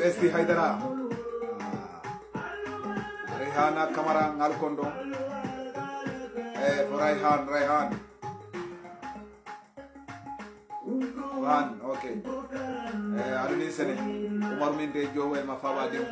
WST Haidara Rehana Kamara Ngalkondo Raihan okay Aruni Sene Umar Minte Joel Mafawa Dim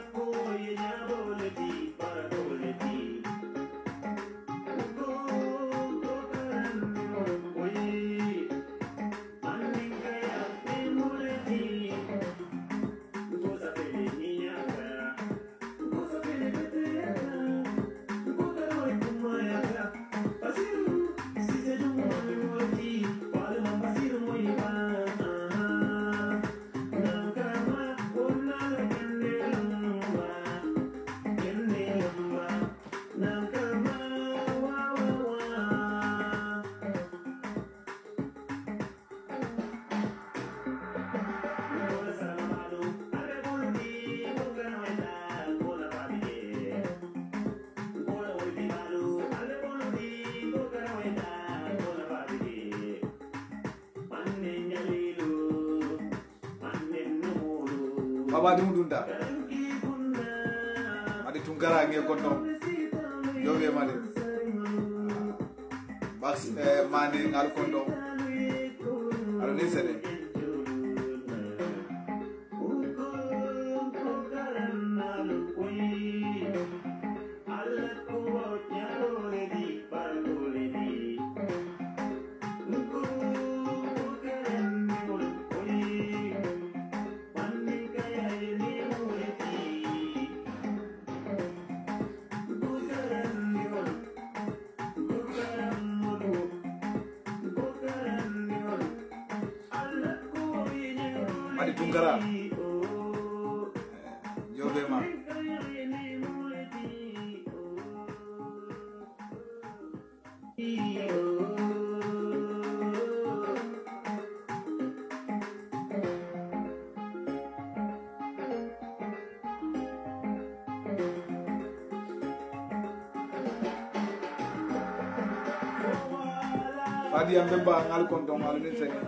Baba Dunda Madi Tungara nge kono Jobe madi Bax mani ngal kono Aruni Sene Madi Tungara Jobe ma Fadi Ambemba ngal kondo Aruni Sene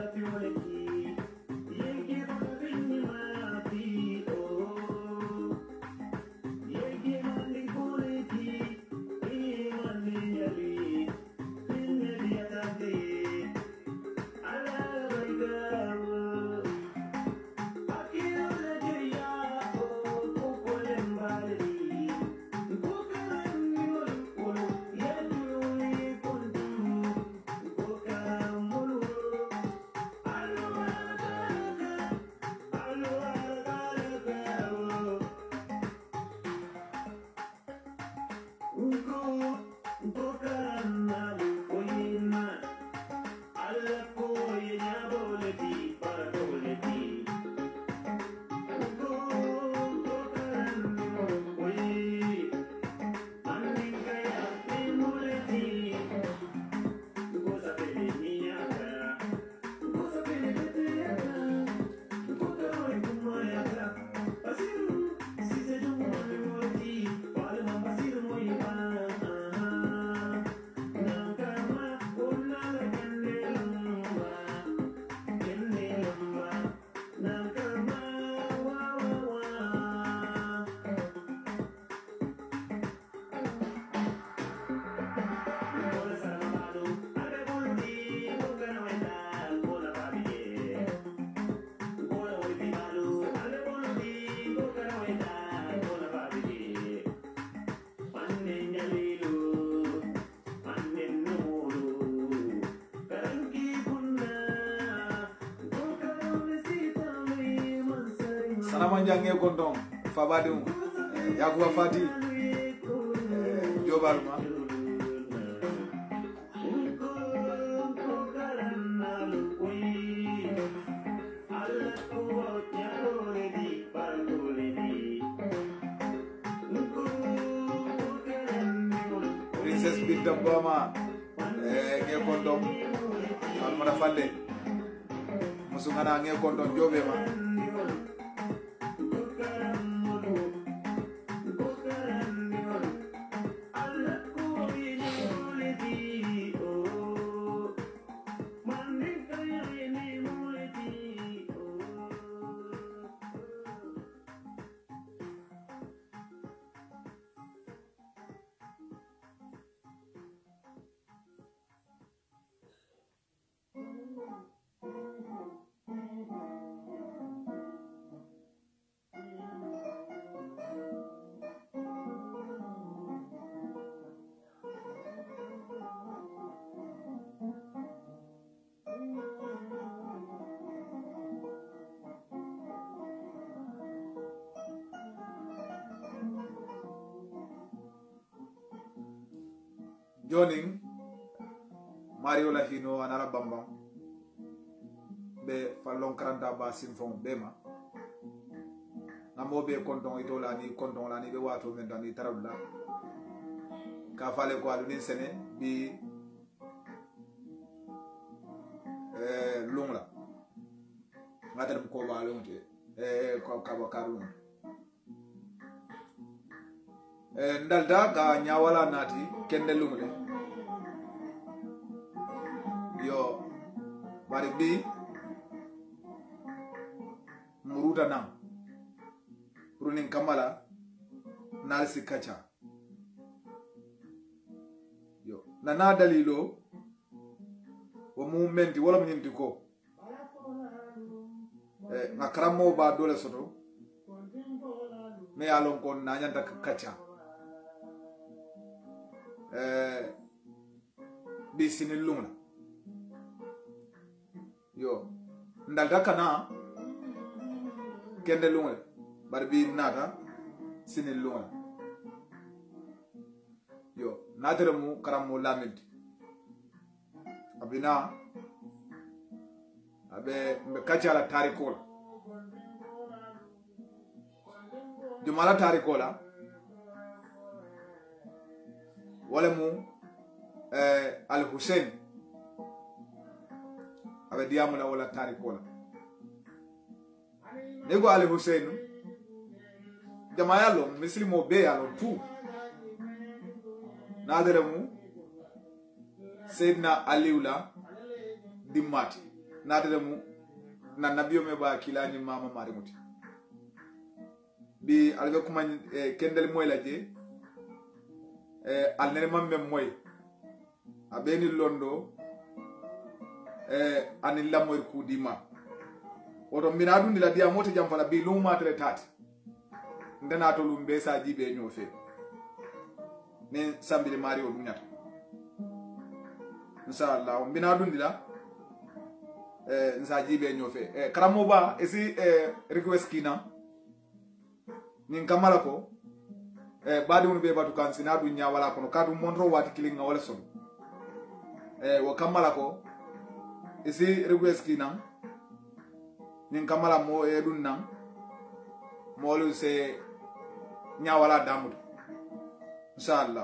Manjange kontong Fabadum Yakuba Fati Jobalma Princess Binta Bama nge kontong Almana Fande Musungana nge kontong Jobe ma joning Mario la hino anara bambam be fallon karanta ba sinfon bema ngamo be konton itola ni konton la ni be wato men dan ni tarawla ka fale ko alu ni sene bi lungla ngata ko ba lungte ko ka ba karun ndalda ga nyawala nati kende lungle yo bari bi muruta nam runin kamala nalsi kacha yo nana dalilo wo mumenti wala mnyinti ko ngakramo ba dole soto me alon kon nanyanta kacha bi sinin lungla yo ndalda kana kende lungla barbi nata sinin lungla yo natere mu karamo lamenti abina abe kacha la tarikola jumala tarikola wala mu al Hussein abe diamula wala tarikola nego al Hussein jamaya lo muslimo be alo tu nadere mu Sayyidina Aliula dimmati nadere mu na nabiyo me ba kilani mama marimuti bi albe kuma kendel moy laje alnere mamme moy abeni londo anil lamoy ku dima oto minadu ndila dia mota jam fala bi luma tere tati ndena to lumbe sa jibe nyofe ne sambile mari o dunyata inshallah minadu ndila nsa jibe nyofe karamo ba esi request kina nin kamala ko badi woni be batu kan sina dunya wala kono kadu monro wati kilinga wala son wo kamala ko isi request kina nin kamala mo edun nan molu se nya wala damut inshallah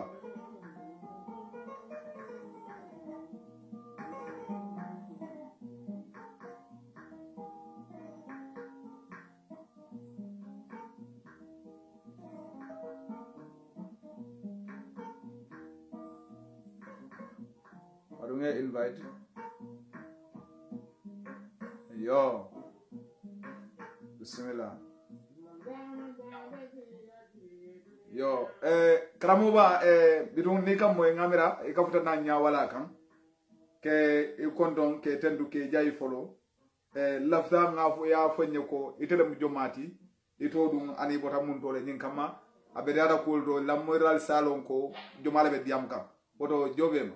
invite yo bismillah yo kramuba bidun ni kam moy ngamira e kafuta na nya wala kam ke e kondon ke tendu ke jayi folo lafta ngafu ya fanye ko itele mu jomati ito dum ani bota mun dole nyin kama abede ada kuldo lamoral salon ko jomala be diam kam oto jobema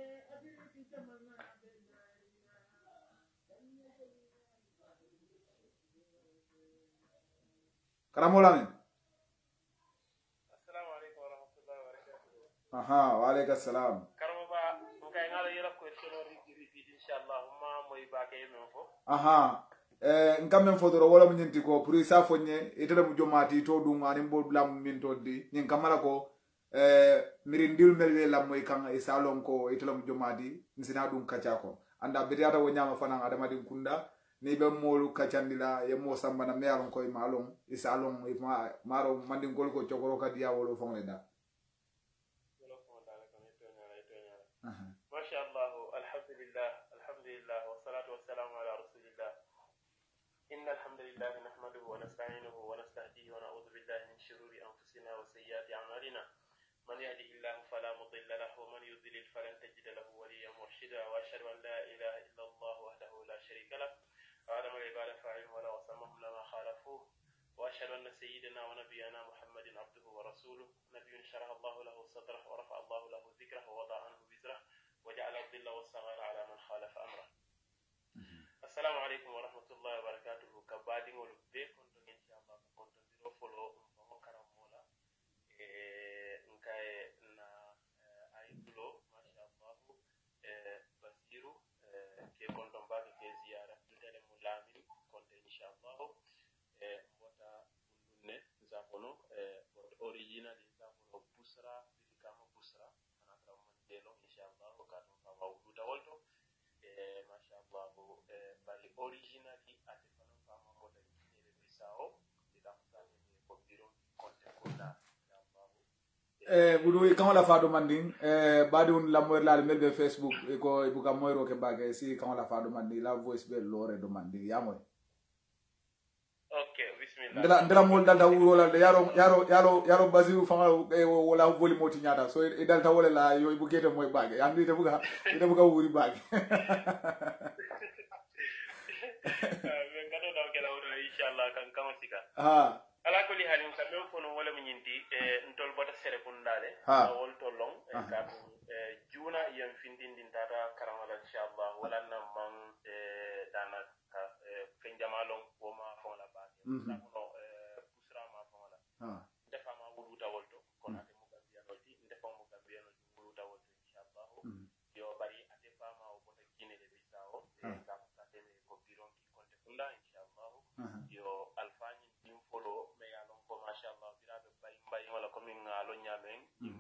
karamola men assalamu alaykum wa rahmatullahi wa barakatuh aha wa alaykum assalam karamo ba ngay ngala yela ko sonori bi inshallah ma moy ba kay men fo aha ngam men fodoro wala mun nyinti ko pour isa fonye itele mu jomati to dum ani bo lam min to di nyin kamala ko mirindil melwe lam moy kan isa lon ko itele mu jomati nsina dum kacha ko anda bediata wo nyama fanan adama din kunda ni be molu kacandila ye mo sambana mealon koy malon isalon ifma maro mandin gol ko chokoro ka dia wolo fongle da ma sha Allah alhamdulillah wa salatu wa salam ala rasulillah innal hamdalillah nahmaduhu wa nasta'inuhu wa nastahdihi wa na'udhu billahi min shururi anfusina wa sayyiati a'malina man yahdihillahu fala mudilla lahu wa man yudlil falan tajida lahu waliyyan murshida wa ashhadu an la ilaha illa Allah wahdahu la sharika lahu وعلم العباد فاعلهم ولا وسمهم لما خالفوه واشهد ان سيدنا ونبينا محمد عبده ورسوله نبي شرح الله له صدره ورفع الله له ذكره ووضع عنه وزره وجعل الذل والصغار على من خالف امره. السلام عليكم ورحمه الله وبركاته. كبادي ولبي كنت ان شاء الله كنت ديرو فولو مكرم مولا نكاي نا اي بلو ما originally ate fanan fama mota kinele bisao ida fusane ko biro konte kola budu kan wala fado manding badi un la moy la melbe Facebook ko ibuka moyro ke bage si kan wala fado manding la voice be lore do manding ya moy okay bismillah ndela mol dal da wuro la yaro basiru fanga wala voli moti nyata so e dal ta wala la yo ibukete moy bage ya ndi te buga wuri bage ngado daw kala wuro inshallah kan kamasika ala ko li halin ka men fono wala mi nyinti ntol bota sere kundale wol tolong ka juna yam findindin tata karamala inshallah wala na man dana ka fen jamalon wo ma fon la ba no pusra ma fon la defa ma wuluta wolto kono ate mo gambiya nolti defa mo gambiya nolti wuluta wolto inshallah yo bari ate fa ma o bota kine de bisao ka ka teme ko biron ki konte kunda inshallah yo alfani dim folo me ya lon ko mashallah birabe bay wala ko min lo nyamen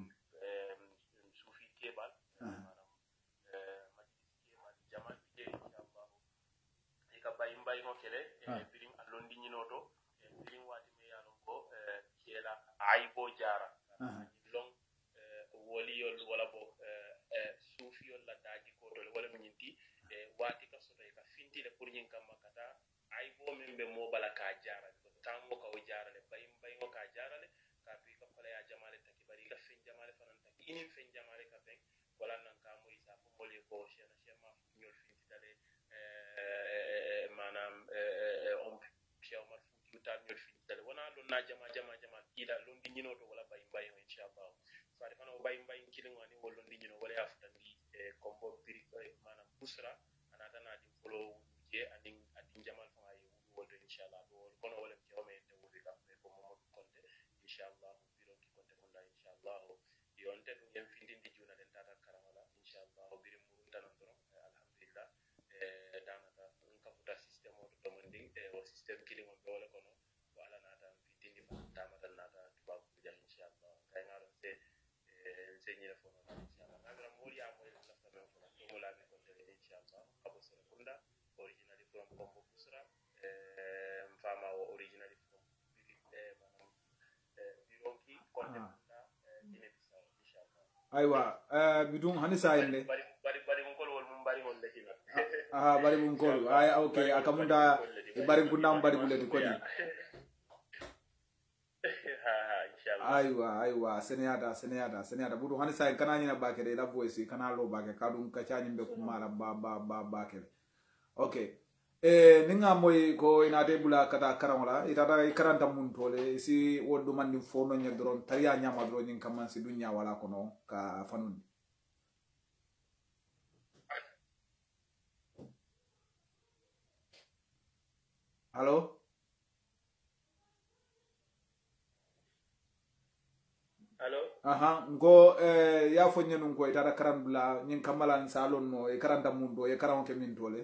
sufi kebal manam majlis kebal jamal bi inshallah e ka bay no kele birim allondi nyinoto birim wati me ya lon ko kela aybo jara long woli yol wala bo sufi yol la daji ko dole wala min yinti wati ka soto ka fintile pour nyin kam makata aybo membe mo bala ka jara ko tammo ka o jara le bay no ka jara le ka bi ka fala ya jamale taki bari ka fen jamale fanan taki inin fen jamale ka fen wala nan ka mo isa fo moli ko shema ñol finti dale manam on cheikh Omar Fouti tal ñol finti dale wana don na jama ila londi ñinoto wala bay inshallah fa de fana bay kilin wani wol londi ñino wala ya futandi kombo biri manam busra anata na di folo je adin jamal fa ay wol inshallah do kono wala ci o me te wuri ka ko mo konte inshallah biro ki konte kunda inshallah yonte dum yam findindi juna den tata karamala inshallah biri murunta non don alhamdulillah danaka on kafuta system o to manding o system kilimo be wala kono wala nata findindi tamata nata tuba ko ja inshallah kay ngaro se nyira fo non inshallah ngra mori ya moy la fa men fo to mo la be konte inshallah abo sere kunda originally from kombo kusra mfama o originally from biroki konte dine bisa inshallah aywa bidum hani sayende bari mun kol wol mun bari wol lekina bari mun kol ay okay akamunda bari kunda bari buleti kodi aywa seneyata budu hani say kana nyina bakere la voice kana lo bake kadum ka chanyi be kumala ba bakere okay ninga moy ko inate bula kata karamala itata karanta mun tole si woddu mandi fono nya doron tariya nyama doron nyin kaman si dunya wala kono ka fanun Halo ngo ya fo nyenu ko itata karan bula nyin kamala salon no e karanta mun do e karan ke min tole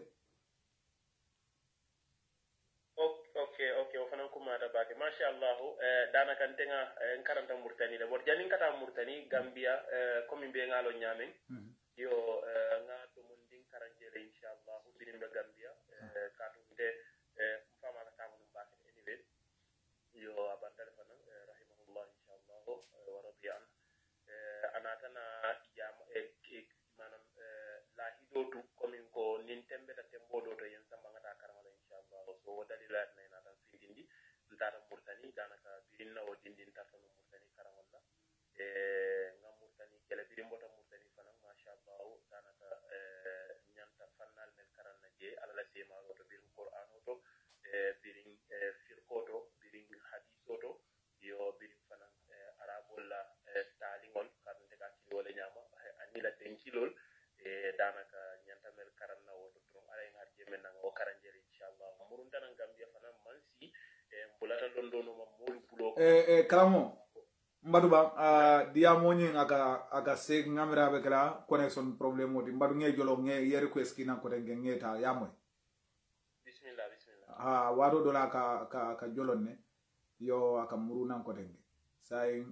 okay o fanan kuma da bake masha Allah dana kan tenga karanta murtani da bor janin kata murtani Gambia komi be ngalo nyamen yo nga to mun din karanjere inshallah binim be Gambia ka to de fama ka tamu bake anyway yo abandal fanan rahimahullah inshallah wa radiyan anatana jam manam la hidotu komi ko nin tembe ta tembo do to yen samba ngata karamala inshallah so dalilat na nata findindi ndara murtani danaka birinna o dindin tartano murtani karamalla nga murtani kele birim bota murtani fanan mashallah danaka nyanta fannal men karanna je alala sema to birim qur'an to birim firqoto birim hadisoto yo birim fanan arabolla talingol karante ka ci wala nyama anila tenkilol danaka nyanta mel karanna woto tron ala ngar jemen nga o karanjere inshallah murunta nan Gambia fanan mansi bulata londono ma molu bulo karamo mbaduba dia moni aga seg ngamira be kala connection problem modi mbadu nge jolo nge yere ko eskina ko den ngeta yamoy bismillah wado dola ka jolonne yo aka muruna ko den say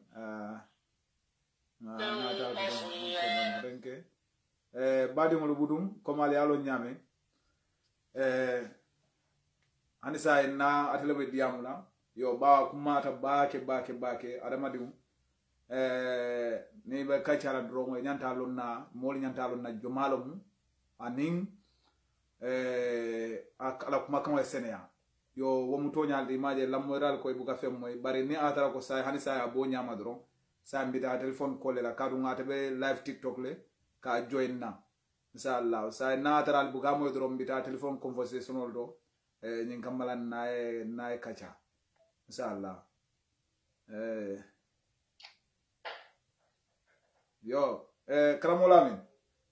nata ko denke badi mo budum ko mali alo nyame hani sa na atele be diamula yo ba kumata bake adamadium ni be kachala drongo nyanta lonna mol nyanta lonna jomalum anin ala kuma kan senea yo womuto nyaldi maje lamoral ko ibuka fem moy bari ni atara ko sa hani sa bo nyama dron sa mbita telephone call la kadu ngata be live tiktok le ka join na inshallah sa na atara buga moy dron mbita telephone conversational do nyin kamalan nae kacha inshallah yo karamola min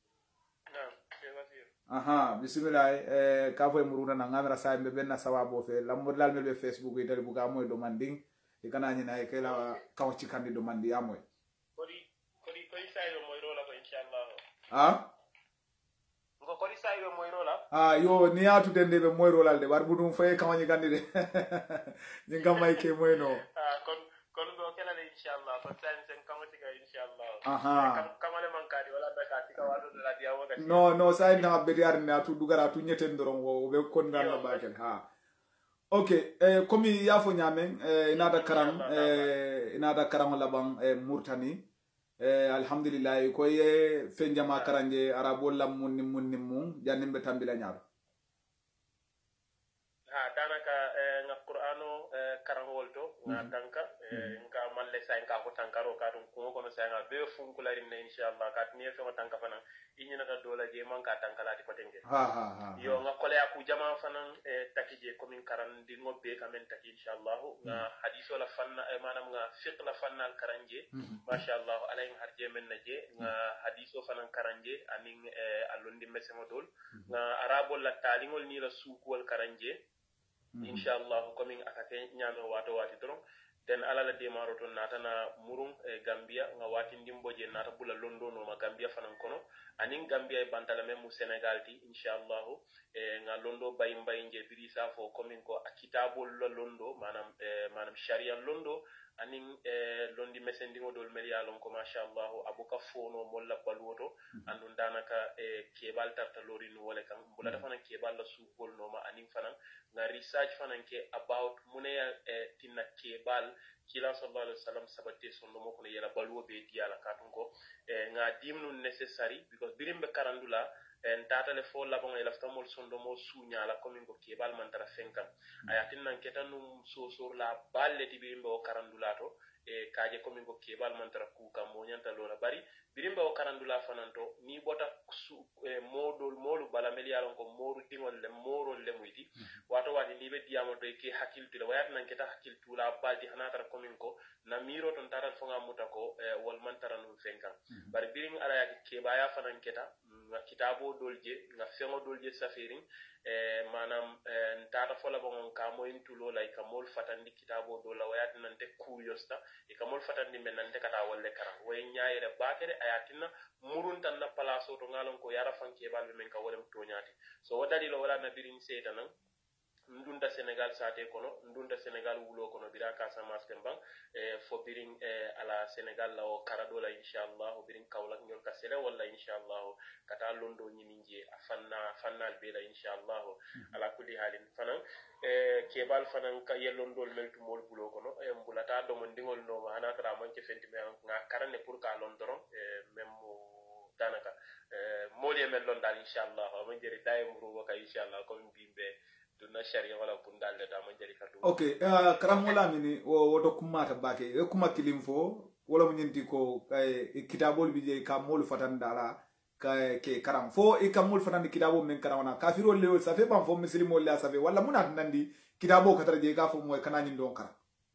aha bismillah ka fo muruna na ngamra sa be benna sawabo fe lambo dal mel be facebook e dal buga moy do manding e kana nyina e kala kaw ci kandi do mandi amoy kodi sayro moy rola ko inshallah kodi sayro moy rola yo ni atu dende be moy rola de war budum fay kawani kandi de ni ngamay ke moy no kon go kala le inshallah ko sen kamati ga inshallah kamale mankadi wala dakati ka wado de la dia wagati no say na be diar ne atu dugara atu nyeten doron wo be kon dan la bakel ok komi yafo nyamen inada karam laban murtani alhamdulillah ko ye fenjama karanje arabo lam munni janimbe tambila nyaado danaka nga qur'ano karangol to nga tanka nga malle sa nga ko tankaro ka dum ko kono sa nga be funkulari ne inshallah ka ni fe tanka fana inyina ta dola je man ka tankala di potenge yo nga kole aku jama fana takije ko min karan di ngobbe kamen taki inshallah nga hadiso la fanna manam nga fiqh la fanna karanje mashallah alayhi harje men naje nga hadiso fana karanje anin allundi mesemo dol nga arabo la talingol ni la suukol karanje inshallah coming akake nyano wato wati dron den alala de maroto natana murung gambia nga wati ndimboje nata bula londo no ma gambia fanan kono anin gambia e bantala mem mu senegal ti inshallah nga londo bay nje birisa fo coming ko akitabol londo manam sharia londo anin londi mesendingo dol melia lon ko mashallah abuka fono molla balwoto andun danaka kebal tarta lori no wala kan bulata fanan kebal la sukol no ma anin fanan nga research fanan ke about muneya tinna kebal kila sallallahu alaihi wasallam sabate sonno mo ko yela balwo be diala katun ko nga dimnu necessary because birimbe karandula en tatale fo labon e laftamol sondo mo suñala comme ko kebal man tara fenkan ayatin nan ketanum so la balle di birimbe o karandulato e kaaje comme ko kebal man tara ku kam mo nyanta lola bari birimbe o karandula fananto ni bota modol molu bala melialon ko moru dingol le moro le muyti wato wadi ni be diamo do ke hakiltu le wayat nan keta hakiltu la baldi hanata comme ko na miro ton taral fo ngamuta ko wal man tara no fenkan bari birim ala ya kebaya fanan keta nga kitabo dolje nga fengo dolje safirin manam tata fola bon ka moyin tulo lay ka mol fatandi kitabo do la wayat nante kuriosta e ka mol fatandi men nante kata wolle kara way nyaayere bakere ayatina murun tan na palaso to ngalon ko yara fanke balbe men ka wolem toñati so wadali lo wala na birin seytanan ndunda senegal sate kono ndunda senegal wulo kono bira kasa masken bang fo birin ala senegal la o karadola inshallah birin kawlak ñol ka sele wala inshallah kata londo nyiminje fannal bela inshallah ala kulli halin fanan kebal fanan ka yellondol meltu mol bulo kono mbulata do mon dingol no ma ana tara man ke fenti me nga karane pour ka londoron même danaka moli mel lon dal inshallah ma jeri daymuru waka inshallah ko bimbe dunna sharia wala bundalle da man jari kadu okay karamola mini woto kumata bake e kuma kilim fo wala mo nyenti ko kay kitabol bi je ka mol fatan dala kay ke karam fo e kam mol fatan kitabo men karamana kafiro le ça fait pas fo muslimo le ça fait wala munat nandi kitabo katara je ka fo moy kanani don kara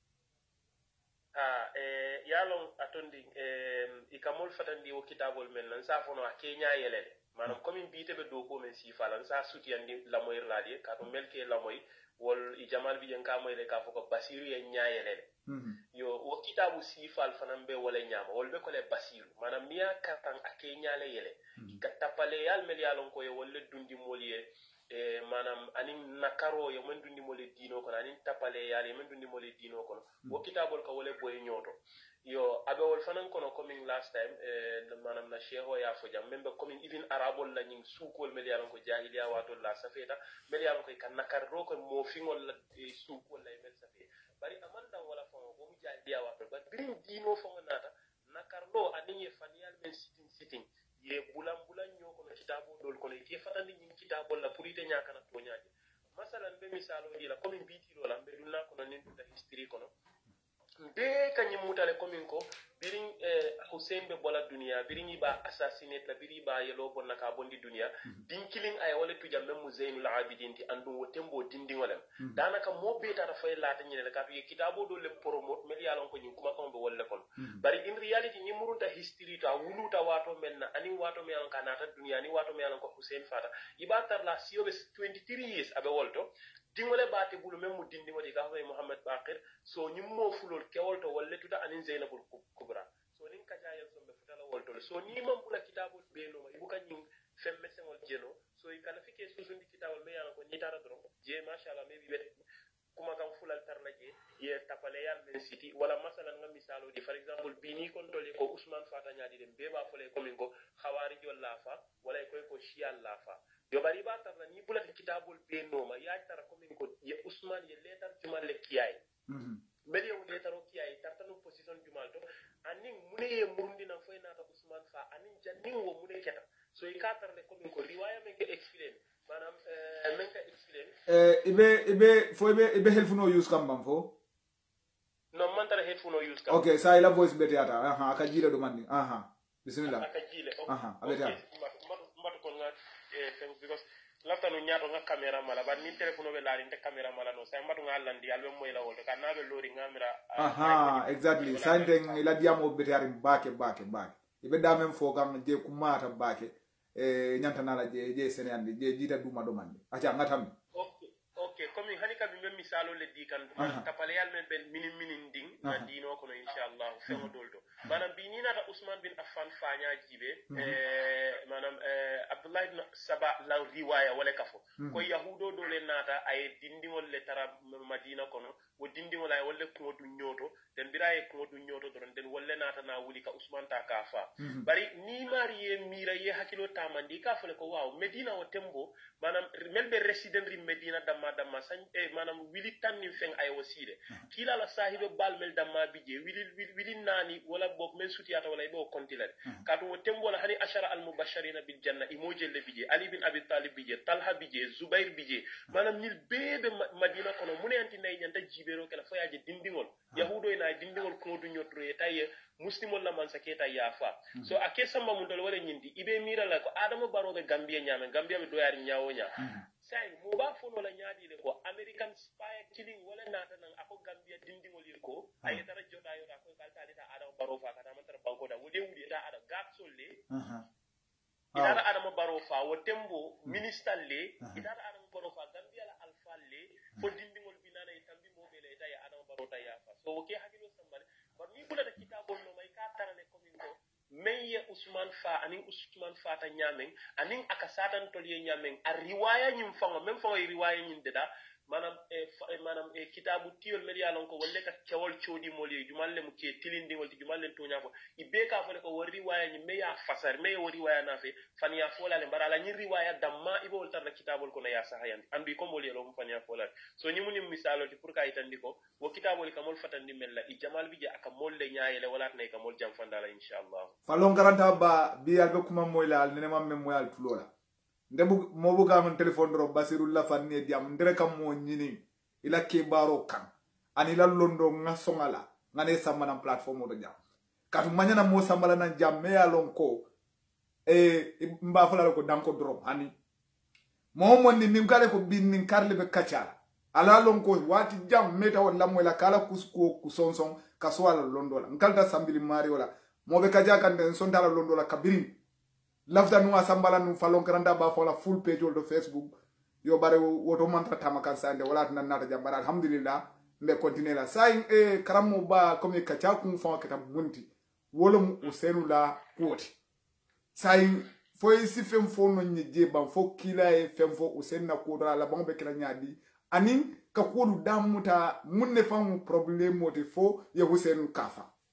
yalon atondi ikamol fatan di wo kitabol men nan sa fono akenya yelele manam comme biite be do ko men sifalan sa sutiyandi la moy radi ka to melke la moy wol i jamal bi en ka moy le ka foko basiru ya nyaayelele yo wo kitabu sifal fanan be wala nyaama wol be ko le basiru manam miya katan akenya le yele ka tapale yal mel yalon ko yo wolle dundi moliye manam anin nakaro yo men dundi mole dino ko anin tapale yal men dundi mole dino ko wo kitabol ko wole boy nyoto yo abe wol fanan kono coming last time manam na sheho ya fo jam membe coming even arabol la nying sukol mel yalan ko jahiliya wato la safeta mel yalan ko kan nakar ro ko mo fingol la sukol lay mel safe bari amanda wala fo bo mu jahiliya wato ba birin dino fo nata nakar lo aninye faniyal men sitting ye bulam nyoko no kitabo dol kono ke fatandi nying kitabo la purite nyaka na to nyaaje masalan be misalo dila coming biti lo la be dunna kono nin ta history kono be kanyi mutale komin ko birin Hussein be bola dunia birin iba assassinate la biri ba yelo bonna ka bondi dunia din killing ay wala tuja mem Zainul Abidin ti andu wotembo dindi wala danaka mo be ta fay lata nyine ka to kitabo do le promote mel yalon ko nyi kuma ko be wolle kon bari in reality nyi murunta history ta wuluta wato melna ani wato me an kanata dunia ni wato me an ko Hussein fata iba tar la siyo be 23 years abe wolto dingole baate bulu mem mu dindi wadi ga hoy Muhammad Baqir so nyum mo fulol kewolto wolle tuta anin Zainabul Kubra so nin kajayel sombe futala wolto so ni mam bula kitabul beno ma ibuka nyin femme sengol jeno so ikala fike susundi kitabul me yana ko ni tara dron je mashallah me bi wet kuma kam fulal tarla je ye tapale yal men city wala masalan nga misalo di for example bini kon tole ko Ousmane Fata nyaadi dem be ba fole ko min ko khawari jol lafa wala ko shial lafa yo bari ba tarla ni bula kitabul beno ma ya tara ko min ko ye Ousmane ye letar jumal le kiyai beli yo letaro kiyai tartanu position jumal to anin mune ye murundi na foy nata Ousmane Fa anin jannin wo mune keta so e katar le ko min ko riwaya men ke explain manam men ka explain ibe helpful use kam bam fo no man tara helpful use kam okay sa ila voice beti ata akajile do mandi bismillah akajile abeta mbat ko nga because lafta no nyaato nga camera mala ba min telephone be laari te camera mala no sa mbatu nga landi albe moy la wolto ka nabe lori ngamira exactly sandeng ila diamo beti ari bake ibe da même fo gam je kumata bake nyantana la je senandi je jita duma do mandi acha ngatam okay comme hani ka bimbe misalo le di kan tapale yal men ben minin ding na dino ko no inshallah femo doldo manam bi ni nata Ousmane bin Affan fanya jibe manam Abdullah ibn Saba la riwaya wala kafo ko yahudo dole nata ay dindi wala tara Madina kono wo dindi wala wala ko du nyoto den biraye ko du nyoto don den wala nata na wuli ka Ousmane ta kafa bari ni mariye mira ye hakilo tamandi ka fele ko waaw Medina o tembo manam melbe resident ri Medina damma san manam wili tanni feng ay waside kila la sahibe bal mel damma bije wili nani wala bok men sutiyata wala ibo kontilade kato wo tembo la hani ashara al mubashirina bil janna imoje le bije Ali bin Abi Talib bije Talha bije Zubair bije manam nil bebe Madina kono mune anti nay nyanta jibero kala fayaje dindingol yahudo ina dindingol ko du nyotro tay muslimol la man saketa yafa so ake samba mun dol wala nyindi ibe mira la ko Adama Barrow be Gambia nyame Gambia be doyar nyaawo nya say mo ba fono la nyaadi le ko American spy killing wala nata nan ako Gambia dindingol ko ay tara joda yo da ko kalta ta Adama Barrow fa kata man tar banko da wudi ta ada gatsolle idara Adama Barrow fa wo tembo minister le idara Adama Barrow fa Gambia la alfa le fo dindingol binana tambi mo be le tay Adama Barrow ta yafa so ke hakilo sambale bar ni bula da kitabol no may ka tarale ko min ko meye Ousmane Fa anin Ousmane Fata nyamen anin aka satan toliye nyamen a riwaya nyim fango même fango riwaya nyim deda manam kitabu tiol media lon ko wolle ka cewol ciodi moli jumalle mu ke tilindi wolti jumalle to nyafo ibe ka fole ko wori riwaya nyim meya fasar meya wori riwaya na fe faniya fola le barala nyi riwaya damma ibe wol tar kitabol ko na ya sahayan andu ko moli lo faniya fola so nyi munim misalo ti pour ka itandi ko wo kitabol kamol fatandi mella i jamal bi je aka molle nyaayele wala nay kamol jam fandala inshallah falon garanta ba bi albe kuma moyla nene mamme moyal tulola ndebu mobu ka mon telephone ro basirullah fanni diam ndere kam mo nyini ila ke baro kan ani la londo ngasongala ngane samana platform do jam katu manyana mo sambala na jam me alon ko mba fala ko danko drop ani mo mon ni ngale ko bin ni karle be kachala ala lon ko wati jam meta wala mo la kala kusko kusonson kaswala londo la ngalta sambili mari wala mo be kaja kan den sondala londo la kabirin lafta nu asambala nu falon karanda ba fola full page do Facebook yo bare woto mantra tamaka sande wala tan nata jambara alhamdulillah mbe continuer la sain karamo ba comme kacha kun fa kata bunti wolum usenu la poti sain foy si fem fo no nyeje ban fo kila fem fo usen na kodra la bon be kila nyadi anin ka kodu damuta munne famu problème moti fo ye usenu kafa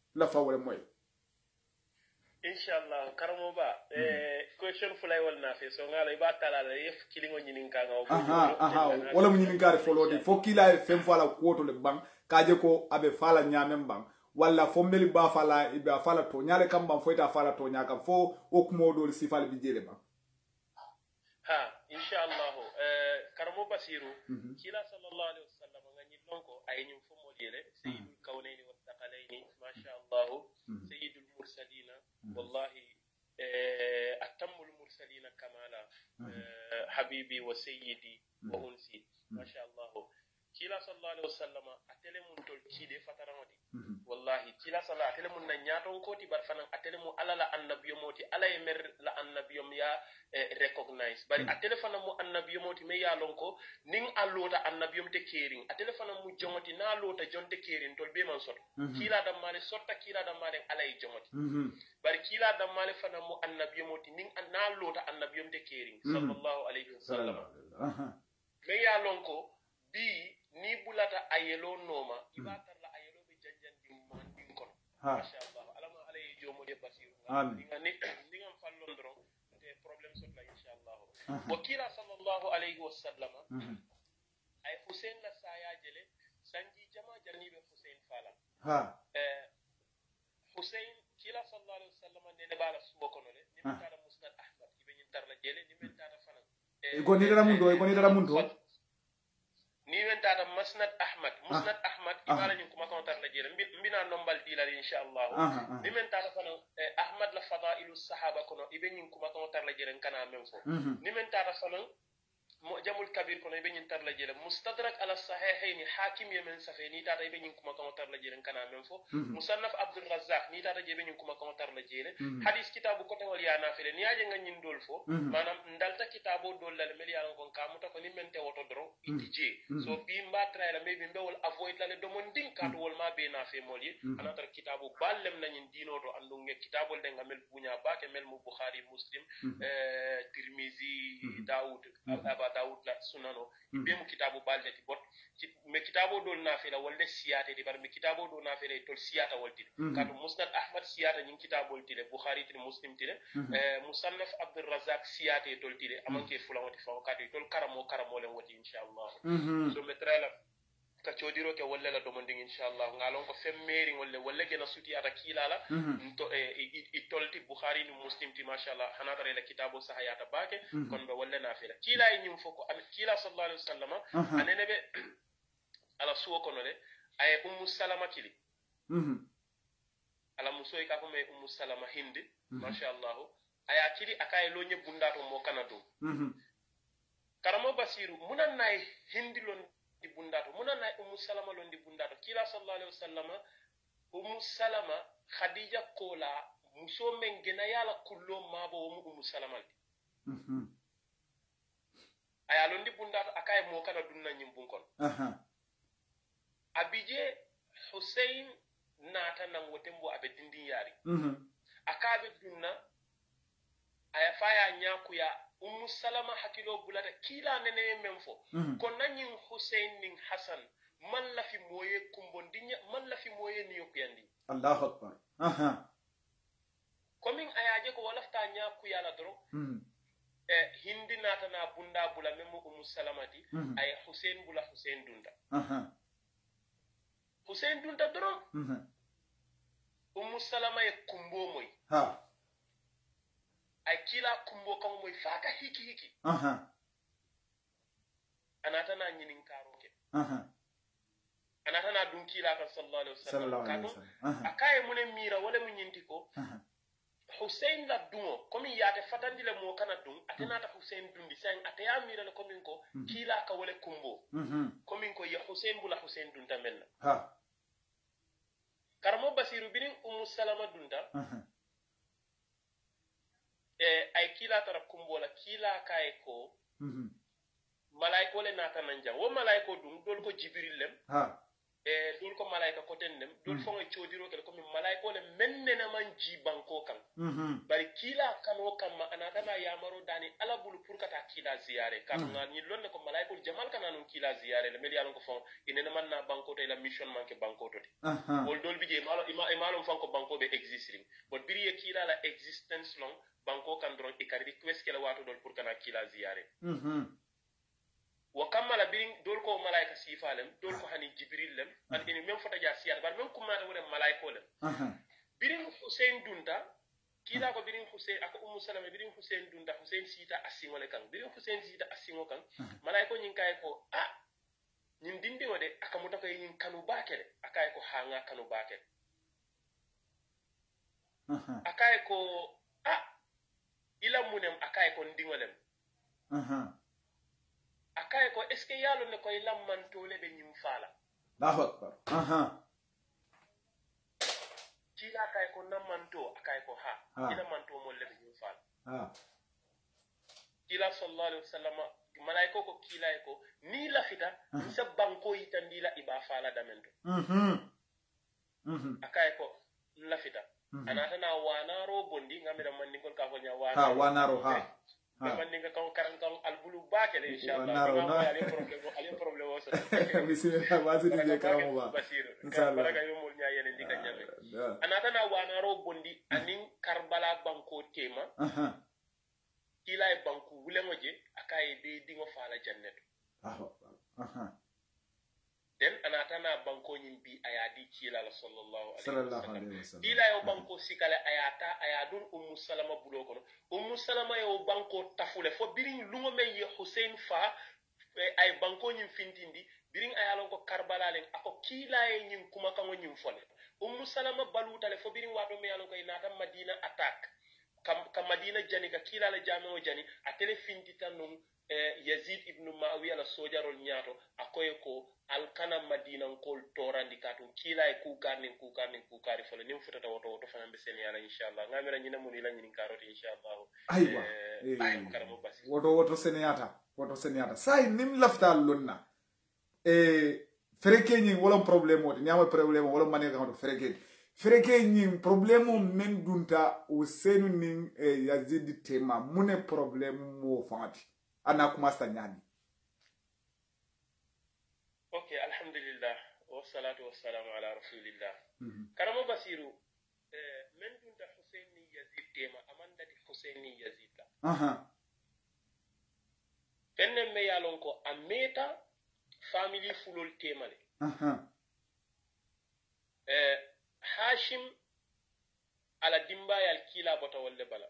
la fawre moy inshallah karamo ba question fulay wal na fe so ngala iba talala yef kilingo nyinin ka ngaw wala mu nyinin kare folodi fo kila fem fala koto le bang kaje ko abe fala nyamem bang wala fo meli ba fala ibe fala to nyale kam bang fo ita fala to nyaka fo okmodo le sifal bi jele bang ha inshallah karamo basiru kila sallallahu alaihi wasallam ngani lonko ay nyum fo modele sayyidul kawnaini was thaqalaini ma sha Allah sayyidul mursalina والله أتم المرسلين كمالا حبيبي وسيدي وأنسي ما شاء الله كلا صلى الله عليه وسلم أتلمون تول كيدي فترمتي والله كلا صلى الله عليه وسلم نياتون كوتي برفنا أتلمو على لا النبي موتي على يمر لا النبي يا recognize bari atelefana mu annabi moti me ya lonko ning alota annabi te kering atelefana mu jomoti na lota jonte kering tol be man sot kila da male sotta kila da male alay jomoti bari kila da male fana mu annabi moti ning na lota annabi te kering sallallahu alayhi wasallam me ya lonko bi ni bulata ayelo noma ibatar la ayelo be janjan di man din kon masha Allah alama alay jomo de basiru ni ngam fallon dron problem sotla inshallah wakila sallallahu alayhi wasallam ay Hussein la saya jele sanji jama jarni be Hussein fala Hussein kila sallallahu alayhi wasallam ne bala subo kono le ni meta musnad ahmad ibe nyin tar la jele ni meta fana go ni dara mundo ni meta musnad ahmad ibala nyin kuma kon tar la jele mbina nombal dilal inshallah ni meta fana ahmad la fadailu sahaba kono ibe nyin kuma kon tar la jele kana même fo ni meta fana mu'jamul kabir kono ibe nyin tar la jele mustadrak ala sahihayn hakim yemen safeni tata ibe nyin kuma kon tar la jele kana même fo musannaf abdul razzaq ni tata ibe nyin kuma kon tar la jele hadith kitabu ko tawal ya nafile ni aje nganyin dol fo manam ndalta kitabo dol la mel ya ngon kamuta ko ni mente woto dro itije so bi mbatra la maybe mbewol avoid la le domon din kato wol ma be na fe moli anatar kitabu ballem nanyin dino to andu nge kitabol de ngamel bunya baake mel mu bukhari muslim tirmizi daud Daud la sunano ibe mu kitabu balde ti bot me kitabu dol nafila wala siyate di bar me kitabu do nafila tol siyata walti kadu musnad ahmad siyata nyin kitabu walti le bukhari ti muslim ti le musannaf abdur razzaq siyate tol ti le amanke fulawati fa kadu tol karamo len wati inshallah so metrala ka chodiro ke walla la domanding inshallah ngalon ko femmeri walla gena suti ata kilala to itolti bukhari ni muslim ti mashallah hanata la kitabu sahayata bake kon be walla nafila kila nyum foko kila sallallahu alaihi wasallam anene be ala suwo kono le ay ummu salama kili ala musoy ka ko me ummu salama hindi mashallah aya kili akay lo nyebunda to mo kanado karamo basiru munan nay hindi lon di bundato munana ummu salama londi bundato kila sallallahu alaihi wasallam ummu salama khadija kola muso men gena yala kullo mabo ummu salama aya londi bundato akay mo kana dunna nyimbun kon abije Hussein nata nan wotembo abe dindin yari akabe dunna aya faya nyakuya ummu salama hakilo bulata kila nene memfo ko nanyin Hussein nin Hassan man la fi moye kumbondi man la fi moye ni yokuyandi Allahu akbar komin ayaje ko walafta nya ku yala dro hindi nata na bunda bula memo ummu salamati ay Hussein bula Hussein dunda Hussein dunda dro ummu salama e kumbo moy ay kila kumbo kan moy faka hiki anata na nyinin karoke anata na dun kila kan sallallahu alaihi wasallam kado akaye mune mira wala munyinti ko Hussein la dungo komi yate fatandi le mo kana dun atenata Hussein dundi sang ataya mira le komin ko kila ka wala kumbo komin ko ya Hussein bula Hussein dunda menna karamo basiru binin ummu salama dunda ay kila tara kumbola kila kay ko malaiko le nata nanja wo malaiko dum dol ko jibril lem dol ko malaika ko tennem dol fonga chodiro kel ko mi malaika le mennena man ji banko kan bari kila kano kamma anata na yamaro dani ala bulu pour kata kila ziyare kan ngani lonne ko malaika jamal kana non kila ziyare le mel yalon ko fon inena man na banko to la mission manke banko to wol dol bije malo imalo fon ko banko be existing but biri e kila la existence long banko kan dron e kadi request kala wato dol pour kana kila ziyare wa kammala birin dol ko malaika sifalem dol ko hani jibril lem an ene même fota ja siyat bar même kuma wona malaika lem birin hussein dunta kila ko birin hussein ako ummu salama birin hussein dunta hussein sita asingole kan birin hussein sita asingo kan malaika nyin kay ko nyin dindi wode akamuta ko nyin kanu bakele akay ko hanga kanu bakele akay ko ila munem akay ko ndingolem akay ko est ce que yalo ne koy lammantole be nyim fala Allahu akbar kila kay ko namanto akay ko ila manto mo le be nyim fala kila sallallahu alaihi wasallam malaiko ko kila ko ni la fita sa banko yitandila iba fala damento akay ko la fita anata na wanaro bondi ngamira mandingol ka ko nya wanaro mandinga kan karankan albulu bakele inshallah ali problème o so bismillah wasi dije karamo ba inshallah baraka yo mol nya yene ndika nyabe anata na wanaro bondi anin karbala banko tema kila e banko wulengoje akaye be dingo fala janneto den anata na banko nyimbi ayadi kila la sallallahu alaihi wasallam ila yo banko sikale ayata ayadun ummu salama bulokono ummu salama yo banko tafule fo birin lungo men ye hussein fa ay banko nyim fintindi birin ayalon ko karbala len ako kila e nyim kuma kango nyim fole ummu salama balutale fo birin wato me yalon ko inata madina attack kam madina jani ka kila la jamo jani atele fintita non yazid ibn ma'awiya la sojarol nyato akoye ko alkana madina kol torandi kato kila e kukari fole nim futata woto fanambe sen yala inshallah ngamira nyina mun ila nyin karoti inshallah aywa karamo basi woto seniyata say nim lafta lonna freke nyi wala problème wodi nyama problème wala mané ga freke nyi problème men dunta o senu nin yazid tema mune problème mo fati ana kuma stanyani okay alhamdulillah wassalatu wassalamu ala rasulillah karamo basiru men dunta husaini yazid tema amanda di husaini yazid la fenne me yalon ko ameta family fulol temale hashim ala dimbayal kila bota walle bala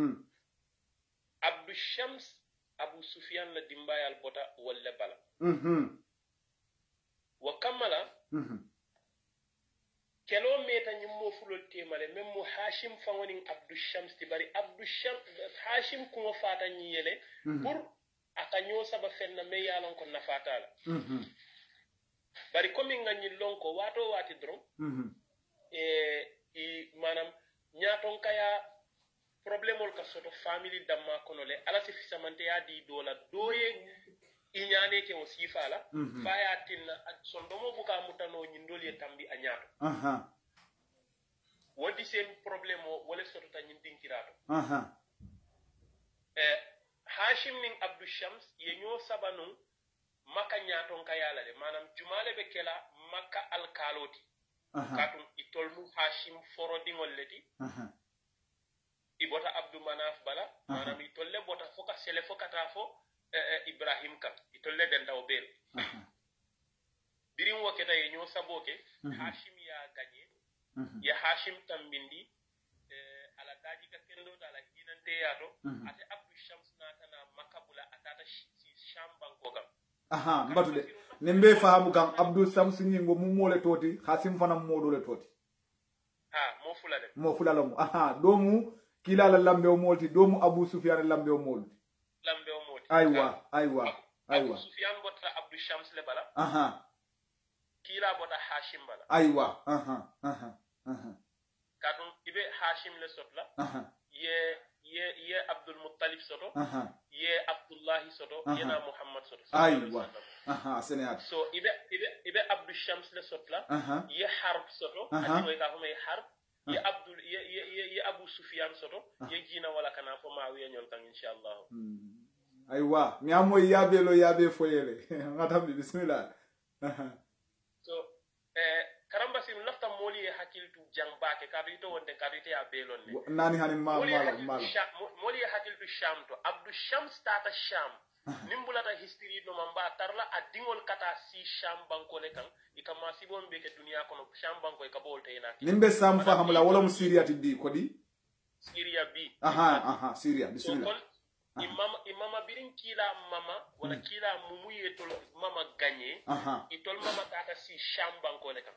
abdu shams abu sufyan la dimbayal bota walle bala wa kamala kelo meta nyimmo fulol temale memmo hashim fangonin abdu shams tibari abdu shams hashim ko fata nyele pour aka nyo saba fenna me yalon ko nafatala bari komi ngani lonko wato wati dron manam nyaton kaya problemol ka soto family damma kono le ala se fisamante ya di dola doye inyane ke o sifala faya tinna sondomo buka mutano nyindol ye tambi anyato wodi sen problème o wala soto tan nyindinkirato hashim nin abdu shams ye nyo sabanu maka nyaton kayala le manam jumale be kela maka alkaloti katum itolmu hashim forodingol leti ibota abdu manaf bala manam itolle bota foka sele foka tafo ibrahim kam itolle den daw bel birim woketa ye nyo saboke hashim ya gagné ya hashim tambindi ala daji ka kendo ala hinante yato ate abdu shams natana makabula atata shamban ko gam mbatude nembe fahamu kan abdu shams nyingo mu mole toti hasim fana modole toti mo fulale mo domu kila la lambe o molti domu abu sufyan lambe o molti aywa abu sufyan bota abdu shams le bala kila bota hashim bala aywa kadum ibe hashim le sotla ye abdul muttalib soto ye abdullah soto ye na muhammad soto aywa aha seneyat so ibe Abdou Shams le sotla ye harb soto ati way ka fo may harb ye Abdul ye Abu Sufyan soto ye jina wala kana fo Muawiya ñol kan inshallah aywa mi amoy yabe foyele ngatam bismillah so karamba sim lafta moli e hakiltu jambake kadu ito wonde kadu ite ya belon ne nani hani mal moli e hakiltu sham to Abdou Shams tata sham nimbulata history no mamba tarla a dingol kata si sham banko le kan ikama sibon be ke dunia kono sham banko e kabol te ina nimbe sam fahamla wala mu Syria tiddi kodi Syria bi Syria bismillah so imama birin kila mama wala kila mumu yetol mama gagné itol mama tata si sham banko le kan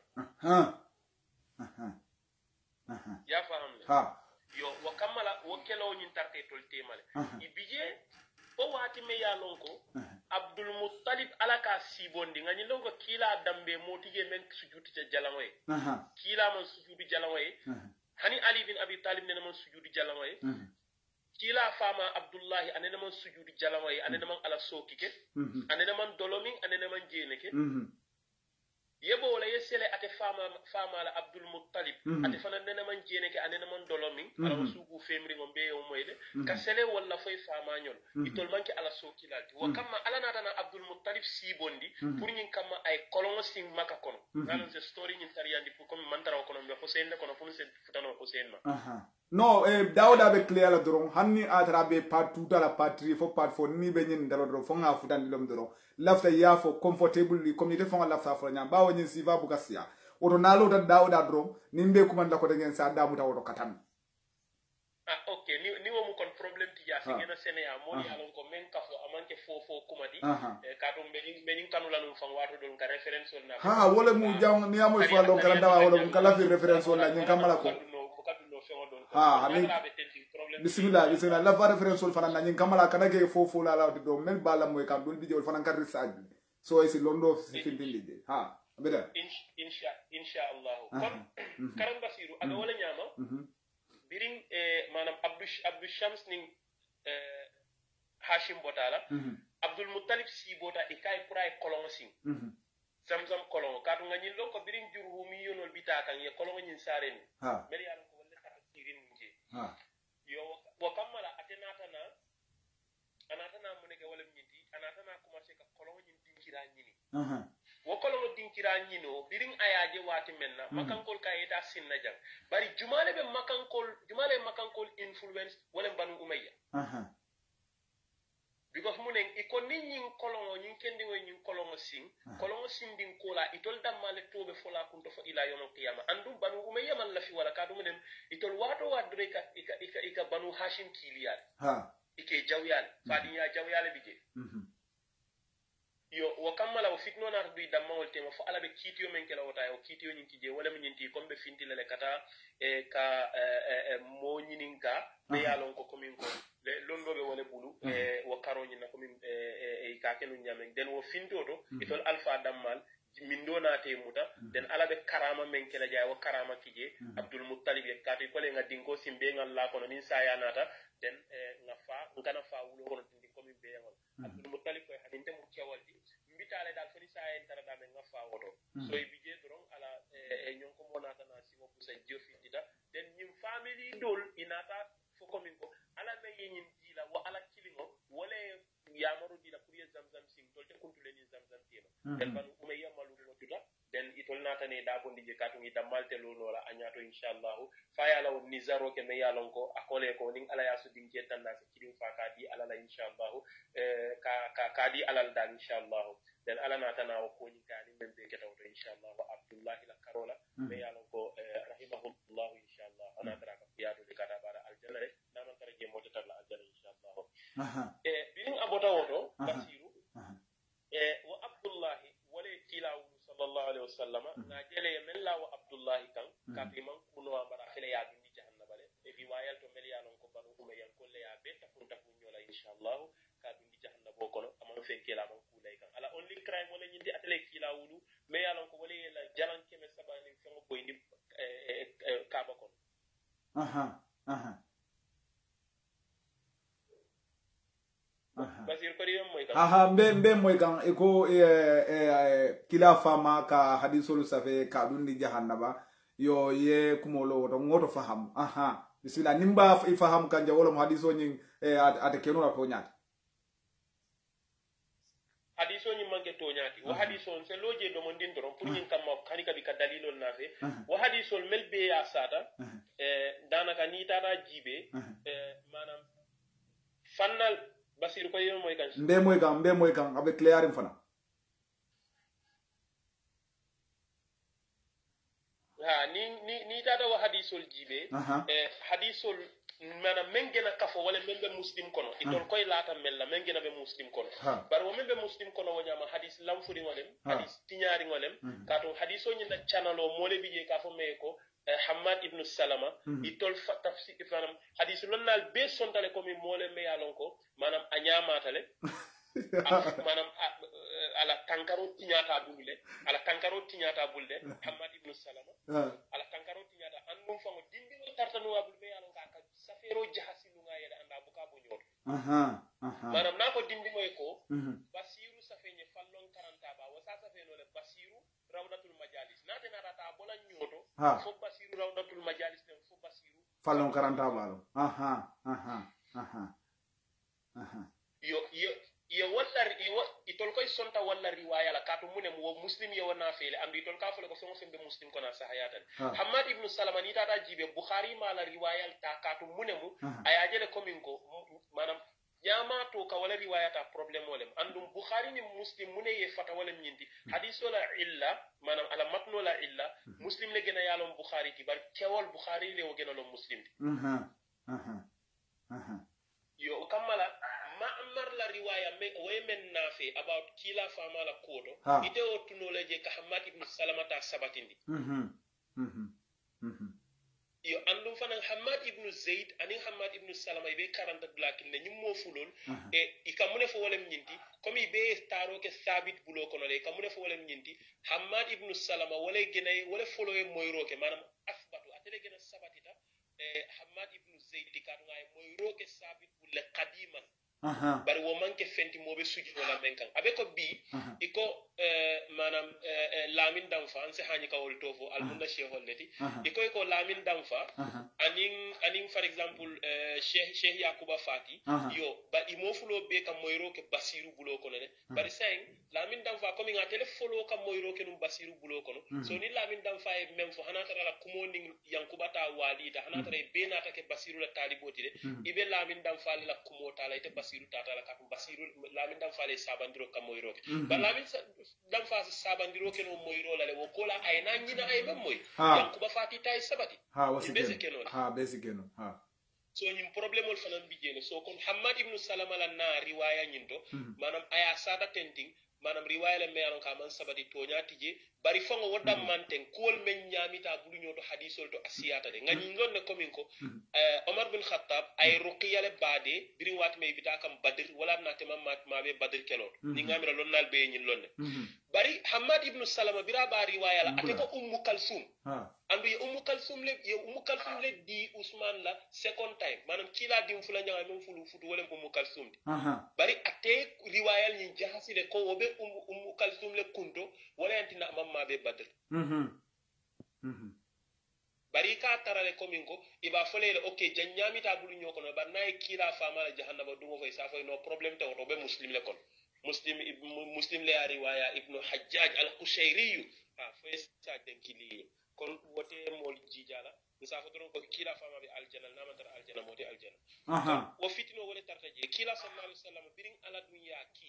ya faham yo wakamala wakelo nyin tarte tol temale ibije o wati me ya lonko Abdul Muttalib alaka sibondi ngani lonko kila dambe motige men sujuti ca jalamoy kila man sujuti jalamoy hani Ali bin Abi Talib ne man sujuti jalamoy kila fama Abdullahi anene man sujuti jalamoy anene man ala sokike anene man dolomin anene man jeneke yebo wala yesele ate fama la Abdul Muttalib ate fana nene man jeneke anene man dolomin ala sugu femri ngombe o moyde ka sele wala foy fama ñol itol manki ala sokilati wa kamma ala natana Abdul Muttalib sibondi pour ñin kamma ay kolongo sing maka kono nalan se story ñin tariyandi pour comme mantara kono be Hussein le kono pour se futano Hussein ma no dawda be clear la doron hanni atrabe part tout la patrie fo part fo ni be ñin dalo do fo nga futandi lom doron lafta yafo comfortably community fo nga lafta fo ñam bawo ñin siva bu gasia oto nalo da dawda doron nimbe kuma la ko de ngeen sa damu taw do katan okay ni wo mu kon problem ti ya ngena Sénégal mo ni alon ko men kafo amanke fo kumadi ka dum be ñin kanula num fam wato don ka reference on na wala mu jaw ni amoy fa lo kala dawa wala mu kala fi reference on la ñin kamala ko bismillah la va reference ol fana ñin kamala kana ke fo la do mel bala moy kam dul video fana ka research so esi londo fi findindi de beda insha Allah kon karam basiru ada wala ñama birin manam Abdou Shams ning Hashim Botala Abdul Muttalib si bota ikay pray kolon sing zamzam kolon kadu nga ñin lo ko birin jurhu mi yonol bitata ye kolon ñin saren mel ya ko wala ta sirin nje yo wo kamala anatana mu ne ke wala ñinti anatana commencé ka kolon ñin dinkira ñini wo kolon dinkira ñino birin ayaje wati menna makankol ka eta sinna jang bari jumale makankol influence wala banu umayya because munen iko ninyin kolongo nyin kendingo nyin kolongo sing din kola itol damale tobe fola kunto fo ila yono qiyama andum banu umayya man lafi wala kadu munen itol wato wadre ka banu hashim kiliyal ike jawyal fadiya jawyal bije yo wakamala o fitno na du damawol tema fo ala be kitiyo men kala wota o kitiyo nyin kije wala min nyinti kombe fintile le kata ka mo nyininka be yalon ko komin ko le londo be wala bulu wo karo nyina komin ka kenu nyamen den wo finto do itol alfa dammal min do na te muta den ala be karama men kala jay wo karama kije Abdul Muttalib e kati ko le ngadingo simbe ngal la kono nin saya nata den ngafa ngana fa wulo kono dindi komin be ngol Abdul Muttalib ko hadinte mu kewaldi mbitale dal foni sa en tara dame ngafa woto so e bije doron ala nyonko monata na simo pusa jofi dita den nyim family dol inata fo komin ko ala me yin dila wa ala kilingo wala yamaru dila pour ye zamzam sing tol te kuntule ni zamzam tema den ban umayya malu no tuta den itol nata ne da bondi je katu ngi damalte lo nola anyato inshallah fa yala won ni zaro ke me yalon ko akole ko ning ala yasu dinje tanna se kidin fa ka di ala la inshallah ka di alal dal inshallah den ala nata na ko ni kani membe ke tawto inshallah wa Abdullah la karola me yalon ko rahimahullah inshallah ana tara ka yado de kata bara aljanna re nana tara je mota tar la aljanna inshallah bin abota woto basiru wa Abdullah wala tilawu sallallahu alaihi wasallam na jele mella wa Abdullah kan ka bi man kuno bara fele ya bindi jahannaba le e bi wayal to mel yalon ko banu kuma yan kolle ya be ta funta fu nyola inshallah ka bindi jahannaba kono amon fenke la man kulay kan ala only crime wala nyindi atele kila wulu me yalon ko wala la jalan keme sabani fengo boy ni ka ba kono basir ko yom moy kan aha mbe moy kan e ko kila fama ka hadisolu safe ka dundi jahannaba yo ye kumolo woto ngoto faham aha bismillah nimba faham kan jawolo mo hadiso nyin ate kenora to nyaati hadiso nyi manke to nyaati wa hadiso on se loje do mon din doron pour nyin kam ma khani kabi ka dalilol na fe wa hadiso mel be ya sata danaka ni tata jibe manam fannal basir ko yom moy kan mbe moy kan avec clairin fana ha ni tata wa hadisol jibe hadisol mana mengena kafo wala membe muslim kono itol koy lata mella mengena be muslim kono bar wo membe muslim kono wonyama hadis lamfuri ngolem hadis tinyari ngolem kato hadiso nyinda channelo mole biye kafo me ko Hamad ibn Salama itol tafsir fanam hadis lonnal be sontale ko mi mole me yalon ko manam anyama tale manam ala tankaro tinyata bulde Hamad ibn Salama ala tankaro tinyata andum fango dindi tartanu wabul me yalon ka safero jahasi lunga yeda anda buka bo nyoto manam nako dindi moy ko basiru safenye fallon karanta ba wasa safeno le basiru rawdatul majalis nate narata bola nyoto fo basiru rawdatul majalis dem fo basiru fallon karanta ba lo yo wallari itol koy sonta walla riwaya la kato munem wo muslim yo wana fele ambi itol ka fole ko fengo fembe muslim kona sahayatan Hamad ibn Salama ni tata jibe Bukhari ma la riwaya ta kato munemu ayajele kominko manam jama to ka wala riwaya ta problem wolem andum Bukhari ni muslim mune ye fata wala nyindi hadiso la illa manam ala matno la illa muslim le gena yalom Bukhari ti bar kewol Bukhari le o gena lo muslim yo kamala ma'amar la riwaya way men nafi about kila fama la kodo ite o tunole je ka Hamad ibn Salama ta sabatindi yo andum fanan Hamad ibn Zaid ani Hamad ibn Salama be 40 blakin ne nyum mo fulol e ikamune fo wolem nyinti komi be taro ke sabit bulo kono le ikamune fo wolem nyinti Hamad ibn Salama wala genay wala folo e moyro ke manam asbatu atele gena sabatita Hamad ibn Zaid tikatu ngay moyro ke sabit bulle qadiman bari wo manke fenti mobe suji wala menkan abe ko bi iko manam lamin damfa anse hani ka wol tofo almunda shehol leti iko lamin damfa anin for example sheikh yakuba fati yo ba imofulo be kam moyro ke basiru bulo kono ne bari sen lamin damfa komi nga tele folo kam moyro ke num basiru bulo kono so ni lamin damfa e mem fo hanata la kumondi yankuba ta walida hanata e benata ke basiru la taliboti de ibe lamin damfa la kumota la ite basiru tata la katum basiru lamin dam fale sabandiro kam moyro ke ba lamin dam fa sabandiro ke no moyro la le wo kola ay na nyina ay mem moy yankuba fati tay sabati besi keno so nyim problème ol fanan bijene so kon Hamad ibn Salama la na riwaya nyinto manam aya sada tenting manam riwaya le meyaron ka man sabati tonya tije bari fongo wodam manten kol men nyamita bulu nyoto hadisol to asiyata de ngani lonne komin ko Omar bin Khattab ay ruqiya le bade biri wat me bita kam badr wala na tema ma be badr kelo ni ngamira lonnal be nyin lonne bari Hamad ibn Salama bira ba riwaya la ate ko Ummu Kalsum andu ye Ummu Kalsum le di Usman la second time manam kila dim fula nyanga mem fulu futu wala Ummu Kalsum di bari ate riwaya ni jahasi de ko wobe Ummu Kalsum le kunto wala yantina mamma be badr bari ka tarale komingo iba folele okay janyami ta bulu nyoko no bar nay kila fama la jahannama dumo fay sa fay no problem taw to be muslim le kon muslim le riwaya ibnu Hajjaj al-Qushayri fay sa denkili kon wote mol jijala sa fa don ko kila fama be aljanna namantar aljanna moti aljanna wo fitino wala tartaje kila sallallahu alaihi wasallam birin ala dunya ki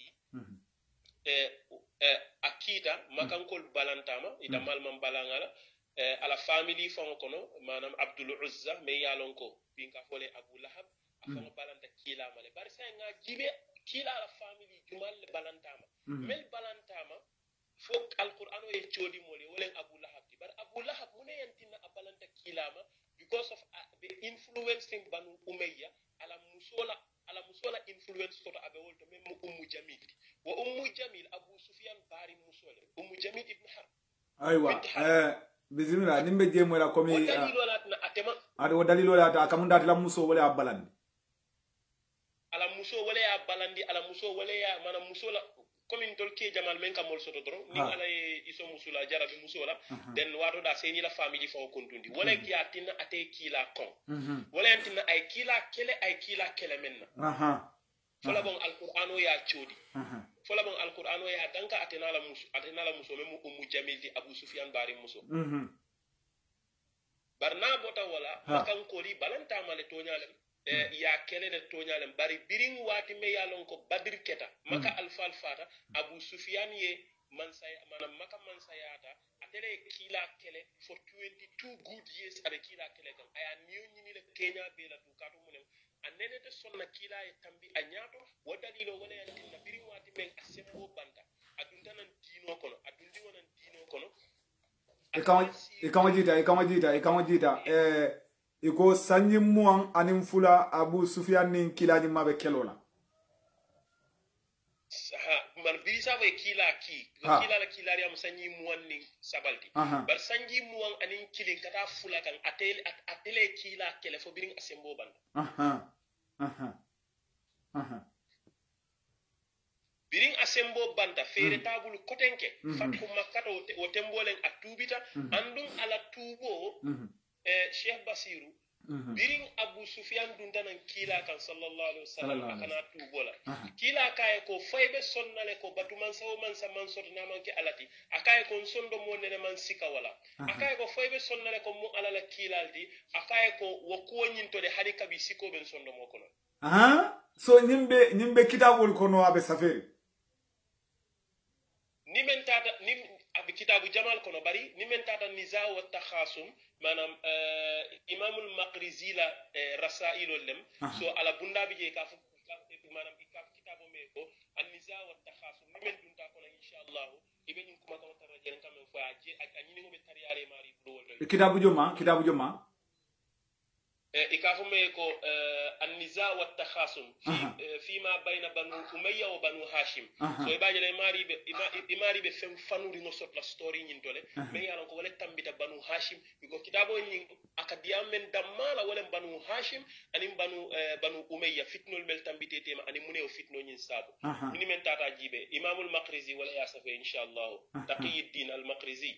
akita makankol balantama ita malman balangala ala family fango kono manam Abdul Uzza me yalon ko binka fole Abu Lahab afango balanta kila male bari sa nga jibe kila ala family jumal balantama mel balantama fok alquran o e chodi mole wolen Abu Lahab bar Abu Lahab mune yantina abalanta kilama because of the influencing Banu Umayya ala musola influence toto abe wolto mem Ummu Jamil wa Ummu Jamil Abu Sufyan bari musole Ummu Jamil ibn Harb aywa bismillah nimbe jemo la komi ade o dalilo la ta kamunda la muso wala abalande ala muso wala ya balandi ala muso wala ya mana muso la comme tol ke jamal men kamol soto dron ni ala iso musula jarabi muso la den wato da seni la family fa kontundi wala ki atina ate kila kon wala antina ay kila kele menna fola bon alquran o ya chodi fola bon alquran o ya danka atina la muso memu ummu jamil di abu sufyan bari muso barna bota wala makan koli balanta male tonyalem ya kele de toñalem bari birin wati me yalon ko badr keta maka alfal fata abu sufyan ye man say manam maka man sayata atele kila kele for 22 good years ade kila kele kan aya niyo nyini le kenya be la du kato munem anene de sonna kila e tambi anyato wadalilo wala yantinna birin wati men asembo banda adunta nan dino kono adundi wonan dino kono ikama jita iko sanyi muan anin fula abu sufyan nin kilaji mabe kelola man bisa be kila la kilari am sanyi muan nin sabalti bar sanyi muan anin kilin kata fula kan atele kila kele fo birin asembo banda birin asembo banda fere tabulu kotenke fatu makkato o tembolen atubita andun ala tubo Sheikh Basiru birin Abu Sufyan dundanan kila kan sallallahu alaihi wasallam akana tubola kila kaye ko faybe sonnale ko batuman sawo man sa man sot naman ke alati akaye ko sondo mo nene man sika wala akaye ko faybe sonnale ko mu alala kilaldi akaye ko woko nyinto de hadi kabi siko ben sondo mo kono so nyimbe kitabul kono abe safari nimen tata abi kitabu jamal kono bari nimen tata niza wa takhasum manam imamul maqrizi la rasailul lem so ala bunda bi je ka fu manam kitabu me ko an niza wa takhasum nimen dunta kono inshallah ibe nyum kuma ko tara jeren kam fo aje ak anyini ngo be tariyare mari do wol kitabu joma ikafume ko an-niza wa at-takhasum fi ma bayna banu umayya wa banu hashim so ibaje le mari be fem fanuri no sot la story nyin dole me yaron ko wala tambita banu hashim ko kitabo nyin akadiyam men damala wala banu hashim anim banu umayya fitnul mel tambite tema anim muneo fitno nyin sabu ni men tata jibe imamul maqrizi wala yasafa inshallah taqiyuddin al-maqrizi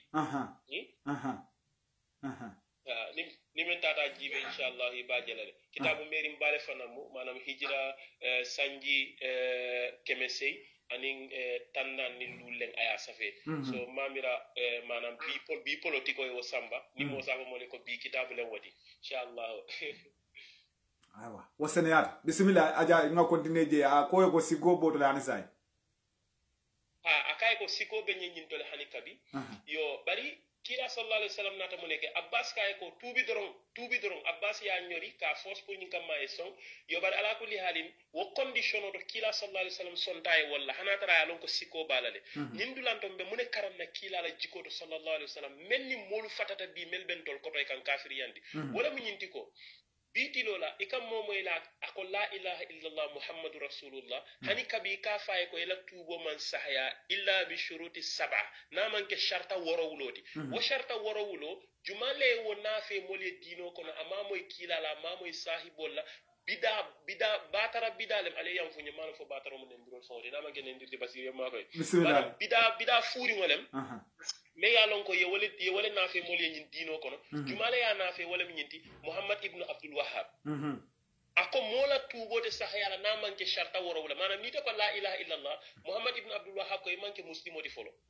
ni men tata jibe inshallah ba jalale kitabu meri mbale fanamu manam hijra sanji kemesey anin tannan ni lulen aya safe so mamira manam bi politiko e samba ni mo samba mo ko bi kitabu le wadi inshallah aywa wasaniyat bismillah aja nga continue je ko ko sigo boto la anisay akay ko siko be nyin tole hanikabi yo bari kila sallallahu alaihi wasallam nata muneke abbas kay ko tubi doron abbas ya nyori ka force pour nyinka maye son yo bar ala kulli halin wo condition do kila sallallahu alaihi wasallam sontaye walla hanata ra lon ko siko balale nindulanto be mune karanna kila la jiko to sallallahu alaihi wasallam melni molu fatata bi melben tol ko to kan kafir yandi wala mu nyinti ko biti lola ikam momoy la ako la ilaha illallah muhammadur rasulullah hani kabi ka faye ko ila tubo man sahya illa bi shuruti sab'a naman ke sharta worawuloti wo sharta worawulo jumale wo nafe mole dino kono amamoy kilala amamoy sahibolla bida batara bidalem ale yam fu nyama fo batara mo ndirol fawde naman ke ndirdi basire makoy bismillah bida furi ngolem me ya lon ko ye wole nafe mole nyin dino kono jumale ya nafe wala mi nyinti muhammad ibn abdul wahhab ako mola tubote sahayala na manke sharta woro wala manam nita ko la ilaha illallah muhammad ibn abdul wahhab ko manke muslimo di folo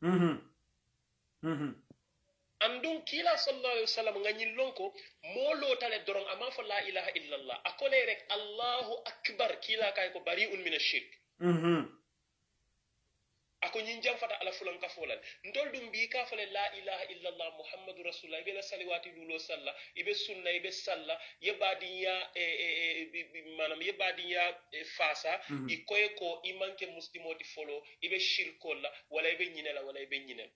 andun kila sallallahu alaihi wasallam ngani lonko molo tale doron ama fo la ilaha illallah akole rek allahu akbar kila kay ko bari'un min ash-shirk ako nyin jam fata ala fulan ka folal ndol dum bi ka fale la ilaha illallah muhammadur rasulullah ibe la salawati lulo salla ibe sunna ibe salla yebadiya manam yebadiya fasa ikoy ko imanke muslimo di folo ibe shirkolla wala ibe nyinela wala ibe nyinel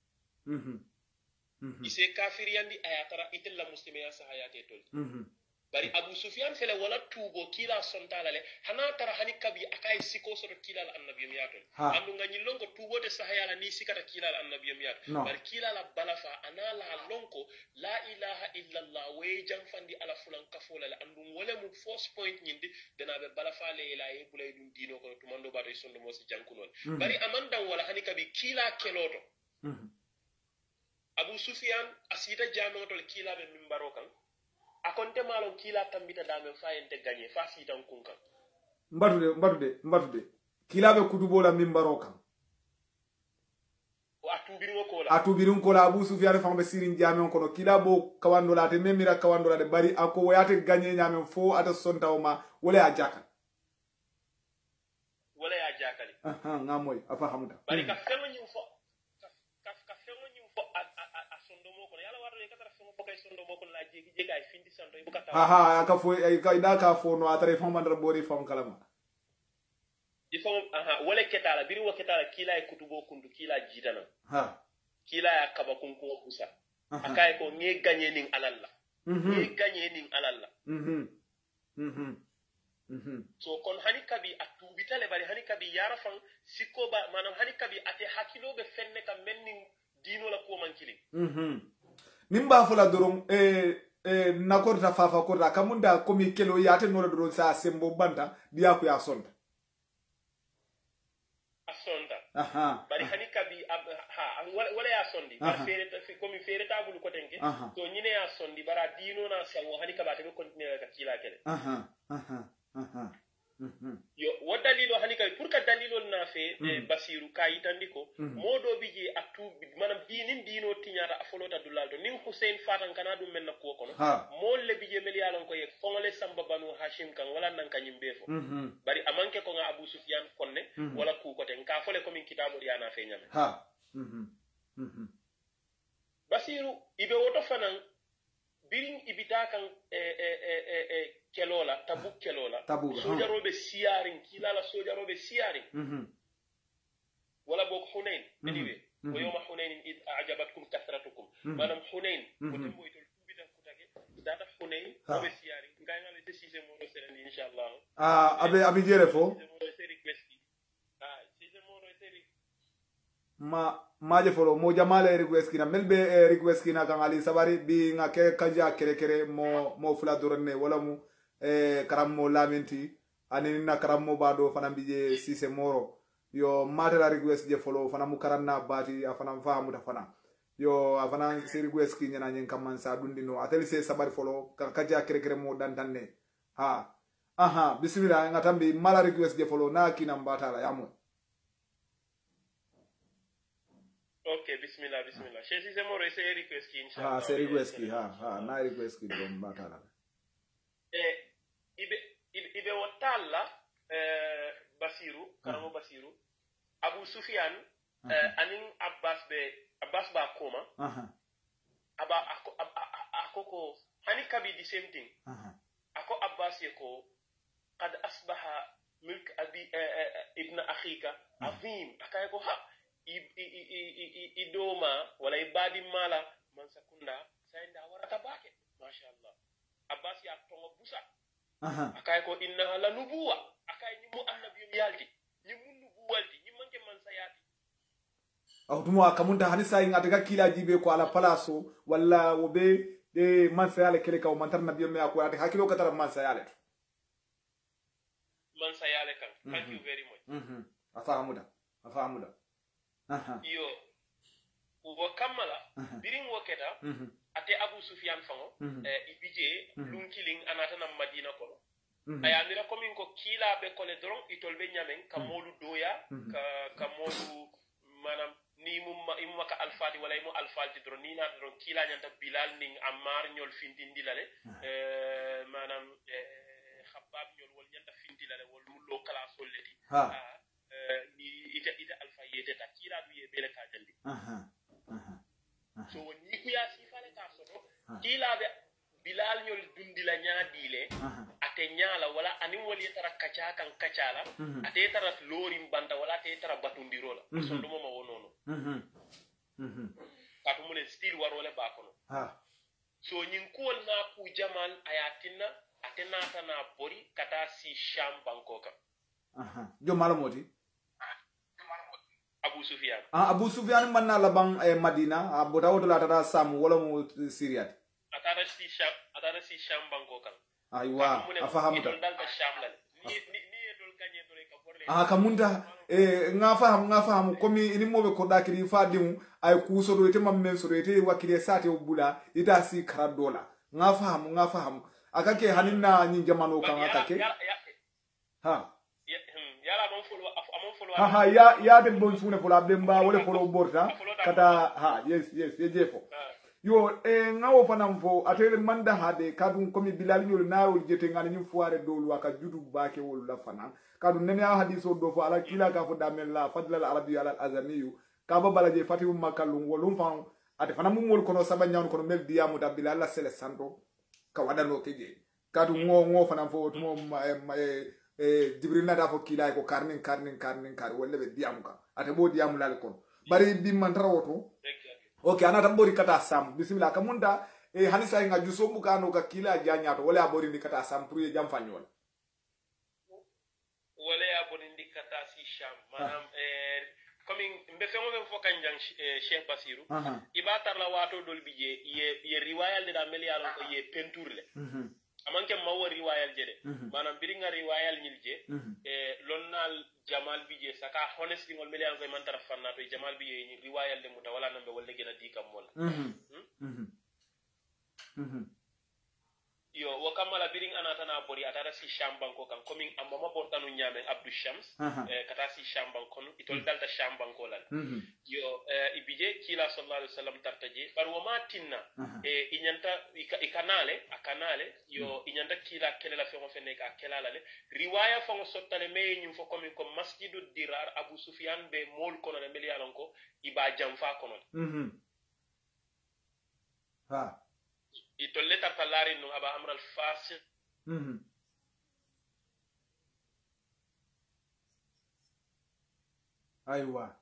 ise kafir yandi ayatara itella muslimiya sahayate tol bari Abu Sufyan fele wala tubo kila sontala le hana tara hani kabi akai siko soto kila la annabiyam yato andu nga nyilongo tubo de sahayala ni sikata kila la annabiyam yato bari kila la balafa ana la lonko la ilaha illa allah we jam fandi ala fulan kafola la andu wala mu first point nyindi dana be balafa le la e bulay dum dino ko to mando bato sondo mo si jankunol bari amanda wala hani kabi kila keloto Abu Sufyan asita jamatol kila be mimbaro kan akonte malon kila tambita dame fayente gagné fa sitan kunkan mbatude kila be kutubo la mimbaro kan atubirin ko la Abu Sufyan fambe sirin jamen kono kila bo kawando la te memira kawando la de bari ako wayate gagné nyamen fo ata sonta o ma wala a jakal ngamoy afa hamuda bari ka fengo nyum fo ka fengo nyum fo a sondo mo kono yalla wardo e katara fengo fo kay sondo mo kono la jegi jega ay findi sondo e bukata ka fo ay ka ida ka fo no atare fo mandar bori fam kalama ifo wala ketala biri wo ketala kila e kutubo kundu kila jidana kila ya kaba kunko busa akay ko nge gagné ning alalla nge gagné ning alalla so kon hani kabi atubitale bari hani kabi yara fan sikko ba manam hani kabi ate hakilo be fenne kam menning dino la ko mankili nimba fula dorom nakorta fafa korta kamunda komi kelo yate no doron sa sembo banda biya ko ya sonda bari hani kabi wala ya sondi bari fere komi fere tabulu ko tenke to nyine ya sondi bara dino na sawo hani kabate be continuer ka kila kele yo wo dalilo hani kay pour ka dalilo na fe basiru kayitandiko modo biji atu manam dinin dino tinyata afolota dulaldo nin Hussein fatan kana dum men ko kono mol le bije mel yalon ko ye fongale samba banu hashim kan wala nan kanyim befo bari amanke ko nga Abu Sufyan konne wala ku ko ten ka fole ko min kitabu yana fe nyame basiru ibe woto fanan birin ibita kan kelola tabuk kelola sojarobe siyarin kilala sojarobe siyarin wala bok Hunain anyway wa yawma Hunain id a'jabatkum kathratukum manam Hunain wotimbo itol tubitan kutage data Hunain robe siyarin ngay ngale te sise mo do seren inshallah abi jere fo maje folo mo jamale request kina melbe request kina kan ali sabari bi nga ke kanja kere mo fula dorne wala mu karammo lamenti aneni na karammo bado fana bije sise moro yo matera request je folo fana mu karanna bati afana famu da fana yo afana se request kinya na nyen kam man sa dundino ateli se sabari folo kanja kere mo dandanne bismillah ngatambi mala request je folo na kina mbata la yamo. Okay, bismillah. Shesi se moro ese request ki inshallah. Se request ki na request ki do mbata. Ibe watalla Basiru, karamo Basiru. Abu Sufyan anin Abbas ba koma. Akoko hani kabi the same thing. Ako Abbas yeko qad asbaha milk abi ibn akhika azim akayeko idoma wala ibadi mala man sakunda sayda warata bake mashallah Abbas ya tongo busa akay ko inna la nubuwa akay ni mu annabiyum yalti ni mu nubuwalti ni manke man sayati awtumo akamunda hanisa ingataka kila jibe ko ala palaso wala wobe de man sayale kele ka man tar nabiyum ya ko ati hakilo katara man sayale kan thank you very much afahamuda yo ubo kamala birin woketa ate Abu Sufyan fango ibije lunkiling anata na Madina ko aya mira komin ko kila be kole dron itolbe nyamen ka modu doya ka modu manam ni imma ka alfati wala imu alfati dron ni na dron kila nyanta Bilal ning Ammar ñol fintindi lale manam khabbab ñol wol nyanta fintindi lale wol mullo kala solleti ni ita alfa yete ta kila du ye bele ka jandi so ni ku ya sifale ka soto kila be Bilal ñol dundi la nyaadile ate nyaala wala ani woli tara kacha kan kachala ate tara lorim banda wala ate tara batundiro la so dum ma wonono katu mo le style war wala ba kono so nyin kuwol na ku jamal ayatinna atenata na bori kata si sham banko kam jo malamoti Abu Sufyan Abu Sufyan manna labang Madina abota woto la tata sam wala mo Syriat atara si sham banko kam aywa afahamuta dal ta sham la ni dol kanye to ka borle kamunta nga faham komi ini mobe ko dakiri fa dimu ay ku so do ite mammen so do ite wakile sate bula ita si karadola nga faham akake haninna ni jamano kan akake ha yala amon follow ha ya de bon sune fola bemba wala follow borta kata ha yes jefo yo ngawo fanam fo atele manda hade kadum komi bilal nyol nawol jete ngani nyum fuare dolu aka judu bake wol la fana kadum nene hadiso do fo ala kila ka fo damel la fadla al arabi ala al azamiyu ka ba balaje fatimu makalum wolum fan ate fana mum wol kono sabanyan kono mel diamu da bilal la sele santo ka wadano keje kadum ngo fanam fo tumo jibril na da fo kila ko karnin kar wolle be diamu ka ate bo diamu lal kono bari bi man taroto okay anata bori kata sam bismillah kamunda hanisa nga juso mukano ka kila janyato wala bori ndi kata sam pour jam fanyol wala ya bori ndi kata si sham manam coming mbe fengo fo kanjang Cheikh Basiru ibatar la wato dol bije ye riwayal de da melialo ko ye peinture le amanke mawo riwayal jede manam biringa riwayal nyilje lonnal jamal bije saka honestly ngol melian ko man taraf fanna to jamal bije ni riwayal de muta wala nambe wolle gena dikam mol yo wakamala biring anatana bori atara si shambang ko kan coming amma bortanu nyame Abdou Shams kata si shambang kono itol dalta shambang ko lan yo ibije kila sallallahu alaihi wasallam tartaje par wama tinna inyanta akanale yo inyanta kila kelela fe fene ka kelala le riwaya fa sottale me nyum fo coming ko masjidud dirar Abu Sufyan be mol kono le melialon ko iba jamfa kono ha itolle tartalari no aba amral fasik aywa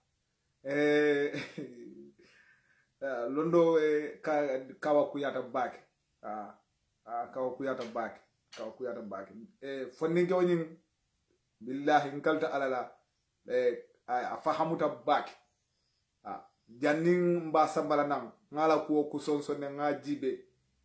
londo kawa kuyata bake kawa kuyata bake fonninge wonin billahi nkalta alala afahamuta bake jannin mba sambala nan ngala kuwo kusonsone nga jibe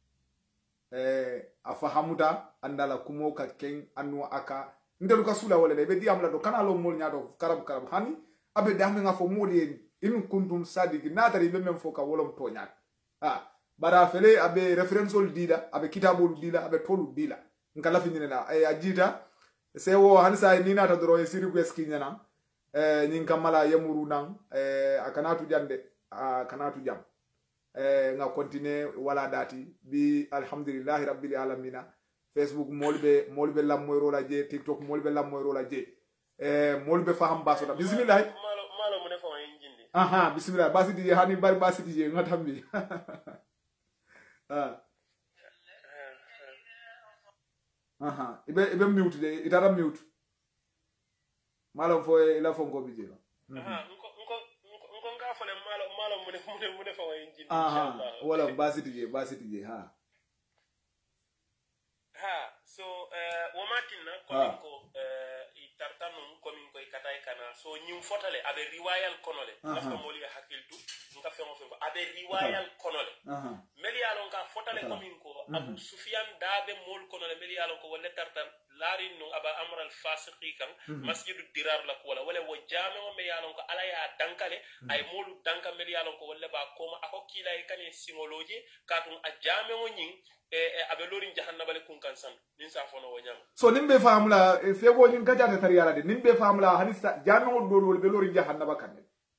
afahamuta andala kumo ka ken anu aka ndelu ka sula wala be diam la do kana lo mol nyaado karab hani abe dami nga fo moli in kuntum sadiki natari be mem fo ka wolom to nyaat bara fele abe referensol dila abe kitabul dila abe tolu dila ngala finine na ajita se wo hansa ni nata doro e siri kweski nyana nyin kamala yamuru nan akanatu jande kanatu jam nga continue wala dati bi alhamdulillah rabbil alamin Facebook molbe lammoyro la je TikTok molbe lammoyro la je molbe faham baso da bismillah malo mo ne fa injindi bismillah basiti hani bari basiti je ngatambi ibe mute de itara mute malo fo ila fo ngobi je wala basiti je so womatinna komin ko tartanum komin ko katay kana so nyum fotale abe riwayal konole nafko moli hakiltu nka fengo fengo abe riwayal konole melialon ka fotale komin ko Abu Sufyan dabe mol konole melialon ko wala tartan larin no aba amral fasiqi kan masjidud dirar la ko wala wo jame o melialon ko ala ya dankale ay molu danka melialon ko wala ba koma ako kilay kane singoloje katun a jame o nyin abe lorin jahannaba le kun kan san nin sa fono wo nyama so nimbe famula fego nin gajata tariyala de nimbe famula hadisa jame o dol be lorin jahannaba kan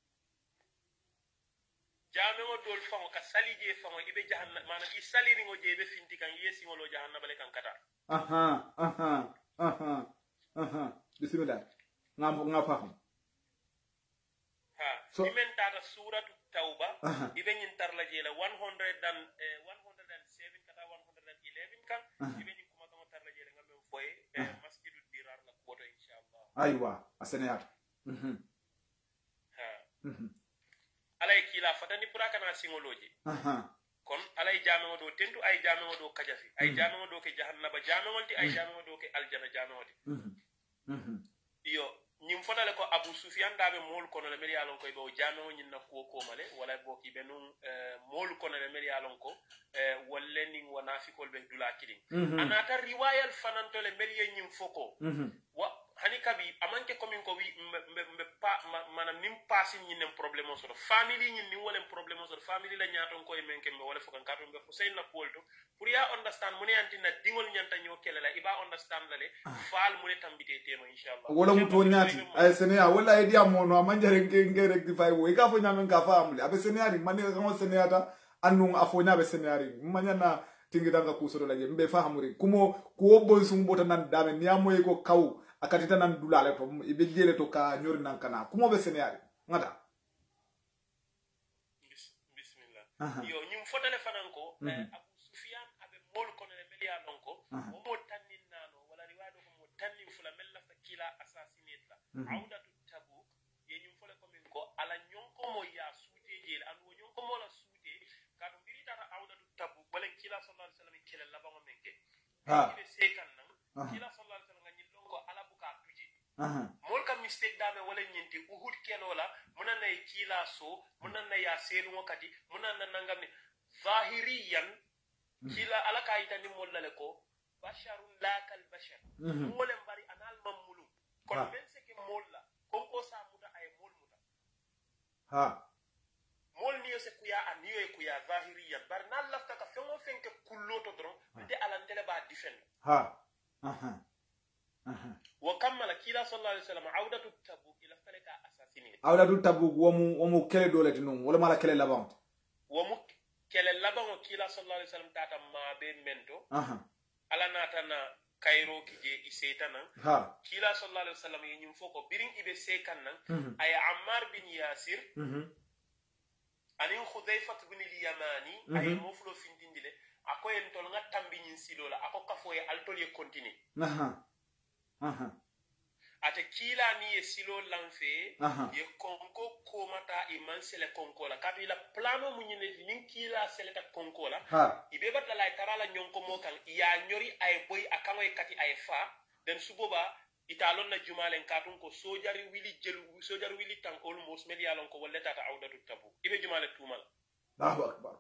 jame o dol fango ka salije fango ibe jahannaba manam i saliri ngo je be finti kan yesi ngolo jahannaba le kan kata bismillah ngam faham so men tata suratu tauba ibe nyin tarla je la 107 kata 111 kan ibe nyin kuma kan tarla je ngam men foye masjidud dirar la ko to inshallah aywa aseniyat alay kila fatani pura kana singoloje kon alay jameŋo do tentu ay jameŋo do kajafi ay jameŋo do ke jahannaba jameŋol ti ay jameŋo do ke aljana jameŋo ti yo ñim fotale ko Abu Sufyan daɓe moolu kono le mel ye lon ko ɓe o jameŋo ñin na kuwo komale wala boki ɓe nun moolu kono le mel ye lon ko walle nin wa nafikol ɓe dula kilin anata riwayal fananto le mel ye ñin fo ko wa hani kabi amanke komin ko wi manam nim pasin ñinen probléme o soto famille ñin nin wolen probléme o soto famille la ñaton koye men kembe wala fokan katon ɓe Hussein na pool to pour ya understand mune antina dingol ñanta ño kele la iba understand la le faal mune tambite tema inchallah wala mu to ñaati ay seneya wala ay dia mono amanjare nge rectify wo ka fo ñamen ka famule abe seneyari mani ka ngo seneyata annu afo ñabe seneyari manyana tingidanga kusodo la je mbe fahamuri kumo kuwo bon sum bota nan dame niamoy ko kaw akatita nan dulale to ibe jele to ka nyori nan kana kumo be seneyari ngata bismillah yo ñum fotale fanan ko Abu Sufyan abe mol kono le melia non ko mo tannin nano wala riwado ko mo tannin fula mella fakila assassinate la awdatu tabuk ye ñum fole ko min ko ala ñonko mo ya suute jeel an wo ñonko mo la suute ka to birita awdatu tabuk wala kila sallallahu alaihi wasallam kila labama menke be sekan nan kila sallallahu alaihi wasallam ñin don ko ala buka tuje mol ka mistake dame wala ñinti uhud kenola munana e kila so munana ya selu wakati munana nangam zahiriyan kila ala ka itani mollale ko basharun la kal bashar molen bari anal mamulu kon men se ke molla kon ko sa muda ay mol muda mol niyo se kuya aniyo e kuya zahiriyan bar nan lafta ka fengo fenke kulloto dron de alantele ba defend wa kammala kila sallallahu alaihi wasallam audatu tabuk ila falaka assassinate audatu tabuk womu kele dolati non wala mala kele labant womu kele labango kila sallallahu alaihi wasallam tata mabe mento ala natana kairo kije isetana kila sallallahu alaihi wasallam yenyum foko birin ibe sekan nan ay Ammar bin Yasir anin Hudhayfa bin al-Yamani ay moflo findindile akoyen tol nga tambi nyin silola ako kafoye altol ye continue ate kila ni ye silo lanfe ye konko komata iman sele konko la kato ila plano munyine nin kila seleta konko la ibe batla la tarala nyonko mo kan ya nyori ay boy akango e kati ay fa den suboba italon na jumalen katun ko sojari wili tan almost medialon ko walleta ta awdatu tabu ibe jumale tumal Allahu akbar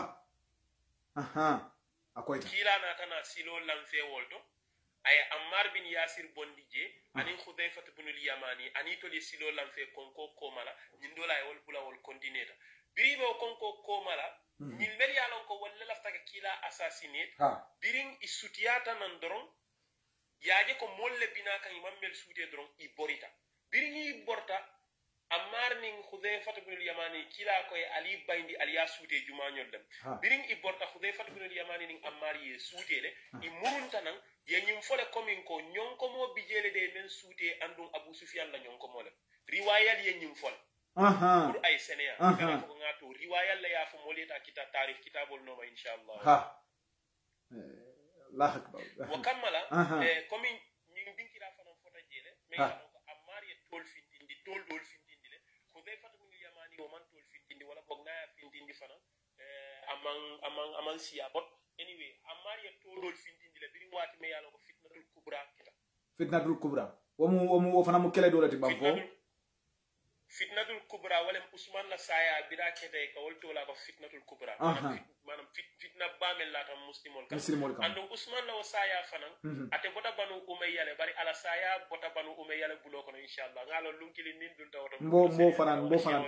akoyta kila na tana silo lanfe wolto ay Ammar bin Yasir bondije ani Hudhayfa bin al-Yamani ani to li silo lamfe konko komala nyindola ay wol bula wol contineta biribe konko komala nyil mel yalon ko walla lafta kila assassinate birin isutiyata nan doron yaaje ko molle bina kan imam mel suute doron i borita birin i borta Ammar nin Hudhayfa bin al-Yamani kila ko e ali bayndi aliya suute jumañol dem birin i borta Hudhayfa bin al-Yamani nin Ammar ye suutele i murunta nan ye ñim fole komin ko ñonko mo bijele de men suute andum Abu Sufyan la ñonko mo le riwayal ye ñim fole pour ay sénéa dara ko ngato riwayal la ya fo moleta kita tarikh kitabul noma inshallah Allah akbar wa kamala komin ñim binkira fanon fota jele mais ko Ammar ye tol findindi tol dol findindi le ko be fatu ngi Yamani o man tol findindi wala bok na findindi fana amang siya bot anyway Ammar ye tol dol findindi le birin wati me yalo ko fitnatul kubra womu fana mu kele dolati banfo fitnatul kubra wala Usman la saya bira kete ka wolto la ko fitnatul kubra manam fitna bamel la tam muslimol kan ando Usman la saya fanan ate bota banu umayya le bari ala saya bota banu umayya le bulo ko inshallah ngalo lunkili nin dul tawto mbo fanan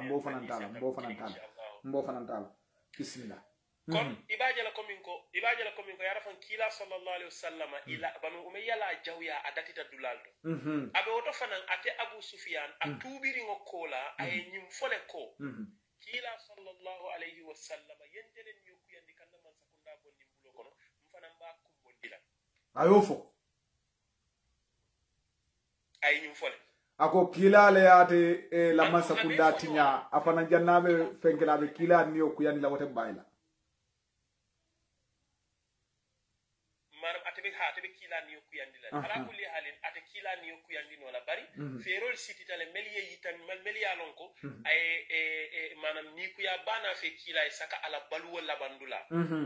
tala bismillah kon ibajala komin ko yara fan kila sallallahu alaihi wasallam ila banu umayya la jawya adatita dulaldo abe woto fanan ate Abu Sufyan atubiri ngokola ay nyim fole ko kila sallallahu alaihi wasallam yendele nyoku yandi kanda man sakunda bonni bulo kono mfana mba kumbondila ayofo ay nyim fole ako kila le ate la man sakunda tinya afana jannabe fenkelabe kila niyo ku yandi la wote bayla atebe kila niyo kuyandila ala kulli halin ate kila ni yokuyandi no la bari ferol sititale meliye yitan meliya lon ko ay manam ni ku ya bana fe kila saka ala baluwo labandula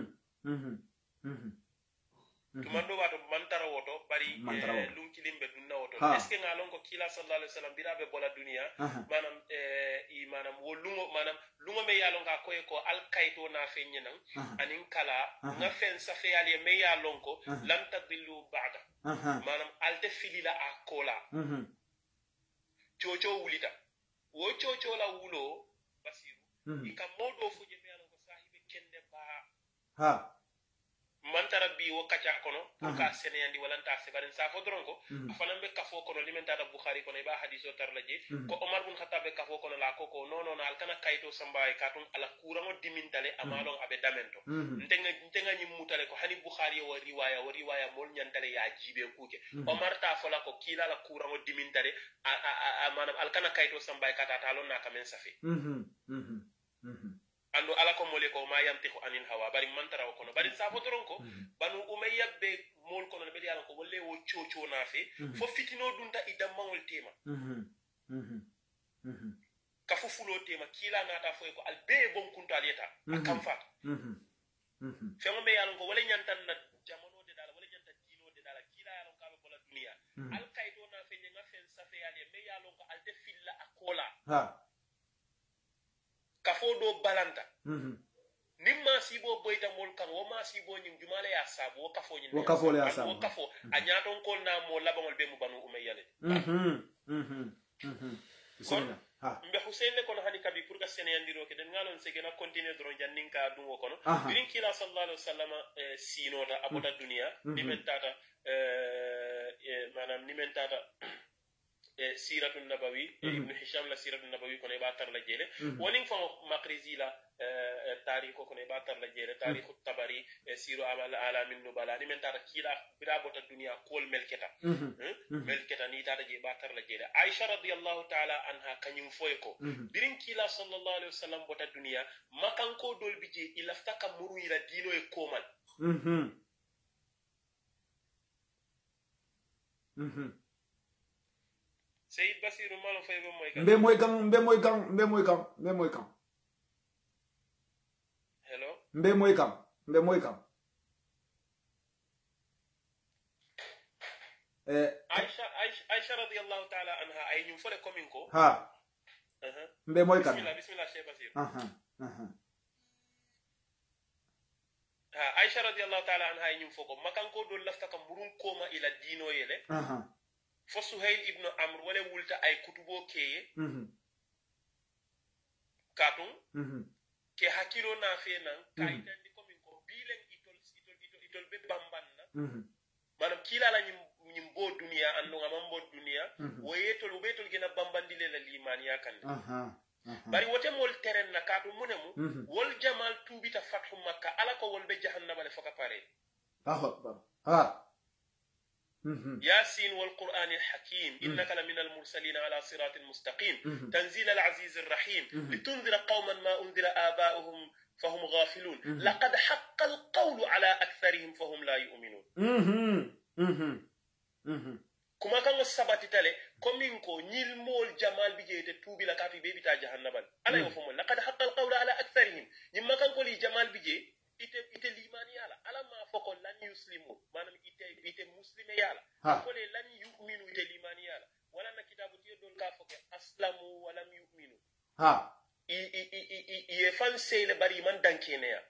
tumando wato mantara woto bari lum kilimbe dunna woto est ce que ngalon ko kila sallallahu alaihi wasallam birabe bola dunia manam manam wo lungo me yalon ka koy ko al kayto na fe nyenan anin kala nga fen safe yali me yalon ko lam tadillu ba'da manam alte filila akola chocho wulita wo chocho la wulo basiru ika modo fuje me yalon ko sahibe kende ba mantara bi wo kacha kono ka seneyandi walanta sebarin sa fodron ko afanan be kafo kono limentata bukhari kono ba hadiso tarlaje ko omar bin khattab be kafo kono la ko no alkana kayto sambaay katun ala kuramo dimintale amalon abe damento ntenga nyim mutale ko hani bukhari wa riwaya mol nyantale ya jibe kuke omar ta fola ko kila la kuramo dimintale manam alkana kayto sambaay katata lon na kamen safi ando ala ko mole ko ma yamtihu anil hawa bari mantara ko no bari sa fotoron ko banu umayya be mol ko no be yalla ko wolle wo chocho na fe fo fitino dunta idam mangol tema ka fu fulo tema kila ngata fo ko al be bon kunta aleta akam fat fe mo be yalla ko wala nyantan na jamono de dala wala nyantan dino de dala kila yalla ko bola dunia al kaydo na fe nga fen safe yalla me yalla ko al de filla akola kafo do balanta nimma sibo boyta mol kan wo ma sibo nyim jumale ya sabo kafo nyin wo kafo le ya sabo wo kafo anyaton kol na mo labangol be mu banu umayyale bismillah mbe Hussein ko no hani kabi pour ka sene yandiro ke den ngalon se gena continuer dron janninka dum wo kono birin kila sallallahu alaihi wasallam sinota abota dunia nimentata manam nimentata سيرة النبوي ابن هشام لا سيرة النبوي كون يباتر لا جيله ونين فما مقريزي لا تاريخ كون يباتر لا جيله تاريخ الطبري سيرة عالم النبلاء ني من تارا كيلا برابط الدنيا كل ملكتا ملكتا ني تارا جي باتر لا جيله عائشة رضي الله تعالى عنها كنيم فويكو بيرين كيلا صلى الله عليه وسلم بوتا الدنيا ما كان كو دول بيجي الا فتاكا مرو الى دينو يكومال Sayyid Basiru malo fay be moy kan mbe moy kan hello mbe moy kan Aisha radiyallahu ta'ala anha ay ñu fole komin ko mbe moy kan bismillah Sayyid Basiru Aisha radiyallahu ta'ala anha ay ñu foko makan ko do lafta kam murun koma ila dino yele fo Suhayl ibn Amr wala wulta ay kutubo keye katum ke hakilo na fe nan kayitandi komin ko bilen itol be bambanna manam kila la nyim bo dunia ando ngam bo dunia woyetol ubetol gena bambandile la limaniya kan bari wote mol teren na katum munemu wol jamal tubita fathu makka ala ko wol be jahannama le foka pare ياسين والقرآن الحكيم إنك لمن المرسلين على صراط مستقيم تنزيل العزيز الرحيم لتنذر قوما ما أنذر آباؤهم فهم غافلون لقد حق القول على أكثرهم فهم لا يؤمنون كما كان السبت تالي كومينكو نيل مول جمال بيجي توبي لكافي بيبي تا جهنم ألا يفهمون لقد حق القول على أكثرهم نما كان كولي جمال بيجي ite limani yala ala ma foko lan yuslimu manam ite muslime yala ko le lan yu'minu ite limani yala wala na kitabu tiyo don ka foke aslamu wala yu'minu i fan sele bari man dankene ya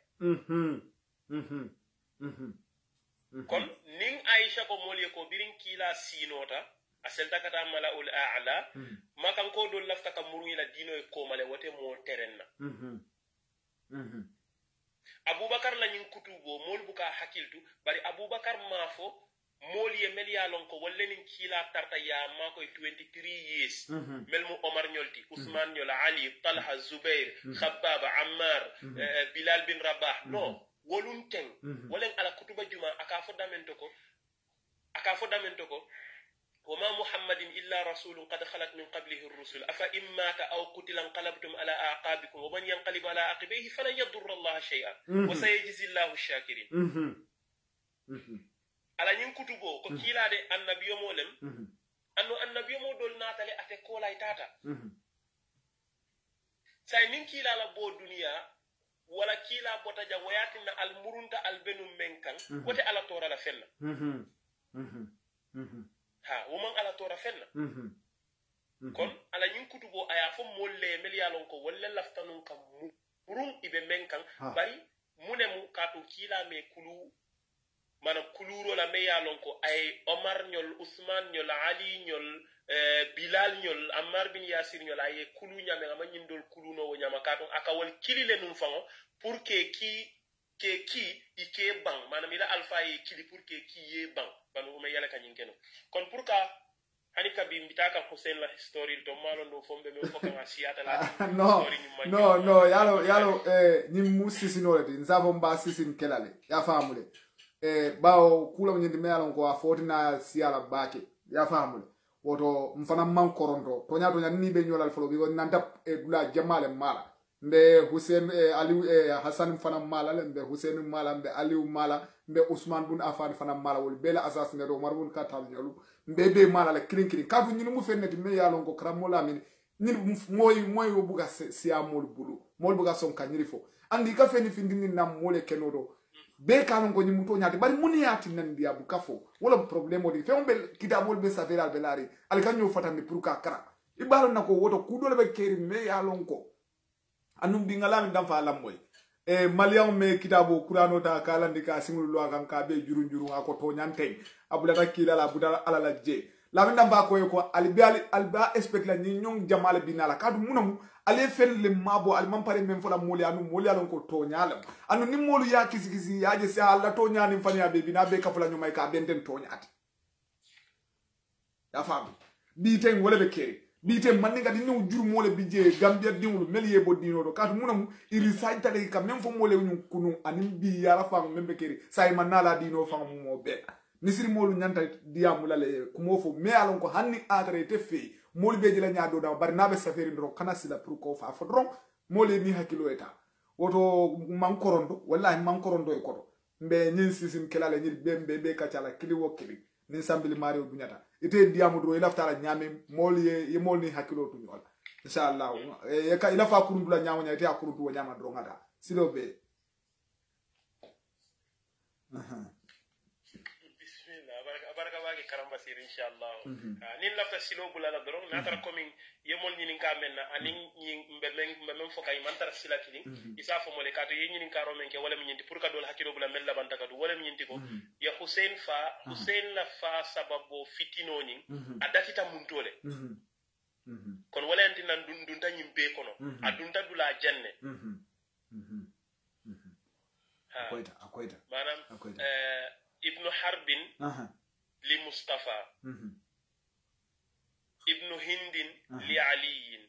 kon ning Aisha ko moliye ko birin kila sinota aselta kata malaul a'la makan ko don lafta ka muru ila dino e ko male wote mo terenna Abubakar la ñing kutubo mol buka hakiltu bari Abubakar mafo mol ye mel ya lon ko wolle nin kila tarta ya mako 23 years mel mu Omar ñolti Usman ñola Ali Talha Zubair Khabbab Ammar Bilal bin Rabah no wolum ten wolen ala kutuba juma aka fo damento ko وما محمد إلا رسول قد خلت من قبله الرسل أفإن مات أو قتل انقلبتم على أعقابكم ومن ينقلب على عقبيه فلن يضر الله شيئا وسيجزي الله الشاكرين على نين كتبو كو كيلا دي النبي مولم anno annabi mo dol natale ate kolay tata say nin kila la bo duniya wala kila bota ja wayatina al murunta al benu menkan wote ala tora la fenna ha woman ala tora fenna kon ala nyin kutubo aya fo molle melyalon ko walla laftanun kam murum ibe menkan bari munemu kato kila me kulu manam kuluro la meyalon ko ay Omar ñol Ousmane ñol Ali ñol Bilal ñol Ammar bin Yasir ñol ay kulu ñame ngama ñindol kulu no ñama kato aka wol kilile num fango pour que ki ike bang manam ila alpha yi kili pour que ki ye bang banu me yala kanyin keno kon pour ka hani kabi mbitaka Hussein la story to malo ndo fombe me foka ngasiata la no yalo ni musisi no le nzavo mba sisi nkelale ya famule bao kula mnyindi mealon ko afoti na siala bake ya famule woto mfana man koronto to nya ni be nyolal folo bi nanda dula jamale mala mbe Hussein Ali Hassan mfana mala mbe Hussein mala mbe Ali mala mbe Ousmane bun Affan fana mala wol bela assassiné do Omar bun Khattab nyolu mbe be mala la kirin kadu nyinu mu fenneti me yalon ko kramola min ni moy wo buga siya mol bulu mol buga son kanyiri fo andi ka feni findini nam mole kenodo be kanon ko nyimuto nyaati bari muni yaati nan dia bu kafo wala problème odi fe be kitabol be safera belari al kanyo fatandi pour ka kara ibalo nako woto kudole be keri me yalon ko anum bi ngala mi dam fa lamboy malian me kitabo kurano ta kala ndika singulu lo kan ka be jurunjuru ako to nyante abula ta kila la budala ala la je la mi dam ba ko alba expect la ni nyong jamale binala kadu munam ale fen le mabo al mampare men fola moli anu moli alon ko to nyala anu ni molu ya kisikisi ya je sa alla to nyani fani abe bina be kafula nyumay ka benten to nyaati ya fam bi ten wala be keri bite manni ngati ñu jur mo le bije Gambia diwlu meliye bo dino do kat munam iri sajta de kam même fo mo le ñu kunu anim bi yara fam membe keri say manala dino fam mo be nisiri molu nyanta diamu la le kumo fo me alon ko hanni atare te fe molu be jila nyaado da bari nabe saferi ndo kana sila pour ko fa fo dron mo le ni hakilo eta woto man korondo wallahi man korondo e kodo mbe nyin sisim kelale nyir bembe be kacala kili wokili ni sambili mario bunyata ite diamu do ila ftara nyame mol ye mol ni hakilo tu nyola inshallah e ka ila fa kurundula nyawo nya ite akurundu nyama do ngata silo be bismillah baraka wagi karamba sir inshallah nin lafta silo bulala doron natara komin yemol nyinin ka menna anin mbe men fokay mantara sila kini isa fo mole kato ye nyinin karo men ke wala mi nyinti pour ka dol hakilo bula mel labanta kadu wala mi nyinti ko ya Hussein la fa sababu fitino ni adatita muntole kon wala enti nan dunta nyimbe kono adunta dula janne akoita manam ibnu harbin li Mustafa ابن هند لعلي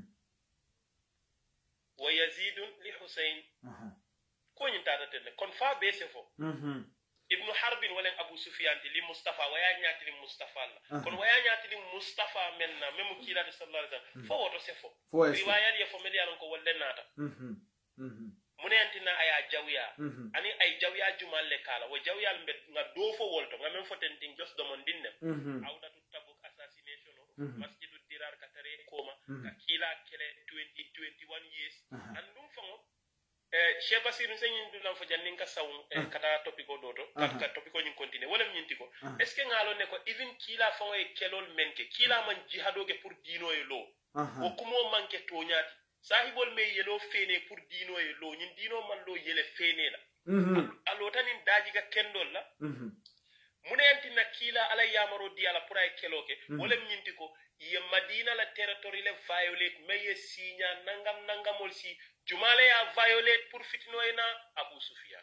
ويزيد لحسين كون ينتادتن كون فا بيسفو ابن حرب ولا ابو سفيان لمصطفى ويا نياتي لمصطفى كون ويا نياتي لمصطفى مننا ميمو كيلا صلى الله عليه وسلم فو تو سفو روايه يفو مليان كو ولن ناتا munentina aya jawya ani ay jawya jumal le kala wo jawya mbe nga do fo wolto nga men fotenting just do mon dinne awda tu tabuk assassination masjidud dirar katare koma ka kila kele 21 years andum fango Cheikh Basir nsenyin dulam fo jannin ka saw kata topico doto ka topico nyin continue wala nyinti ko est ce que ngalo ne ko even kila fango e kelol menke kila man jihado ke pour dino e lo o kumo manke to nyati sahibol me yelo fene pour dino e lo nyin dino man lo yele fene la allo tanin daji ga kendol la munenti na kila ala yamaro di ala pour ay keloke wala nyinti ko ye Madina la territory le violate meye signa nangamol si jumale ya violate pour fitino ena Abu Sufyan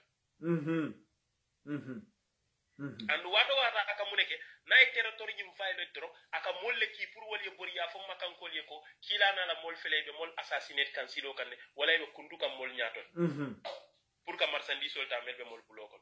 andu wata aka muneke na territory nyim violate dro aka molle ki pour wali bori ya fo makankol ye ko kila na la mol felebe mol assassinate kan silo kan wala be kundu kam mol nyaton pour ka marchandise solta melbe mol bulokol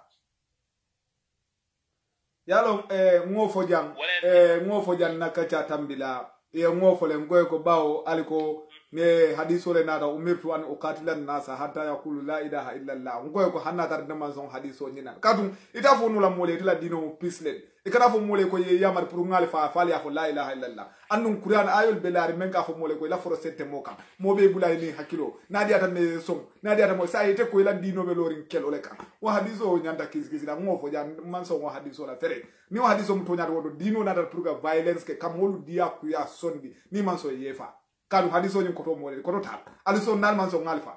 yalo ngofo jan nakacha tambila ngofo le ngoy ko bawo aliko ne hadiso le nada umirtu an uqatila nasa hatta yaqulu la ilaha illa allah ngoy ko hanna tar dama son hadiso nyina kadum ita fonu la mole dila dino pislet ikana fo mole ko ye yamar pour ngal fa fali afo la ilaha illallah annun qur'an ayol belari men ka fo mole ko la foro sente moka mo be bulay ni hakilo nadi ata me som nadi ata mo sayite ko la dino be lorin kelo le ka wa hadiso nyanda kizkizi la ngofo jan man so wa hadiso la fere ni wa hadiso mto nyado wodo dino nada pour ka violence ke kamolu dia ku ya sondi ni man so yefa kadu hadiso ni koto mole koto ta aliso nal man so ngalfa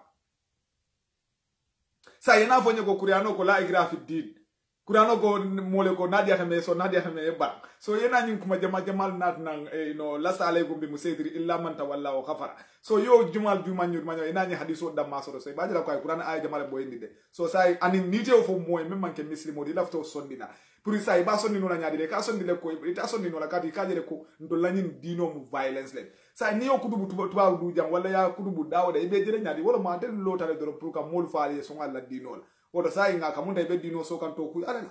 sa yana fo nyako qur'ano ko la igrafi did Kurano ko mole ko nadia tame so nadia tame ba so yena nyin kuma jamal nat nan no lasa alaykum bi musaydir illa man tawalla wa khafara so yo jumal nyur manyo ena ni hadiso da masoro so ba jala ko Quran ay jamal boy ndide so say ani nite o fo moy même manke muslimo di lafto sondina pour say ba sonni no la nyaade ka sonni le ko ita sonni no la kadi ka jere ko ndo lanyin dino mu violence le say ni o kudubu tuba du jam wala ya kudubu dawda e be jere nyaade wala ma del lo tale do pour ka mol faali so ngalla dino la woto sai nga kamunda ibe dino so kan to ku alala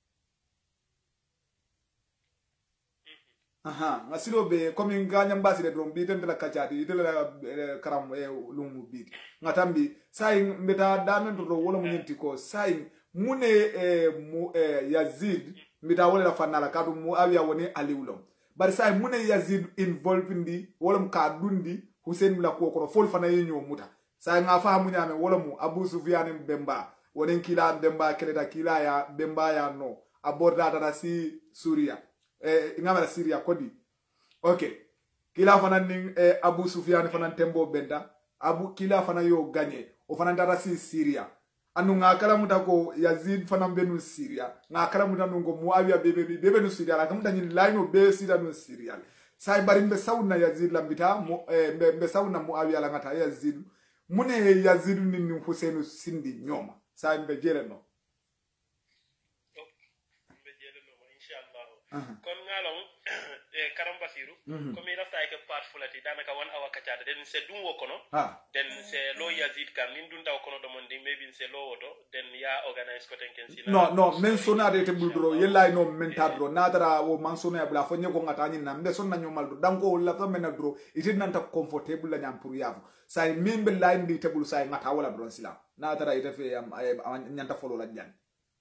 aha ngasilo be komi nganya mbasi de drum bi tende la kachati itele la karam lumu bi ngatambi sai mbeta damen to wala munyenti ko sai mune Yazid mbeta wala fanala kadu mu awiya woni aliwlom bar sai mune Yazid involved ndi wala ka dundi Hussein la ko ko fol fana yenyo muta sai nga fahamu nyame wala mu Abu Sufyan Bemba wonen kila Bemba keleta kila ya Bemba ya no aborda tata si Suria ngama Syria kodi okay kila fana ning Abu Sufyan fana tembo benda abu kila fana yo ganye o fana tata si Syria anu ngakala muta ko Yazid fana benu Syria ngakala muta ngo Muawiya bebe no Syria la kamuta nyin line be Syria no Syria sai bari mbe sauna Yazid lambita mbe sauna Muawiya la ngata Yazid mune Yazid nin Hussein sindi nyoma sai mbe jere no kon ngalon karam basiru comme il rafta ke part fulati danaka 1 hour kacada den se dum wokono den se lo Yazid kam nin dun taw kono do mondi maybe se lo woto den ya organize ko tenken sina no men sona de te buldro yella no men tadro nadara wo man sona ya bla fo nyego ngata nyin na mbe sonna nyomal do danko la fa men dro itin nanta comfortable la nyam pour yafu say membe line di tebul say ngata wala dron sila nadara ite fe nyanta folo la jan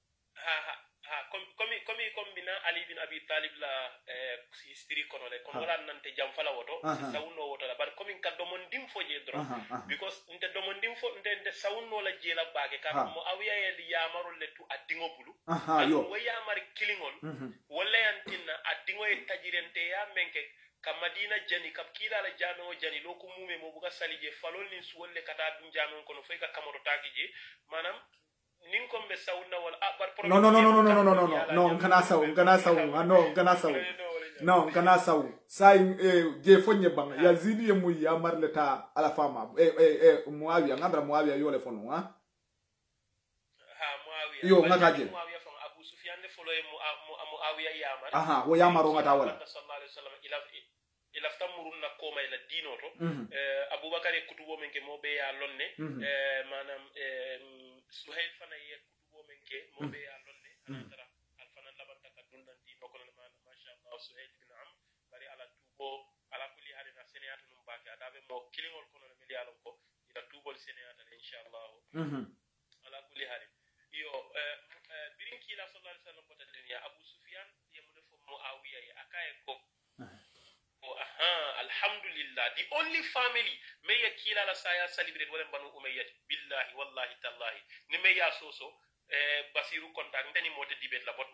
komi kombina Ali bin Abi Talib la history kono le kono la nante jam fala woto sawno woto la bar komi ka domon dim foje dro because nte domon dim fo nte sawno la jela baage ka mo awiya el yamaro le tu adingo bulu yo wo yamar kilingol wala yantina adingo e tajirente ya menke ka Madina jani kap kila la jano jani loku mume mo buga salije falol ni suwolle kata dum jano kono fay ka kamaro takije manam ninkombe sauna wala no kana sawu no kana sawu sai je fonye bang Yazid ye mu ya marleta ala fama Muawiya ngandra Muawiya yo le fono ha Muawiya yo ngakaje Muawiya fon Abu Sufyan le folo Muawiya yamar wo yamaro ngata wala sallallahu alaihi wasallam ila tamurun na koma ila dinoto Abubakar kutubo menke mobe ya lonne manam Suhail fana ye kutubo menke mobe ya lonne anatara al fana labanta ka dundan di noko na masha Allah Suhail bin bari ala tubo ala kulli halina seniyata num baki adabe mo kilingol kono na miliyalon ko ila tubol seniyata inshallah ala kulli halin yo birin kila sallallahu alaihi wasallam bota dunya Abu Sufyan yemude fo Muawiya ya akaye ko alhamdulillah the only family may kila la saya celebrate wala banu umayyah billahi wallahi tallahi ni me ya soso basiru contact ndani mote dibet la bot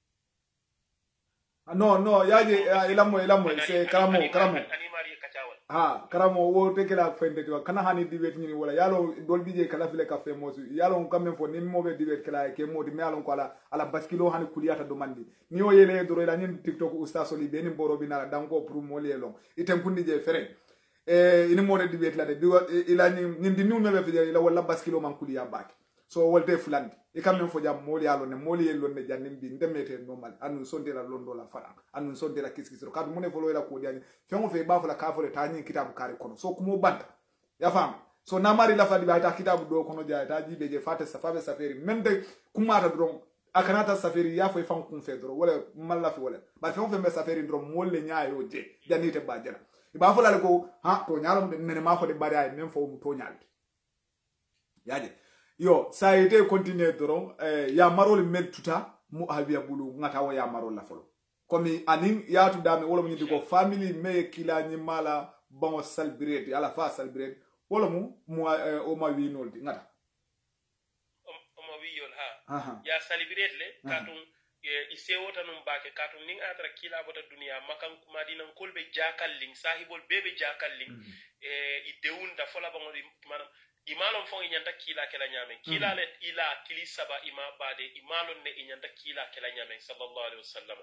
no yaje ilamo se karamo karamo wo tekela fende to kana hani dibet ni wala yalo dolbije kala file ka femosu yalo kammen fo ni mobe dibet kala ke modi me alon ko ala baskilo hani kuliyata do mandi ni o yele do la ni TikTok ustaso li beni boro binala danko pour mo lelo item kundi je fere ini mode dibet la de ila ni ndi nu mebe fi ila wala baskilo man kuliya baki so wolte fulandi e kammen fo jam moli yalo ne moli yelo ne jannim bi ndemete normal anu sondela londo la fara anu sondela kiskisro kadu mone folo ila ko diani fengo fe ba fala ka folo tani kitabu kare kono so kumo banta ya fam so namari la fadi ba ta kitabu do kono ja ta jibe je fate safabe saferi mende kumata dron akanata saferi ya fo fan kun fe dro wala malla fi wala ba fengo fe me saferi dro molle nyaayo je janite ba jana ba fala ko ha to nyaalo ne ma fo de bari ay même fo mu to nyaalti yaje yo ça a été continué doron ya marol med tuta Muawiya bulu ngata wa ya marol la folo komi anin yaatu dame wala mu ñindi ko family me kila ñi mala bango celebrate ala fa celebrate wala mu o ma wi noldi ngata o ma wi yol ha ya celebrate le katum i sewota num bake katum ning atra kila bota dunia makan madinan kolbe jakalling sahibol bebe jakalling i deunda fola bango manam imalon fo ñanta kila kala ñamen kila le ila tili saba ima bade imalon ne ñanta kila kala ñamen sallallahu alaihi wasallam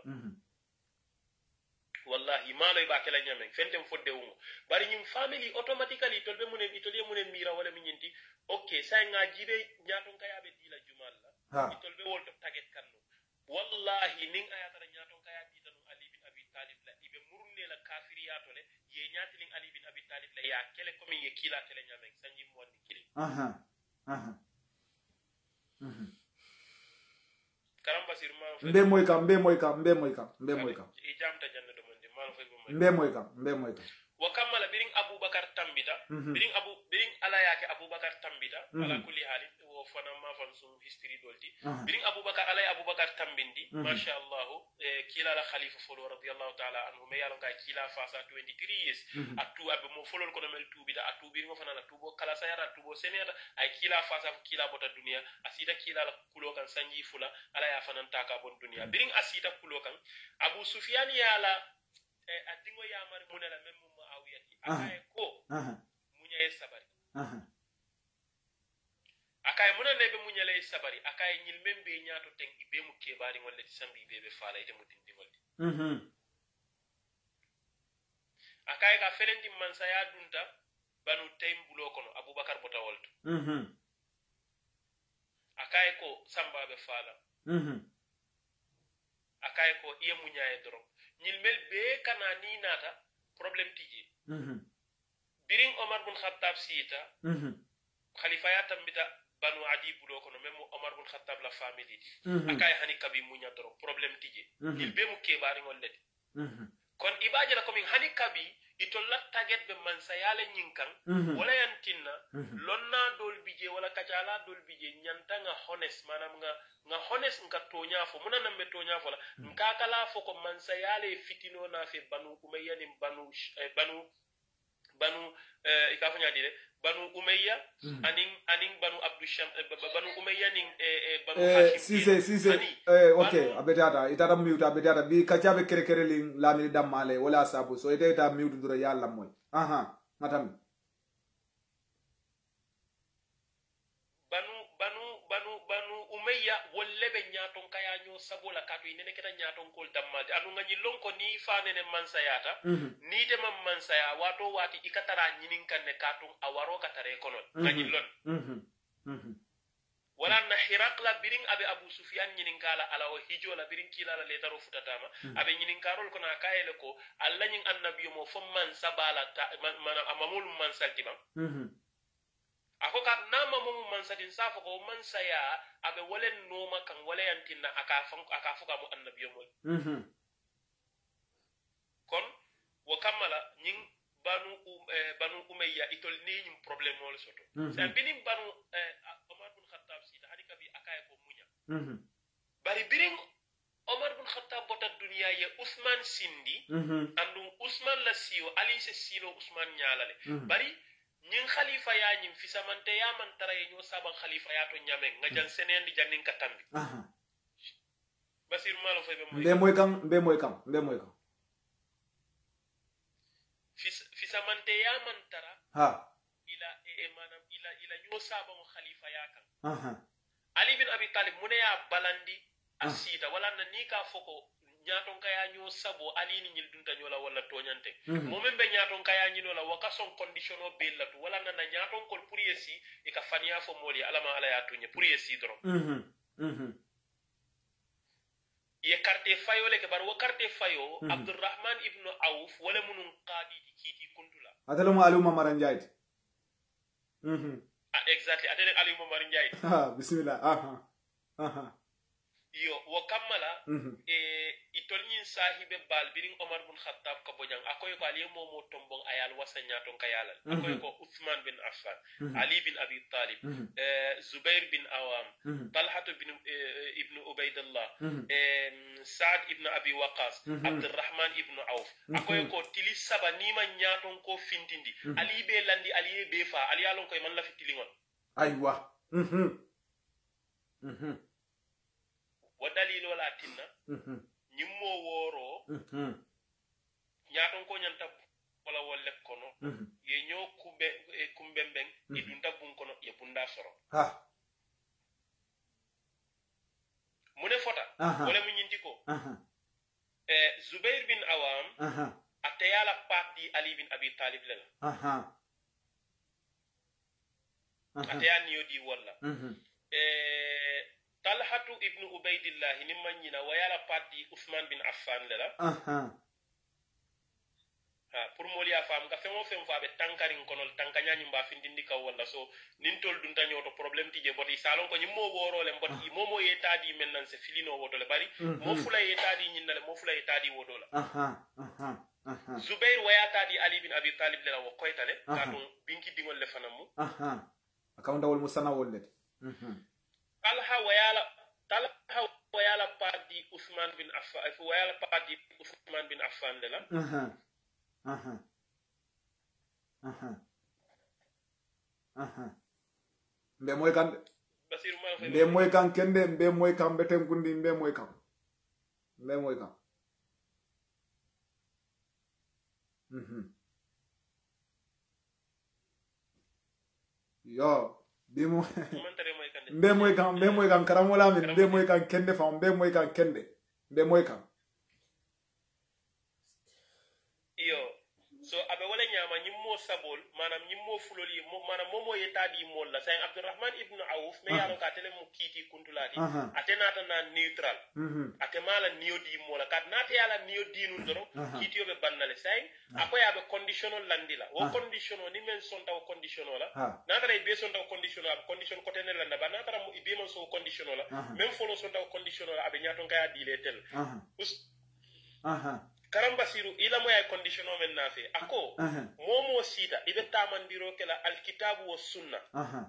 wallahi malo ba kala ñamen fentem fodde wongo bari ñim family automatically tolbe munen itoliye munen mira wala mi ñinti okay say nga jibe ñaton kayabe dila jumal la itolbe wolto taget kanno wallahi ning ayatara ñaton kaya ditanu ali bin abi talib la ibe murne la kafiriyato le ye ñati ling ali bin abi talib la ya kele komi ye kila kala ñamen sanji mo wonni kili karamba sir ma mbe moy kam e jamta janna do monde ma fa mbe moy kam wa kamala biring abubakar tambita biring ala yake abubakar tambita ala kulli hali wo fana ma fan sum history dolti biring abubakar tambindi masha Allah kila la khalifa folo radiyallahu ta'ala anhu me yalo ga kila fasa 23 years atu abe mo folol ko mel tubida atu biringo fana la tubo kala sayara tubo seneta ay kila fasa kila bota dunia asita kila la kulo kan sanji fula ala ya fanan taka bon dunia biring asita kulo kan abu sufyan yala adingo ya mar munela mem muawiyati akaye ko munyaye sabari akaye munale be munyale sabari akaye nyil membe nyaato ten ibe mu kebari ngolle ti sambi bebe fala ite mutindi ngolle akaye ka felendi mansa ya dunta banu taym bulo kono abubakar bota wolto akaye ko samba be fala akaye ko iye munyaye doro ñilmel be kana ni nata problème tiji biring omar bin khattab sita khalifa ya tambita banu adi bulo kono même omar bin khattab la famille di akay hani kabi munya doro problème tiji ñil be mu kebari ngol leti kon ibaje la komi hani kabi ito la target be man sayale nyinkan wala yantinna lonna dol bije wala kacala dol bije nyanta nga honest manam nga honest nga tonya fo muna nambe tonya fo la nka kala fo ko man sayale fitino na fe banu umayya ni banu ikafanya dire banu umayya aning banu abdusham banu umayya ning banu hashim si okay abetata itata miuta abetata bi kachabe kere ling lamil damale wala sabu so itata miutu dura yalla moy matam banu umayya wollebe nyaton kaya nyo sabola katu inene keta nyaton kol dammalde anu ngani lonko ni fanene mansayata ni de mam mansaya wato wati ikatara nyinin kanne katum awaro katare kono ngani lon wala na hiraqla biring abe abu sufyan nyinin kala ala o hijola biring kila la letaro futatama abe nyinin karol kono akayele ko alla nyin annabiyo mo fom man sabala mana amamul man saltima ako ka nama mo man sadin safo ko man saya abe walen noma kan wala yantinna aka fuka mo annabiyo mo kon wo kamala nyin banu umayya itol ni nyim problem mo le soto sa binim banu omar bin khattab sita hadi kabi akaye ko munya bari biring omar bin khattab bota dunya ya usman sindi andum usman la siyo ali se silo usman nyalale bari ñing khalifa ya ñing fisamante ya man tara ñoo saban khalifa ya to ñame nga jan senendi jannin katambi basir malo fay be moy kam fisamante ya man tara ila manam ila ñoo saban khalifa ya kan ali bin abi talib mune ya balandi asita wala na ni ka foko ñaaton kaya ñoo sabo ali ni ñil dunta ñola wala toñante momen be ñaaton kaya ñino la waka son condition o bellatu wala na ñaaton kol pour yesi e ka faniya fo moli alama ala ya tuñe pour yesi dro ye carte fayo le ke bar wo carte fayo abdurrahman ibn auf wala munun qadi di kiti kuntula adalo aluma maranjaiti exactly adale aluma maranjaiti bismillah yo wo kammala itolñin sahibe bal birin Omar bin Khattab ka bojang akoy ko ali momo tombong ayal wasanya ton kayalal akoy ko Uthman bin Affan Ali bin Abi Talib Zubair bin Awam Talha bin ibn Ubaydullah Sa'd ibn Abi Waqas Abdurrahman ibn Auf akoy ko tili saba nima nyaton ko fintindi ali be landi ali be fa ali alon koy man la fi tilingon aywa wa dalilo la tinna ñimmo woro ñaton ko ñanta wala wolle kono ye ñoo kumbemben e dunta bun kono ye bunda soro ha mune fota wala mu ñinti ko Zubair bin Awam atayala parti Ali bin Abi Talib lela ataya niyo di walla Talhatu ibn Ubaydillah ni manyina wayala parti Uthman bin Affan lela ha pour molia fam ga femo fem fa be tankarin konol tankanya nyimba findindi ka walla so nin tol dun tanyo to problem tije boti salon ko nyimmo woro le boti momo yetadi men nan se filino woto le bari mo fula yetadi nyinnale mo fula yetadi wodo la Zubair wayatadi Ali bin Abi Talib lela wo koytale kadum binki dingol le fanamu akawnda wol musana wolle Talha wayala parti Uthman bin Affan wayala parti Uthman bin Affan lela mbe moy kan Basiru ma mbe moy kan kende mbe moy kan beten kundi mbe moy kan yo bimo mbe moy kan karamola min mbe moy kan kende fam mbe moy kan kende mbe moy kan yo so abe wala nyama nyimmo sabol manam nyimmo fuloli manam momo yetadi mol la say Abdurrahman ibn Auf me yalo ka tele mu kiti kuntuladi atenata na neutral atemala niodi mola kat nata yala niodi nun doro kiti yobe bannale say akoya be conditional landila wo conditional ni men sonta wo conditional la nata ray be sonta wo conditional condition ko tenel landa ba nata mu be man so conditional la même folo sonta wo conditional la abe nyaton kaya dile tel Karambasiru ila moya condition o men nafe ako momo sita ibe tamandiro kala alkitabu was sunna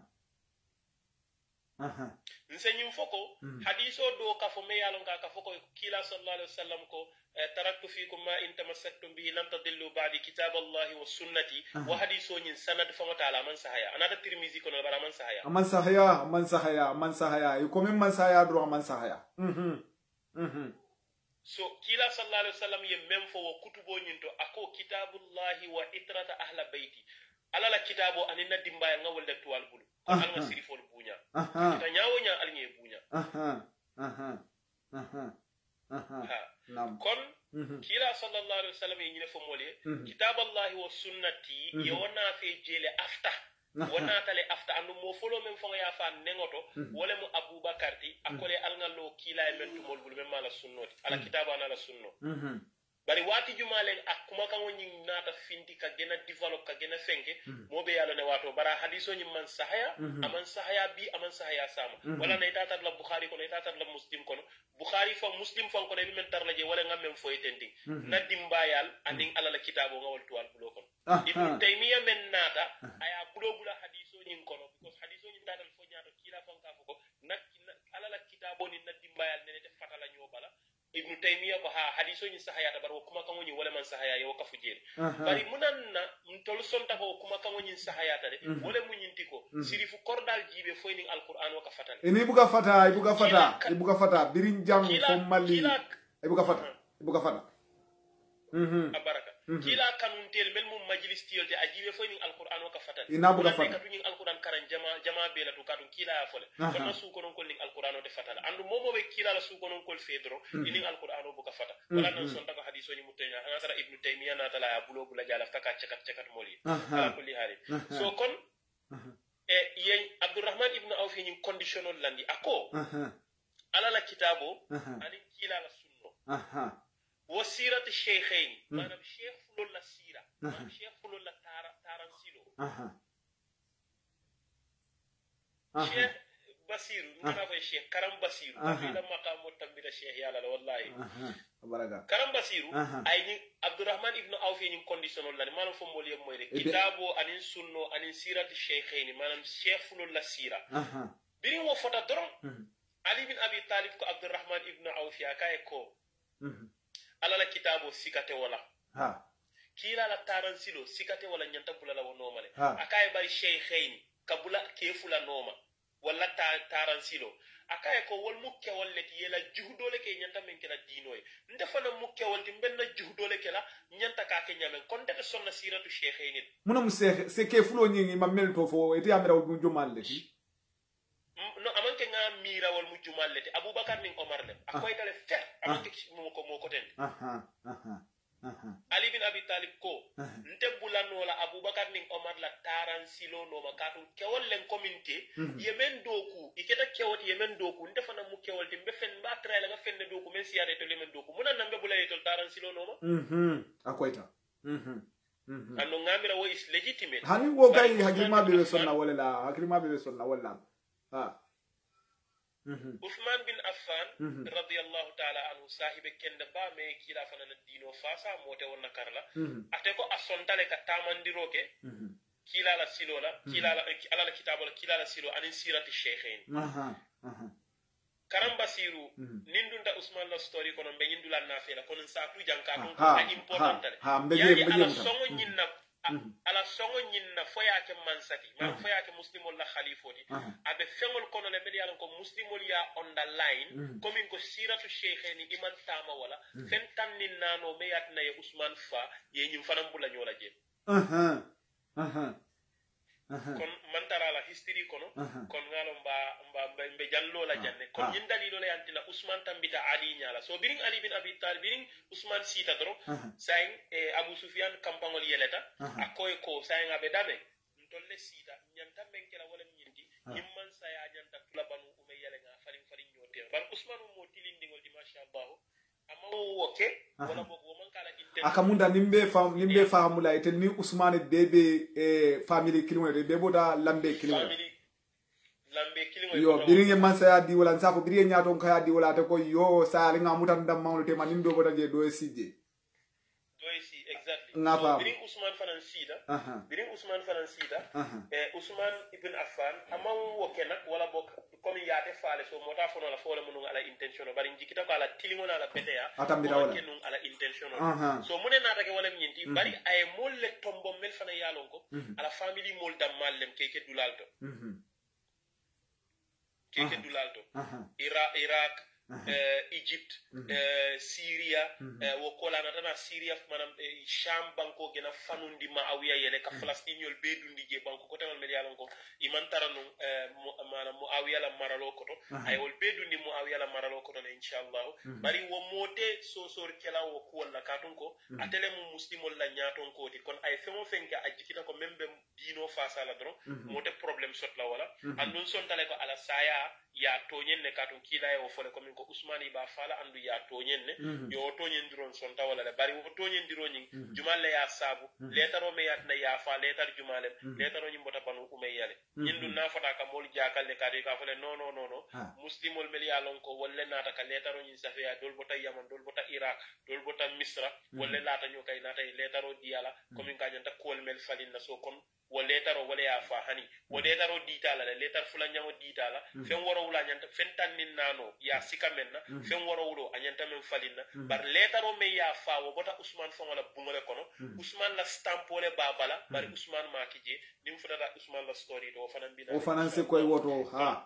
nsenyim foko hadiso do ka fo me yalon ka foko kila sallallahu alaihi wasallam ko taraktu fikum ma in tamassaktum bihi lam tadillu ba'di kitaballahi was sunnati wa hadiso nyin sanad fa mata man sahaya anata tirmizi kono bara man sahaya ko men man sahaya do man sahaya so kila sallallahu alaihi wasallam ye mem fo wo kutubo nyinto ako kitabullahi wa itrata ahla baiti alala kitabo anina dimbaya ngawol de tuwal bulu ko alma sirifol bunya ta nyaawo nya alnye bunya kon kila sallallahu alaihi wasallam ye nyine fo mole kitabullahi wa sunnati yona fe jele afta wona tale afta andu mo folo men fo ya fa nengoto wala mu Abubakar ti akole alngallo kila e men tumol bul men mala sunnoti ala kitabu ana la sunno bari wati jumalen akuma kan woni nata finti ka gena develop ka gena fenke mobe yalla ne wato bara hadiso nyim man sahaya aman sahaya bi aman sahaya sama wala ne tata la Bukhari ko ne tata la Muslim ko Bukhari fa Muslim fa ko ne men tarla je wala ngam men foytendi na dimbayal anding ala la kitabu ngawol tuwal bulo ko Ibn Taymiyyah men nata aya bulo bula hadiso nyin kono because hadiso nyin tata fo nyaato kila fanka fo ko nak ala la kitabu ni na dimbayal ne te fatala nyobala Ibn Taymiyyah ko ha hadiso nyin sahaya da bar kuma kan woni wala man sahaya yo ka fujeri bari munanna mtol sonta ko kuma kan woni sahaya ta de wala munyinti ko sirifu kordal jibe foyning alquran wa ka fatal ini ibuga fata birin jam fo mali ibuga fata abaraka kila kanun tel mel mum majlis tiyolte ajibe foyning alquran wa ka fatal ina buga fata ka tuning alquran karan jama be la to kadum kila ya fole kono su ko non ko ning alquran o de fatal andu momo be kila la su ko non ko fedro ning alquran o buga fata wala non son taka hadiso ni mutenya ana tara Ibn Taymiyyah na tala ya bulo bula jala taka cekat moli ala kulli hali so kon yen Abdurrahman ibn Auf ni conditional landi ako ala la kitabo ani kila la sunno wasirat shaykhain manam sheikh fulul la sira manam sheikh fulul la taran silo sheikh basiru ngana ko sheikh karam basiru ila maqam tambira sheikh yalla wallahi baraga karam basiru ay ni abdurrahman ibn awf ni conditionnel la manam fo mol yem moy de kitabo anin sunno anin sirati sheikhaini manam sheikh fulul la sira biri wo fota doron ali bin abi talib ko abdurrahman ibn awf ya kay ko ala la kitabo sikate wala kila la taran silo sikate wala nyanta bulala wo nomale akay bari sheikhaini kabula kefula noma wala taran silo akaye ko wol mukke wolle ti yela juhdole ke nyanta men kala dinoy ndefana mukke wolti benna juhdole kala nyanta ka ke nyamen kon de sonna siratu sheikhaini muna musehe se ke fulo nyingi mamel to fo eti amira wo jumalle ti no amanke nga mira wol mu jumalle ti abubakar ning omar le akoy tale fer amanke mo ko ten ali bin abi talib ko ntebulan wala abubakar ning omar la taran silo no makatu kewol len community yemen doku iketa kewot yemen doku ndefana mu kewol ti be fen ba tra la nga fenne doku men siare to yemen doku munan nambe bulay to taran silo no ma akoyta ando ngamira wo is legitimate hani wo gay hakima be sonna wala la hakima be sonna wala Uthman bin Affan radiyallahu ta'ala anhu sahibe kende ba me kila fana na dino fasa mote wonna karla ate ko asontale ka tamandiroke kila la silo la kila la ala la kitabo la kila la silo anin sirati sheikhain karam basiru nindunta Usman la story kono be yindula nafela kono sa tu janka ko important yani ala songo nyinna ala songo nyinna foyake mansati man foyake muslimol la khalifoti abe fengol kono le be yalla ko muslimol ya on the line komin ko siratu sheikhaini iman tama wala fen tannin nano me yatna ye Usman fa ye nyim fanam bula nyola je kon man tara la history kono kon ngalo mbe jallo la janne kon nyin dalilo le antina Usman tambita Ali nyala so biring Ali bin Abi Talib biring Usman sita dro sain Abu Sufyan kampangol yeleta akoy ko sain abe dame ntolle sita nyanta menkela wala nyindi imman saya nyanta tulabanu umayya nga farin nyote ban Usman mo tilindingol di mashallah amma woke wala bogo man kala akamunda nimbe famula ite ni Usman bebe family kilimo de bebo da lambe kilimo yo biringe mansaya di wala nsako biringe nyato nkaya di wala te ko yo sa li nga mutan dam mawlo te man ndo boda je do sije exactly so biring Usman fanan sida Usman ibn Affan amma woke nak wala bok comme yaate faale so mota fono la fole munung ala intention bari jikita ko ala tilingona ala beteya atambira wala kenung ala intention so mune nata ke wala nyinti bari ay molle tombo mel fana yalon ko ala family mol dam mallem keke dulalto Iraq Egypt Syria wo kola natana Syria manam Sham banko gena fanundi ma awiya yele ka Palestiniol be dundi je banko ko tawal mel yalon ko iman taranu manam Muawiya la maralo ko to ay wol be dundi Muawiya la maralo ko to inshallah bari wo mote so sor kela wo ko wala katun ko atele mu muslimol la nyaton ko di kon ay femo fenka ajikita ko membe dino fasa la dro mote problem sot la wala andun son tale ko ala saya ya tonyen ne katun kila e wo fole ko min ko Usmani ba fala andu ya tonyen ne yo tonyen diron son tawala le bari wo tonyen dironin jumalle ya sabu letaro me yatna ya fa letar jumale letaro nyim bota banu umayyale nyindu na fata ka mol jakal le kadi ka fole no muslimol mel ya lon ko wolle nata ka letaro nyin safiya dol bota yaman dol bota iraq dol bota misra wolle lata nyokay nata letaro diala ko min ka nyanta kol mel falin na so kon wo letaro wala ya fa hani wo letaro ditala le letar fulan nyawo ditala fen woro wula nyanta fen tannin nano ya sika menna fen woro wulo anyanta men falinna bar letaro me ya fa wo bota Usman fon wala bungole kono Usman la stamp wala babala bar Usman makije nim futata Usman la story do fanan bina o fanan se koy woto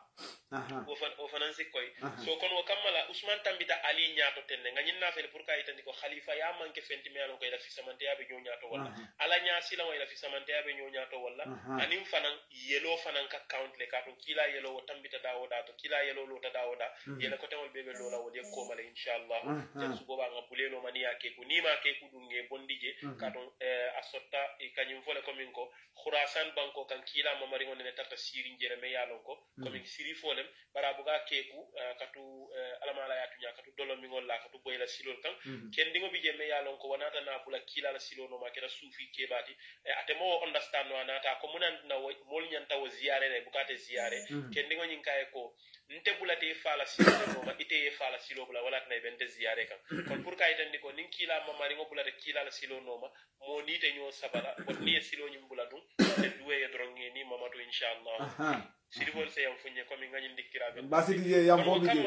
o fanan se koy so kon wo kamala Usman tambita Ali nyaato tenne ngani na fel pour ka itandi ko khalifa ya manke fenti me alon ko ila fi samante yabe nyo nyaato wala ala nyaasi la wala fi samante yabe nyo nyaato wala anim fanan yelo fanan ka count le ka to kila yelo tambita dawo da to kila yelo lo ta dawo da yela ko tawol bebe lo la wodi ko mala inshallah jan su boba ngabulelo mani yake ku nima ke ku dunge bondije ka to asotta e kanyum fole ko min ko khurasan banko kan kila mamari wonne tarta siri jere me yalon ko min siri folem bara buga keku katu alamala ya tunya katu dolo mi ngol la katu boyla silol kan ken dingo bije me yalon ko wanata na bula kila la silo no makera sufi kebati atemo understand no anata ko munan na mol nyanta wo ziare re bukate ziare ken dingo nyin kay ko nte bulate fala silo no ma ite fala silo bula wala na bente ziyare kan kon pour ka itandi ko nin kila mamari ngo bulate kila la silo no ma mo ni te nyo sabala ko ni silo nyum bula dum te duwe ya drongi ni mamato inshallah siribol se yam funye ko mi ngani ndikira be basiti je yam bobi je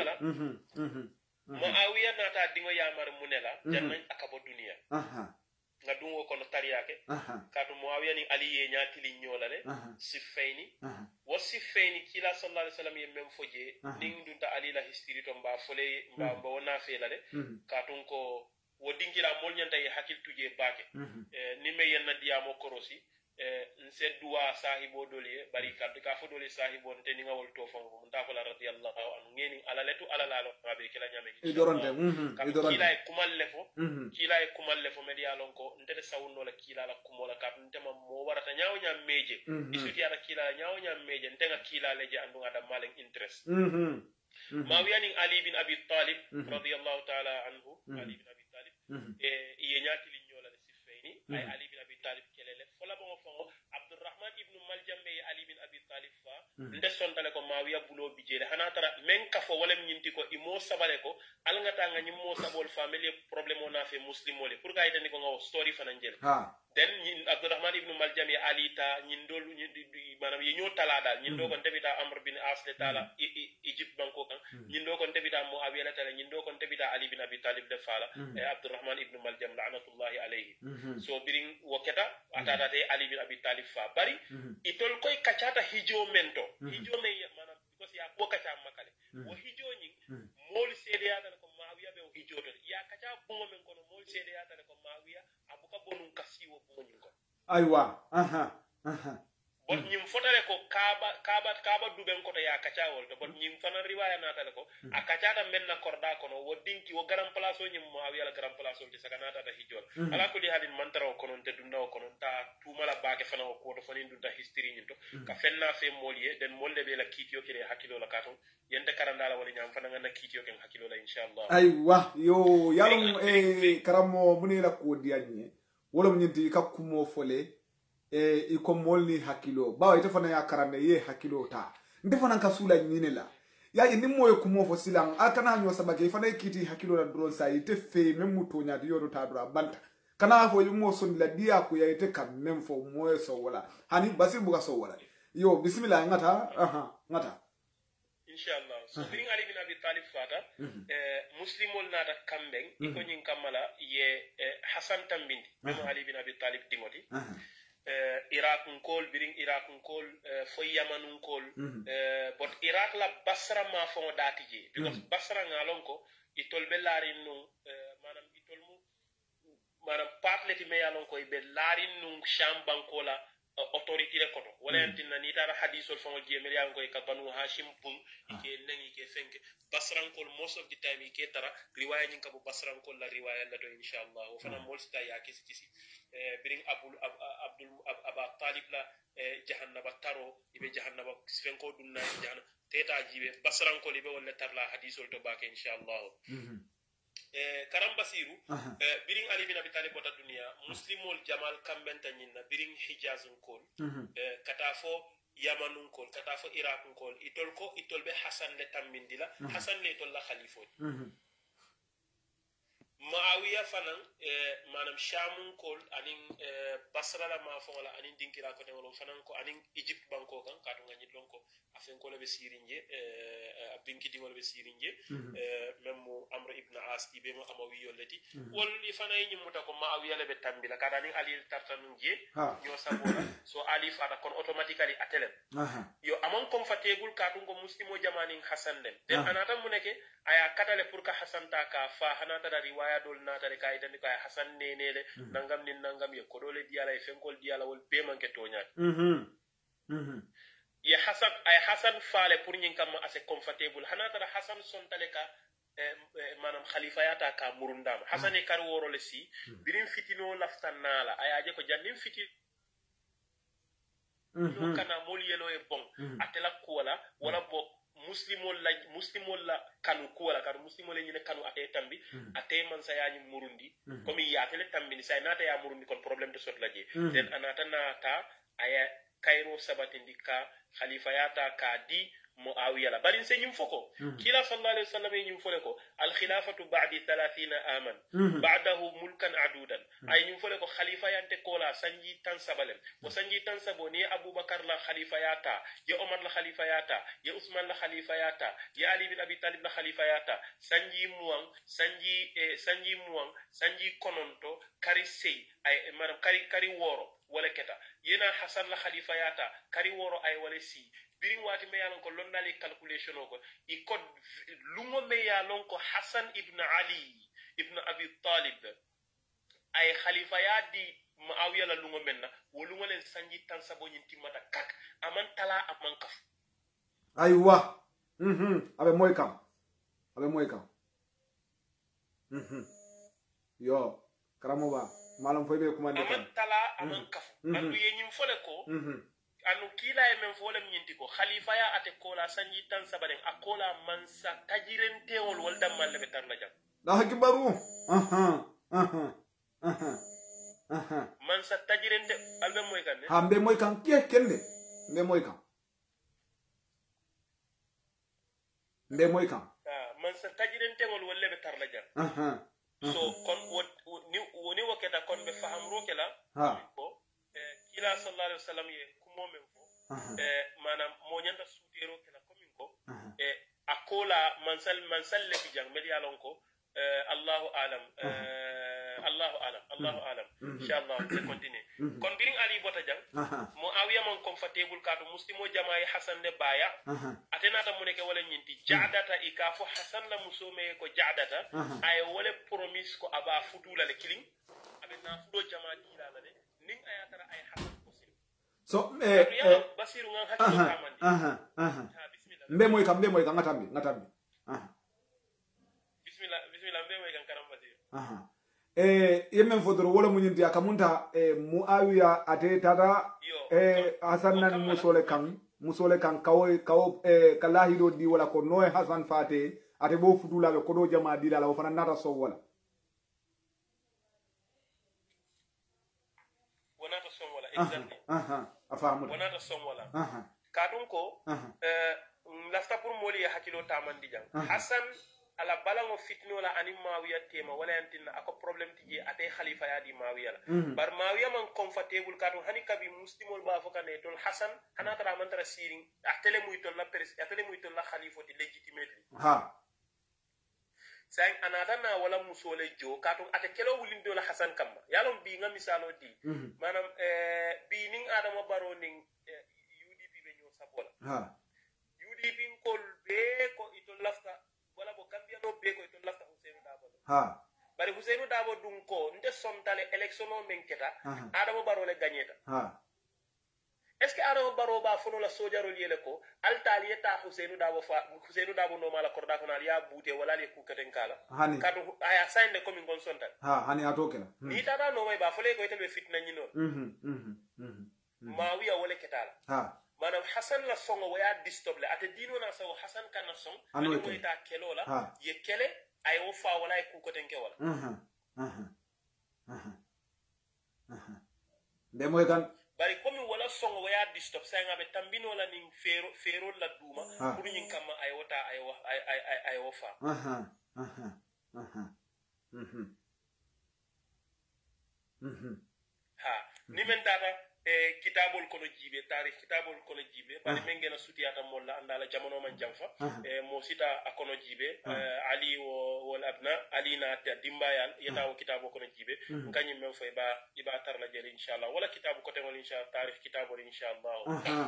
mo awiya nata dingo yamar munela jannañ akabo dunia nga dungo kono tariyake katu muawiya ni ali ye nyatili nyolale sifayni wa sifayni kila sallallahu alaihi wasallam ye mem foje ning dunta ali la history to mba fole mba wona felale katun ko wodingira mol nyanta ye hakil tuje bake ni me yenna diamo korosi nse duwa sahibo dole bari kaddu ka fo dole sahibo nte ni ngawol to fango mun ta ko la radiyallahu anhu ngeni ala letu ala lalo rabe kila nyame e doronde kila e kumal lefo media lon ko nte sawno la kila la kumola ka nte ma mo warata nyaaw nyam meje isuti ala kila nyaaw nyam meje nte nga kila leje andu ngada malen interest ma wiyani ali bin abi talib radiyallahu ta'ala anhu ali bin abi talib e nyaati li nyola le sifayni ay ali bin abi talib kelele fola bo fongo abdurrahman ibn maljam be ali bin abi talib fa nde sontale ko mawiya bulo bijele hana tara men ka fo wala nyinti ko imo sabale ko al ngata nga nyimo sabol family problème ona fe muslimo le pour ga idani ko ngaw story fanangel den abdurrahman ibn maljam ya alita nyindol manam ye ñoo tala dal nyindo ko tebita amr bin as de tala egypt banko kan nyindo ko tebita muawiya la tala nyindo ko tebita ali bin abi talib de fala abdurrahman ibn maljam la'natullahi alayhi so biring waketa atata te ali bin abi talib fa bari itol koy kacata hijo mento hijo me manam because ya ko kacha makale wo hijo nyi mol sede ya tan ko mawiya be o hijo to ya kacha bungo men ko mol sede ya tan ko mawiya abuka bonun kasiwo bungo nyi ko aywa bot ñim fotale ko kaaba duben ko to ya kacha wol to bot ñim fana riwaya natale ko a kacha da men na korda kono wo dinki wo garam place o ñim mo awi ala garam place o ti saka nata ta hijol ala ko di halin mantara kono te dunna o kono ta tumala baake fana o ko to fani dunta history ñim to ka fenna fe molye den molle be la kitiyo kire hakilo la katon yende karandala wala ñam fana ngana kitiyo ken hakilo la inshallah aywa yo yalum karamo muni la ko dianye wala ñinti ka kumo fole iko molni hakilo bawa ite fana ya karande ye hakilo ta nte fana ka sula nyine la ya ni moyo kumo fo silang akana nyo sabake fana kiti hakilo la drone sa ite fe memu to nya di yodo ta dura banta kana fo yumo son la dia ku ya ite kam mem fo moyo so wala hani basi buga so wala yo bismillah ngata inshallah so biring ali bin abi talib fata muslimol nata kambeng iko nyin kamala ye hasan tambindi memo ali bin abi talib timoti Iraq nkol biring Iraq nkol fo Yaman nkol but Iraq la Basra ma fo dati je because Basra ngalon ko itol be larin nu manam itol mu manam patleti me yalon ko be larin nu Sham bankola autorité le koto wala entina ni tara hadithol fo je me yalon ko ka banu Hashim pum ike nangi ke fenke Basra nkol most of the time ike tara riwaya nyin ka bu Basra nkol la riwaya la to inshallah wo fana mol sta ya kisi biring abdul aba talib la jahannaba taro ibe jahannaba fenko dunna jahannaba teta jibe basran ko libe wala tarla hadithol to bake inshallah karam basiru biring ali bin abi talib bota dunia muslimol jamal kambenta nyinna biring hijaz ko kata fo yaman ko kata fo iraq ko itol be hasan le tambindila hasan le tol la khalifo Muawiya fanan manam Shamun kol anin Basra la ma fo wala anin dinkira ko wala fanan ko anin Egypt banko kan ka to ngani lonko afen ko le be sirinje binki di wala be sirinje memmo Amr ibn As ibe mo amawi yolleti wol li fanay ñi muta ko Muawiya le be tambila ka anin Ali tartanun je ño sabola so Ali fata kon automatically atelem yo amon comfortable ka to ngo muslimo jamani Hasan den den anata mu neke aya katale pour ka Hasan ta ka fa hanata da riwaya dol nata le kay tan ko Hasan nenele nangam nin nangam ye ko dole diala e fenkol diala wol be manke toñat ye Hasan ay Hasan faale pour ñin kam assez comfortable hanata da Hasan sontale ka manam khalifa yata ka murundam Hasan e kar woro le si birim fitino laftanala ayaje ko jannim fiti kana mol yelo e bon atela ko wala bo muslimol la kanu ko wala kar muslimol ñine kanu ate tambi ate man sa yañi murundi comme ya tele tambi ni say nata ya murundi kon problème de sot la je den anata nata aya kayro sabatindi ka khalifa yata ka di muawiya la bari se nyim foko kila sallallahu alaihi wasallam nyim fole ko al khilafatu ba'di 30 aman ba'dahu mulkan adudan ay nyim fole ko khalifa yante kola sanji tan sabalen bo sanji tan sabo ni abubakar la khalifa yata ya omar la khalifa yata ya usman la khalifa yata ya ali bin abi talib la khalifa yata sanji muang sanji kononto kari sey ay manam kari woro wala keta yena hasan la khalifa yata kari woro ay wala si birin wati me yalon ko lonnali calculation ko i ko lungo me yalon ko hasan ibn ali ibn abi talib ay khalifa yadi muawiya la lungo menna wo lungo len sanji tan sabo nyin timata kak aman tala aman kaf aywa abe moy kam yo karamo ba malam foy be kuma ne aman tala aman kaf andu ye nyim fole ko anu kila e men folem nyinti ko khalifa ya ate kola sanji tan sabaren akola mansa tajiren teol wal damal be tarna jam da hakibaru mansa tajiren te albe moy kan ne hambe moy kan ke kende mbe moy kan mansa tajiren teol wal be tarna jam so kon woni waketa kon be faham rokela ko kila sallallahu alaihi wasallam ye kumomen ko manam mo nyanda sutero kala komin ko akola mansal le bijang medi alon ko Allahu alam inshallah se continue kon biring ali bota jang mo awiya mon comfortable kato muslimo jamaay hasan de baya atenata mo neke wala nyinti ja'data ikafu hasan la musome ko ja'data ay wala promise ko aba futula le kiling abe na fudo jamaati la de ning ayatara ay hasan possible so basiru ngan hakko tamandi bismillah mbe moy kam ngatambi bismillah mbe moy kan karam basiru yemen fodoro wala munyinti akamunta muawiya ate tata hasan nan musole kan kawo kalahido di wala ko noy hasan fate ate bo futula be ko do jama di la fana nata so wala exactly afahamu wonata som wala kadum ko lasta pour moli ya hakilo tamandi jang hasan ala balango fitno la ani mawiya tema wala yantina ako problem tije ate khalifa ya di mawiya la bar mawiya man comfortable kadum hani kabi muslimol ba fokane tol hasan hana tara man tara siring atele muy tol la atele muy tol la khalifoti legitimately sang anadana wala musole jo katum ate kelo wulindo la hasan kamma yalon bi nga misalo di manam bi ning adama baro ning UDP be ñoo sabola UDP kol be ko ito lafta wala bo gambia no be ko ito lafta Hussein Dabo bari Hussein Dabo dun ko nde sontale election o men keta adama baro le gagneta est ce que adama baro ba fono la sojaro yele ko altali eta Hussein Dabo no mala korda ko na ya bute wala le ku katen kala kadu aya sande ko min gon sontal hani atokela ni tata no may ba fole ko ite be fitna ñi non mawiya wala ketala manam hasan la songo waya disturb le ate dino na sawo hasan kana song ani ko ita kelo la ye kele ay wo fa wala ku ko tenke wala de moy kan bari komi wala songo waya disturb sa ngabe tambino la ning fero la duma pour ñin kama ay wota ay wo fa ni men tata kitabol kono jibe tarikh kitabol kono jibe bari mengena sutiyata molla andala jamono man jamfa mo sita akono jibe ali wal abna ali na dimbayal yetawo kitabo kono jibe ngani men fay ba iba tarla jeli inshallah wala kitabu ko tengol inshallah tarikh kitabol inshallah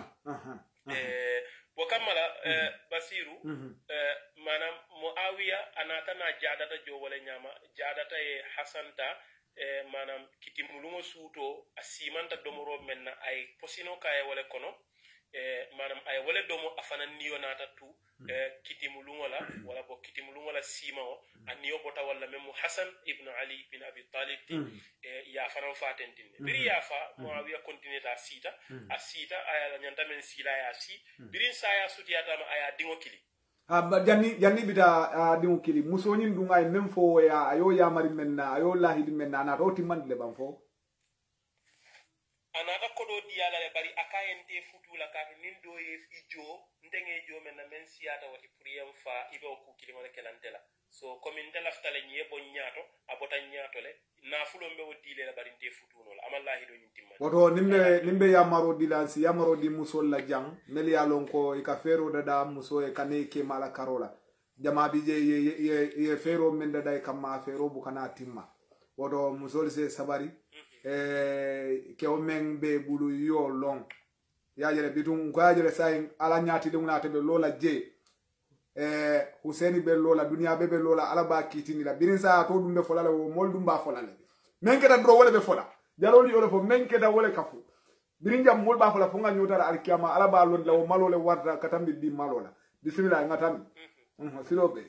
bo kamala basiru manam muawiya anata na jadata jo wala nyama jadata e hasanta manam kitimulungo suuto asimanta domoro menna ay posino kay wala kono manam ay wala domo afana niyo nata tu kitimulungo la wala bo kitimulungo la sima o aniyo bota wala memu hasan ibn ali bin abi talib ya fana fatentin biri ya fa muawiya continue ta sita asita aya nyanta men sila ya si birin saya sutiyata ma aya dingo kili janni bita dimu kili musoñin dunga ay même fo ya ayo yamari menna ayo lahidi menna na roti man le ban fo anata kodo diyala le bari akayente futula kato nin do ye ijo ndenge jo men na men siata wati puriyam fa ibe o kukili wala kelantela so komin de laftale ñe bon ñaato abota ñaato le nafulo mbe o dile la bari nte futuno la amallahi do ñintimma woto nimbe yamaro dilansi yamaro di musol la jang mel ya lon ko e ka fero da muso e kane ke mala karola jama bi je ye fero men da e kama fero bu kana timma woto musol se sabari ke o men be bulu yo long ya jere bitun ko ya jere say ala nyaati dum na tebe lola je Hussein be lola dunia be lola ala ba kitini la birin sa to dum be fola la mol dum ba fola le men keda dro wala be fola jaloli yole fo men keda wala kafu birin jam mol ba fola fo nga nyotara al kiyama ala ba lon law malole warda katambi di malola bismillah ngatam silobe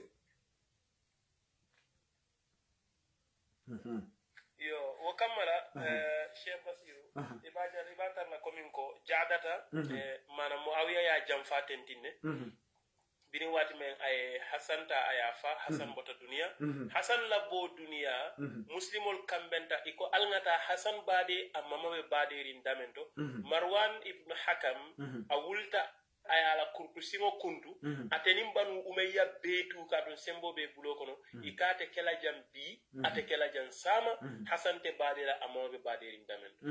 yo wo kamara Cheikh Basiru ibatar la komin ko jaadata manam Muawiya ya jam fatentine birin wati men ay Hasan ta ayafa Hasan bota dunia Hasan labbo dunia muslimol kambenta iko alngata Hasan bade amma be bade rin damento Marwan ibn Hakam awulta ayala kurtu simo kuntu atenim banu umayya betu kadon sembo be bulo kono ikate kela jam bi ate kela jam sama Hasan te bade la amma be bade rin damento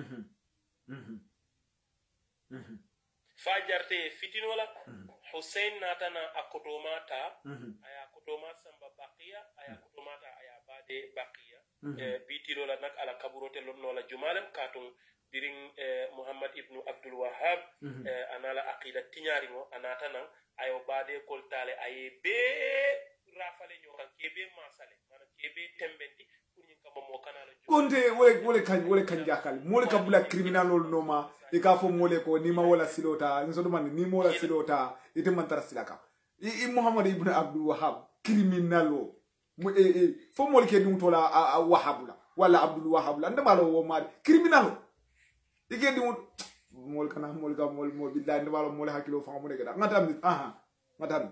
fajarte fitinola Hussein natana akotomata aya akotoma samba baqiya aya akotomata aya bade baqiya bitiro la nak ala kaburote lonno la jumalem katum birin Muhammad ibn Abdul Wahhab anala aqida tiñarimo anatana ayo bade koltale aye be rafale nyokan kebe masale mana kebe tembendi pour ñin kama mo kanala konte wole kan jakal mole kabula criminal no ma e ka fo mole ko ni ma wala silota ni so man ni mo wala silota ite man tar silaka i Muhammad ibn Abdul Wahhab criminal fo mole ke dum tola Wahhabula wala Abdul Wahhab la ndamalo wo ma criminal ike dum mol kana mol ga mol mo billahi ndamalo mole hakilo fa mo ne gada ngatam ngatam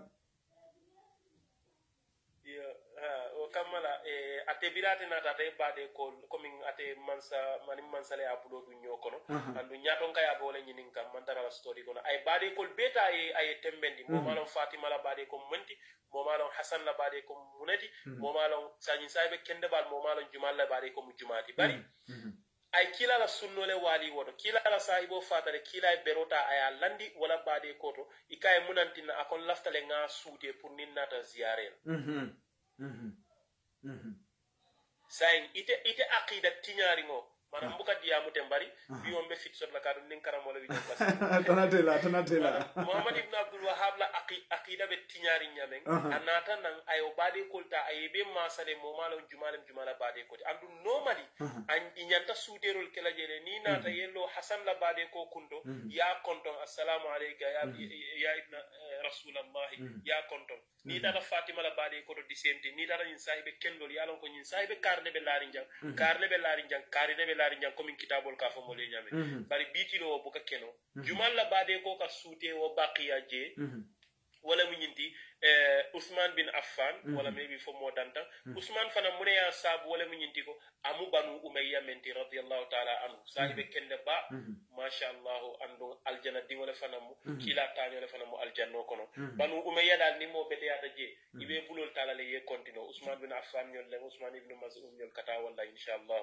kamala ate birate nata ate bade ko komin ate mansale abulo du nyokono andu nyaton kaya bole nyinin kam mantara la story kono ay bade ko beta ay tembendi mo malon Fatima la bade ko menti mo malon Hasan la bade ko munati mo malon sanyi saybe kende bal mo malon Jumal la bade ko jumati bari ay kila la sunnole wali wodo kila la sahibo fatale kila e berota aya landi wala bade koto ikay munantina akon laftale nga suude pour nin nata ziarel sayin ite aqida tiñaari ngo manam mbuka diyamu te mbari biwon be fit sot la kadum nin karam wala wi bas tanatela Muhammad ibn Abdul Wahhab la aqida be tiñaari ñameng anata nan ayo bade kolta ayebe masale mo malon jumala bade ko andu normally an inyanta suuterol kala jene ni nata yello Hasan la bade ko kundo ya konton assalamu alayka ya ibn rasulullah ya konton ni tata Fatima la bade ko do disenti ni tata nyin sahibe kendol yalon ko nyin sahibe karne be laari jang karne be laari jang komin kitabol ka fo mo le nyame bari bitilo bu ka keno jumal la bade ko ka suute wo baqiya je wala mu ñinti Usman bin Affan wala maybe fo mo danta Usman fana mu ne ya sabu wala mu ñinti ko amu banu Umayya menti radiyallahu ta'ala anhu sahibe kende ba masha Allah andu aljana di wala fana mu kila taani wala fana mu aljanno kono banu Umayya dal ni mo bete yata je ibe bulol ta'ala le ye continue Usman bin Affan ñol le Usman ibn Mas'ud ñol kata wala inshallah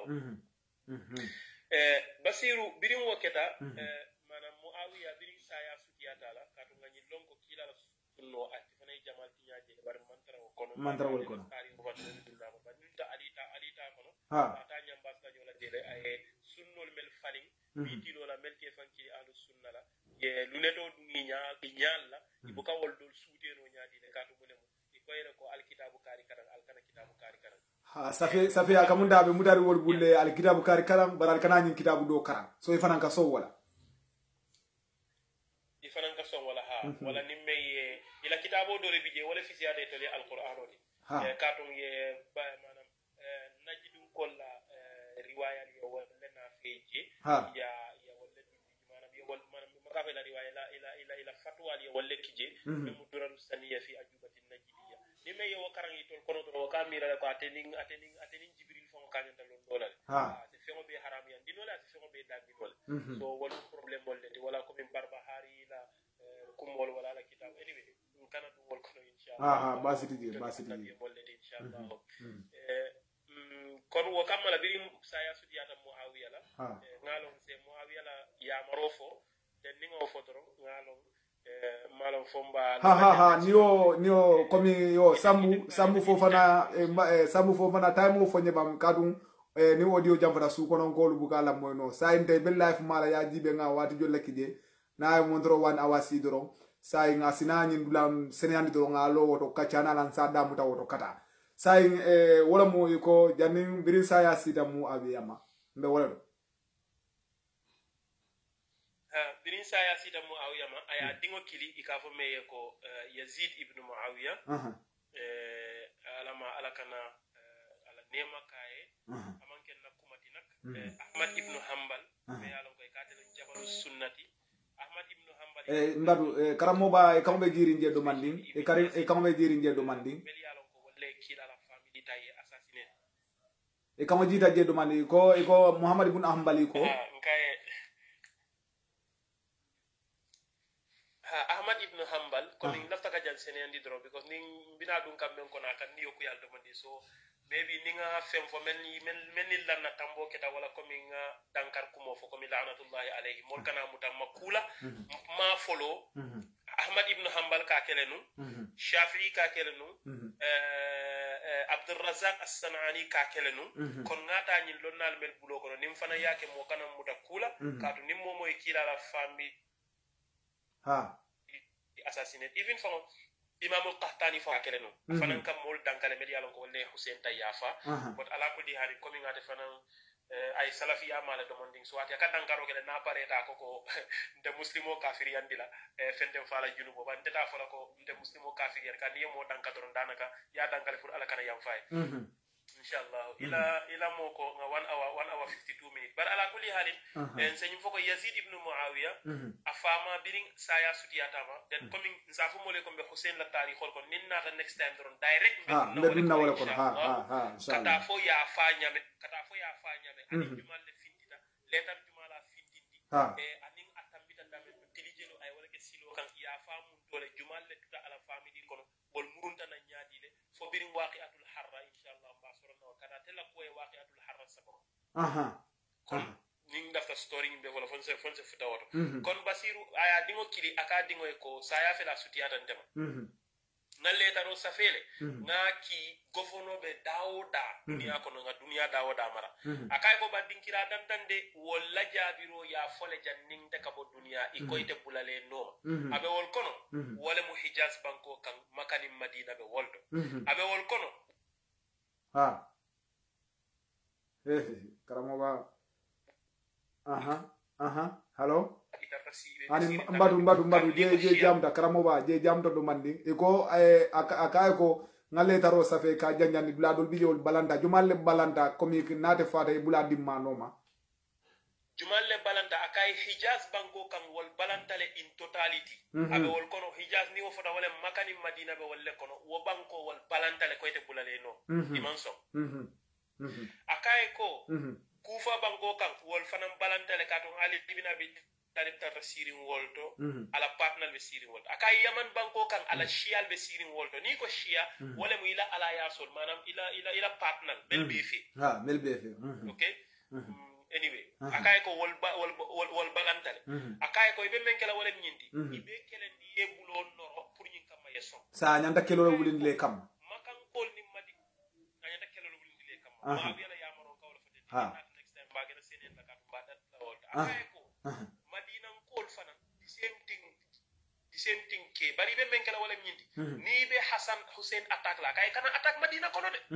Basiru birim woketa manam Muawiya birim saya sutiya ta'ala katu ngani lonko kila la no ati fanay jamal tiñaaje bar mantara wol kono ari ko watu dunda ko banita alita kono ata nyambas la jola dele ay sunnol mel faling bitilo la mel ke fanki alu sunna la ye luneto dungi nyaal la ibuka wol dol suuteno nyaadi le katu mu ne mo ikoyre ko alkitabu kari karan alkana kitabu kari karan ha safi akamunda be mudari wol bulle alkitabu kari karam baral kana nyin kitabu do karam so ifanan ka so wala wala nimme ila kitabo dole bije wala fisiyade to le alquran odi katum ye manam najidum kolla riwaya yo wala na feje ya wala manam yo wala manam makafe la riwaya ila fatwa yo wala kije mu dural saniya fi ajubati najidiya nimme yo karangi tol kono do ka mira ko atening jibril fon kanyanta lon dolal te femo be haram ya dinola si fego be dandinol so wala problem bolle wala ko min barba hari la kumol wala la kitab anyway kana dum wol kono inshallah basiti bolle inshallah kon wo kamala bi saya sudiyata muawiya la ngalon se muawiya la ya marofo den ningo fotoro ngalon malon fomba niyo komi yo sambu fofana sambu fofana time fo nyebam kadum ni audio jamfata su kono ngol buka la moyno sa inte be life mala ya jibe nga wati jolle kije na mondro 1 hour sidoro sa nga sinani dulam senandi do nga lo woto kachana lan sa damu ta woto kata sa wala mo ko janni birin sa ya sida mu abiyama mbe wala do birin sa ya sida mu awiyama aya dingo kili ikafo meye ko Yazid ibn Muawiya alama alakana ala nema kaye amanken nakumati nak Ahmad ibn Hanbal me yalon koy katelo jabalu sunnati Ahmad ibn Hanbal mbadu karamo ba e kambe jiri nje do manding e kambe jiri nje do manding mel yalon ko wolle kila la family taye assassiné e kamo jita je do manding ko Muhammad ibn Hanbali ko ngaye Ahmad ibn Hanbal komi lafta ka jan sene andi dro because ni bina dun kam men kona kan ni yoku yal do mandi so maybe ni nga fem fo men ni lanna tambo keta wala komi nga dankar kumo fo komi la'natullahi alayhi mol kana mutam makula ma follow Ahmad ibn Hanbal ka kelenu Shafi'i ka kelenu Abdul Razzaq as-Sanani ka kelenu kon ngata nyin lonnal mel bulo kono nim fana yake mo kana mutakula katu nim momo e kila la famille assassinate even from Imam al-Qahtani fa kelenu fanan kam mol dankale mel yalon ko wolle Hussein Tayyafa but ala ko di hari komi ngate fanan ay salafi amala demanding so ati ka dankaro gele na pareta ko de muslimo kafiri andila fente fala junubo ban deta fala ko de muslimo kafiri kan yemo dankadron danaka ya dankale pour ala kana yam fay inshallah ila moko nga 1 hour 52 minutes bar ala kulli halin en senyum foko Yazid ibn Muawiya afama biring saya sudiyatama den coming nsafu mole ko be Hussein la tarikh ko ninna ta next time don direct be na wala ko kata fo ya fa nyame ani jumal le findita letar jumala findindi anin atambita ndame tilijelo ay wala ke silo kan ya fa mun dole jumal le tuta ala family kono bol murunta na nyaadile fo biring waqi'atul harra inshallah kada tela ko e waqi'atul harra sabab kon ning dafta story ngbe wala fonse futa woto kon Basiru aya dingo kili aka dingo ko saya fela sutiyata ndema na letaro safele nga ki gofono be dawda dunia kono nga dunia dawda mara akay ko bandinkira dantande wala jabiro ya fole janning de kabo dunia ikoyte bulale no abe wol kono wala mu Hijaz banko kan makani Madina be woldo abe wol kono karamo ba hello ani mbadu je jamta karamo ba je jamta do mandi e ko aka ko ngale taro safe ka janjani bladol bidiol balanta jumalle balanta komi nate fata e bula dimma noma jumalle balanta akay Hijaz banko kan wol balanta le in totality abe wol kono Hijaz ni wo fota wala makani Madina be wolle kono wo banko wol balanta le koyte bulale no imanso akay ko Kufa banko kan wol fanam balanta le katon Ali ibn Abi Talib tata sirin wolto ala partner be sirin wolto akay Yaman banko kan ala Shial be sirin wolto ni ko Shia wala mu ila ala yasol manam ila partner mel befi mel befi okay anyway akay ko wol balanta le akay ko be men kala wala nyindi ibe kelen ni yebulo noro pour nyin kam yeso sa nyanda kelo wulin le kam makan kol ni madi nyanda kelo wulin le kam ma biela yamaro kawla fete next time bagena senen la kat badat la wolta akay ko Madina kol fana the same thing ke bari be men kala wala nyindi ni be Hassan Hussein attack la kay kana attack Madina kono de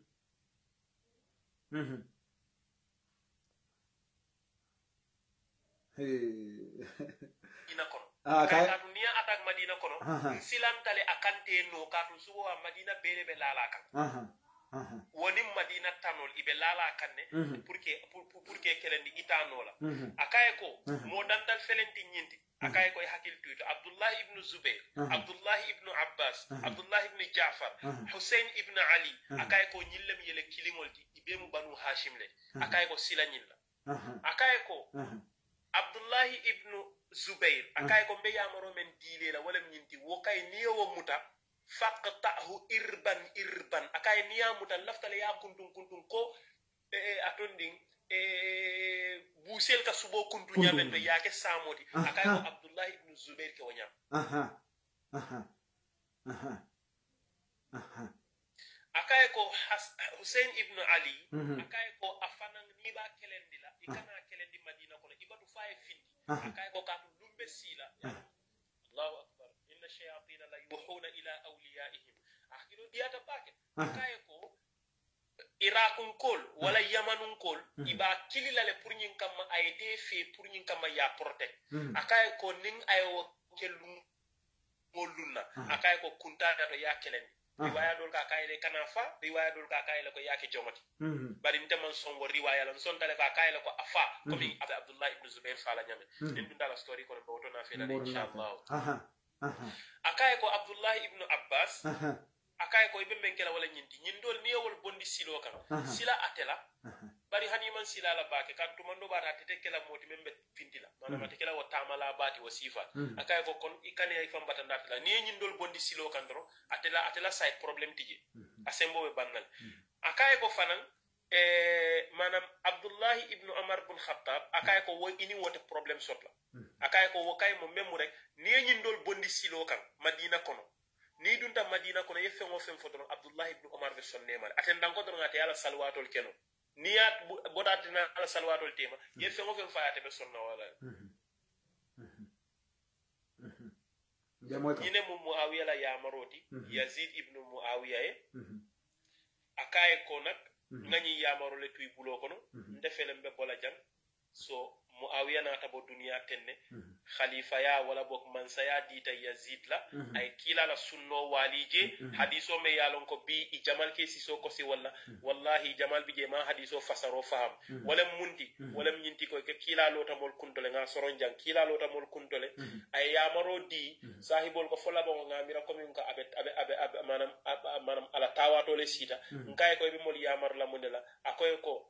Madina kono kay katu niya attack Madina kono silantale akante no katu suwo Madina bere be lala kan woni Madina tanol ibe lala kanne pour que kelendi itano la akaye ko mo dantal felenti nyinti akaye ko hakil tuito Abdullah ibn Zubair Abdullah ibn Abbas Abdullah ibn Ja'far Hussein ibn Ali akaye ko nyillem yele kilingolti ibe mu banu Hashim le akaye ko sila nyilla akaye ko abdullahi ibnu zubair akaye ko mbe yamaro men diile la wala nyinti wo kay niyo wo muta faqtahu irban akaye niya muta laftale ya kuntun ko atonding busel ka subo kuntu nyamen be yake samoti akaye ko abdullahi ibnu zubair ke wonya akaye ko Hussein ibn Ali akaye ko afanan ni ba kelendila ikana kelendi Madina kono ibatu faye findi akaye ko katu lumbe sila Allahu akbar inna shayatin la yuhuna ila awliyaihim akiro diata bake akaye ko Irakun kol wala Yamanun kol iba kililale pour nyin kama ayete fe pour nyin kama ya protect akaye ko ning ayo kelum molunna akaye ko kuntata to ya kelendi riwaya dol ka kayele kana fa riwaya dol ka kayele ko yake jomati bari nteman songo riwaya lan son dale ka kayele ko afa ko bi Abdullah ibn Zubair fala nyame den dundala story ko be wotona fe dal inshallah akaye ko Abdullah ibn Abbas akaye ko ibe menkela wala nyinti nyindol niewol bondi silo kan sila atela bari hani man sila la bake kan to mando bata tetekela moti membe fintila manama tekela wo tamala bati wo sifa akaye ko kon ikane ay fambata ndatla ni nyindol bondi silo kan dro atela side problem tije asembo be bannal akaye ko fanan manam Abdullah ibn Umar bin Khattab akaye ko wo ini wote problem sotla akaye ko wo kay mo memmu rek ni nyindol bondi silo kan Madina kono ni dunta Madina kono yefe ngo fem fodron Abdullah ibn Umar be sonnemal atendan ko don ngate yalla salwatol keno niyat bodatina ala salwatol tema yefe ngo fem fayate be sonna wala yine mu Muawiya la yamaroti Yazid ibn Muawiya akaye ko nak ngani yamaro le tuy bulo kono ndefelem be bola jang so Muawiya na tabo duniya tenne khalifa ya wala bok mansaya dita Yazid la ay kila la sunno walije hadiso me yalon ko bi i jamal ke siso ko si wala wallahi jamal bi je ma hadiso fasaro faham wala munti wala nyinti ko ke kila lota mol kuntole nga soron jang kila lota mol kuntole ay yamaro di sahibol ko fola bo ngamira ko min ka abe manam ala tawato le sita ngay ko be mol yamar la munela akoy ko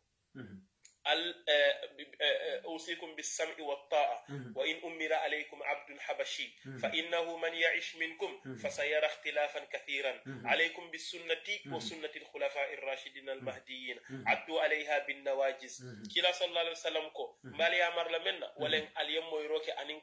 أوصيكم بالسمع والطاعة وإن أمر عليكم عبد حبشي فإنه من يعش منكم فسيرى اختلافا كثيرا عليكم بالسنة وسنة الخلفاء الراشدين المهديين عدوا عليها بالنواجز كلا صلى الله عليه وسلم كو مالي أمر لمنا ولن اليوم يروك أنين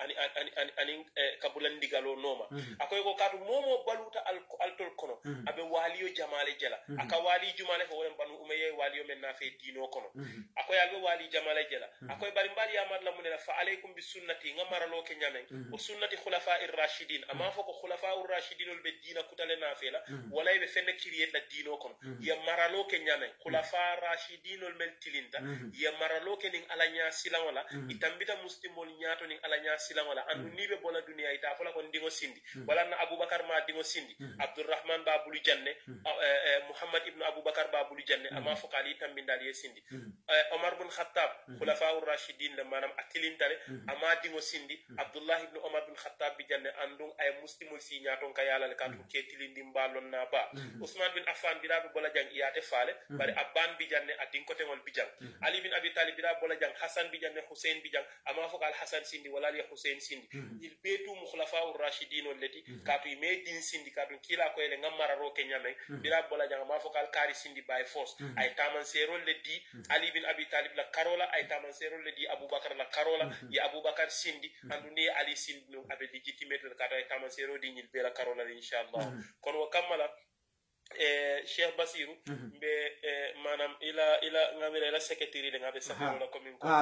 كبولا ندقالو نوما أكو يقول كاتو مومو بلوتا التول كنو أبي واليو جمال جلا أكا والي جمال فولن بنو أمي واليو من نافي دينو كنو akoy albe wali jamala jela akoy bari mbali amad la munela fa alaykum bis sunnati ngamara lo ke nyamen o sunnati khulafa'ir rashidin ama foko khulafa'ur rashidin ul be dina kutale nafela wala be fenne kiriyet la dino kon ya maralo ke nyamen khulafa rashidin ul mel tilinta ya maralo ke ning alanya silan wala itambita muslimol nyato ning alanya silan wala andu nibe bola dunia ita fola kon dingo sindi wala na abubakar ma dingo sindi abdurrahman babulu janne muhammad ibn abubakar babulu janne ama fokali tambindal ye sindi Omar bin Khattab khulafa'ur rashidin la manam atilintale ama dingo sindi Abdullah ibn Omar bin Khattab bi janne andung ay muslimul si nyaton ka yalla le katu ke tilindi mbalon na ba Usman bin Affan bi rabi bola jang iyate faale bari Abban bi janne adin ko tengol bi jang Ali bin Abi Talib bi rabi bola jang Hasan bi janne Hussein bi jang ama fokal Hasan sindi wala li Hussein sindi il betu mu khulafa'ur rashidin leti katu me din sindi katu kila ko ele ngamara ro ke nyame bi rabi bola jang ama fokal kari sindi by force ay taman serol le di Ali bin Abi Talib la karola ay taman serol le di Abubakar la karola ya Abubakar sindi andu ne Ali sindi no abe legitimate la kata ay taman serol di nyil be la karola inshallah kono kamala Cheikh Basiru be manam ila ngamira ila secretary de ngabe safaro la commune ko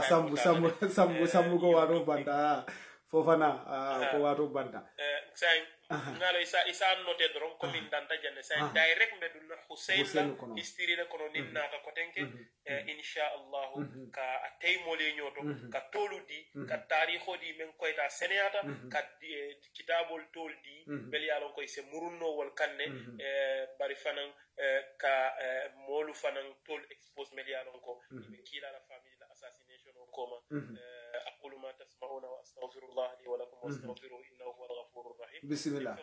sambu ko waro banda fofana ko waro banda say ngalo isa noté dron commune danta janne say direct be dul Hussein istiri de kono ninna ta ko tenke insha Allah ka atay mole nyoto ka toludi ka tarikho di men koyta seneyata ka kitabol toldi bel yalon koy se murunno wol kanne bari fanan ka molu fanan tol expose mel yalon ko be kila la famille la assassination o koma aqulu ma tasma'una wa astaghfirullah li wa lakum wastaghfiruhu innahu huwal ghafurur rahim bismillah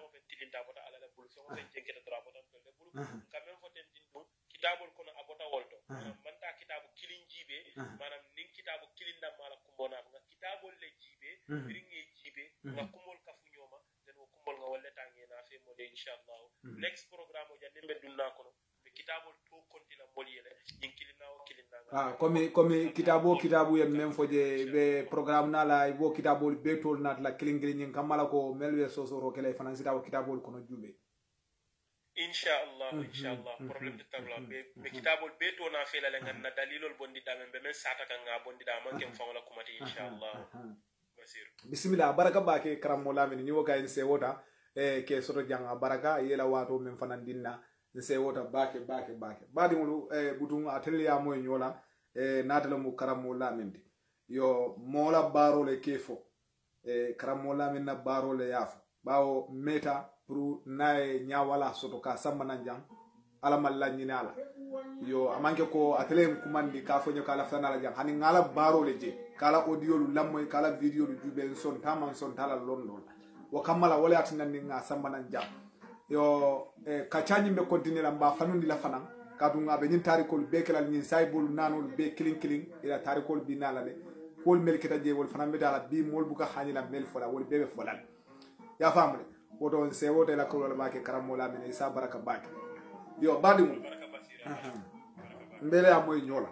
kitabol kono abota wolto manta kitabu kilin jibe manam nin kilinda mala kumbona nga kitabol le jibe biringe jibe nga kumol kafu nyoma den wo kumol nga wolle tangi na fe mo de inshallah next programme o jande be dunna kono be kitabol to kontila moliyele yin kilinda o kilinda comme kitabu ye même foje be programme na la bo kitabol be tol na la kilingri nyin kamala ko melwe sosoro kele financita o kitabol kono jube inshallah problème de tabla be kitabol be to na fela la nganna dalilol bondi da men be men sata kan nga bondi da man kem fawla kumati inshallah basir bismillah baraka bake karamo lamin ni woga en se wota ke soto janga baraka yela wato men fanandinna se wota bake badi mulu butung atelier moy nyola natala mu karamo lamin yo mola barole kefo karamo lamin na barole yafo bawo meta pour nae nyawala soto ka sambana jang ala malla nyinala yo amanke ko atele kumandi ka fonyo kala fana la jang hani ngala baro leje kala audio lu lammoy kala video lu jube son taman son tala london wo kamala wala atinan ni nga sambana jang yo ka chanyi be continue la mba fanundi la fanan ka dunga be nyin tarikol be kelal nyin saybul nanul be killing ila tarikol binala de kol mel kita je wol fanan be dala bi mol buka hanila mel fola wol bebe folan ya famle woto se wote la ko la bake karamo la min isa baraka bake yo badi mu mbele amoy nyola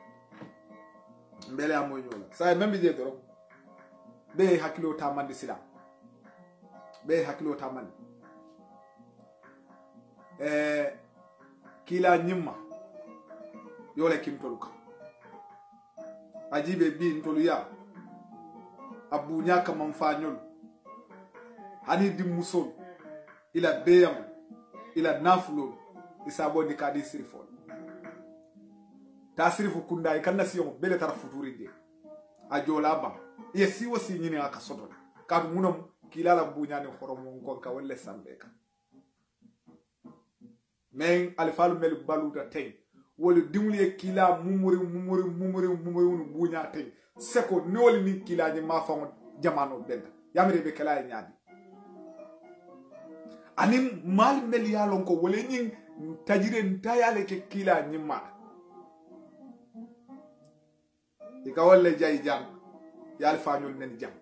say membi je doro be hakilo tamandi sila be hakilo tamandi kila nyimma yole kimtoluka ajibe bi ntolu ya abu nyaka mamfanyol hani di musol ila beyam ila nafulol isaboni kadi sirifol ta sirifu kunda ikanna siyo bele tara futuri de ajola ba ye siwo si nyine aka soto kadu munam kilala bunyane khoromo ngonka welle sambeka men alfalu mel baluta tay wol dimuli kila mumuri bunya tay seko noli ni kila ni mafango jamano benda yamire be kala nyaadi anim mal mel yalon ko wole nyin tajire ntayale ke kila nyimma ikawalle jay jam ya alfanyol nen jam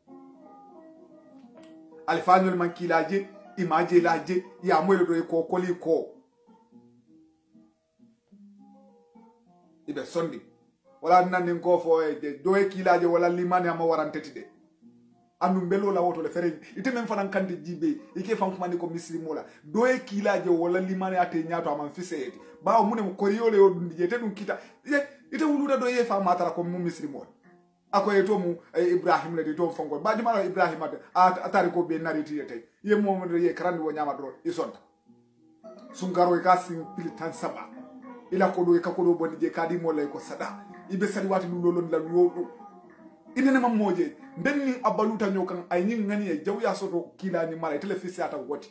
alfanyol man kila je imaje laje ya moyo do ko koli ko ibe sondi wala nan ko fo e do e kila je wala limani ama waranteti de andu mbelo la woto le fere ite men fanan kante jibe ike fan kuma ni ko misri mola do e kilaje wala limane ate nyaato am fiseti baaw mune ko koriole o dundi je te dum kita ite wuluda do e fa matara ko mu misri mola ako e to mu ibrahim le to fongo ba jumala ibrahim atari ko be nariti yete ye mo ye krandi wo nyama do isonta sungaro e kasi pil tan saba ila ko do e kakolo bondi je kadi mola ko sada ibe sadi wati lu lolon la yodo inene mamoje benni abaluta nyokan ay nyi ngani e jaw ya soto kila ni mala telefisi ata woti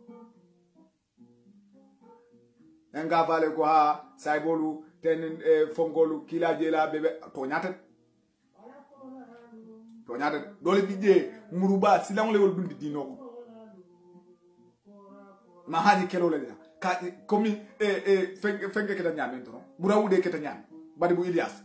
nga vale ko ha saybolu ten fongolu kila jela bebe to nyata dole bije muruba silangole wol dundi dinoko ma haji kelo le ka komi fenge keta nyame to burawude keta nyame badi bu Ilias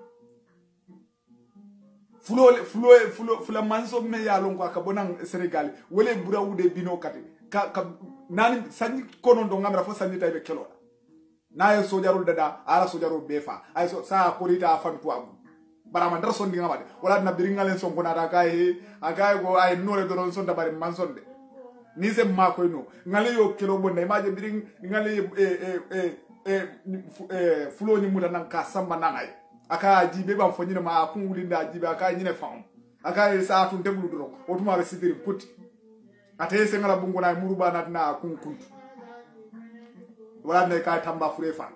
fula manso me yalon ko akabona Senegal wole burawude bino kati ka nani sanni kono do ngamra fo sanni taybe kelo na ye sojarul dada ala sojarul befa ay so sa korita fan tuabu barama ndar sondi ngamade wala na biringalen son kona da kay akay go ay nole do don son da bari mansonde ni se ma koy no ngale yo kelo bonde maje biring ngale fulo ni muda nan ka samba nanay aka jibe bam fonyina ma kungulinda jibe aka nyine fam aka sa tun deblu do otuma be sibiri puti ate se ngala bungu na muruba na kunkuntu wala ne ka tamba furefa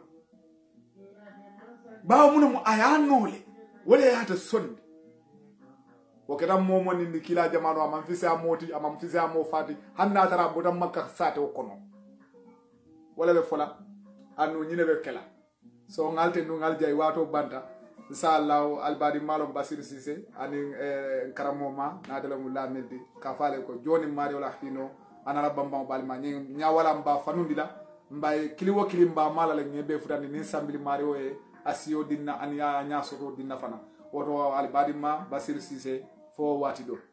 ba mun mu ayanole wala ya ta sonde o kedam momo ni kila jamano am fisa moti am fisa mo fati hanna tara bodam makka sate o kono wala be fola anu nyine be kala so ngalte no ngal jay wato banta inshallah albadi malom basir sise ani karamoma na dala mu lamedi ka fale ko joni mari wala hino ana rabbamba balma nya wala mba fanundila mbay kiliwo kilimba mala le ngebe futani ni sambili mari o e asio dinna ania nya soto dinna fana woto ali badimma Basir Cissé fo wati ɗo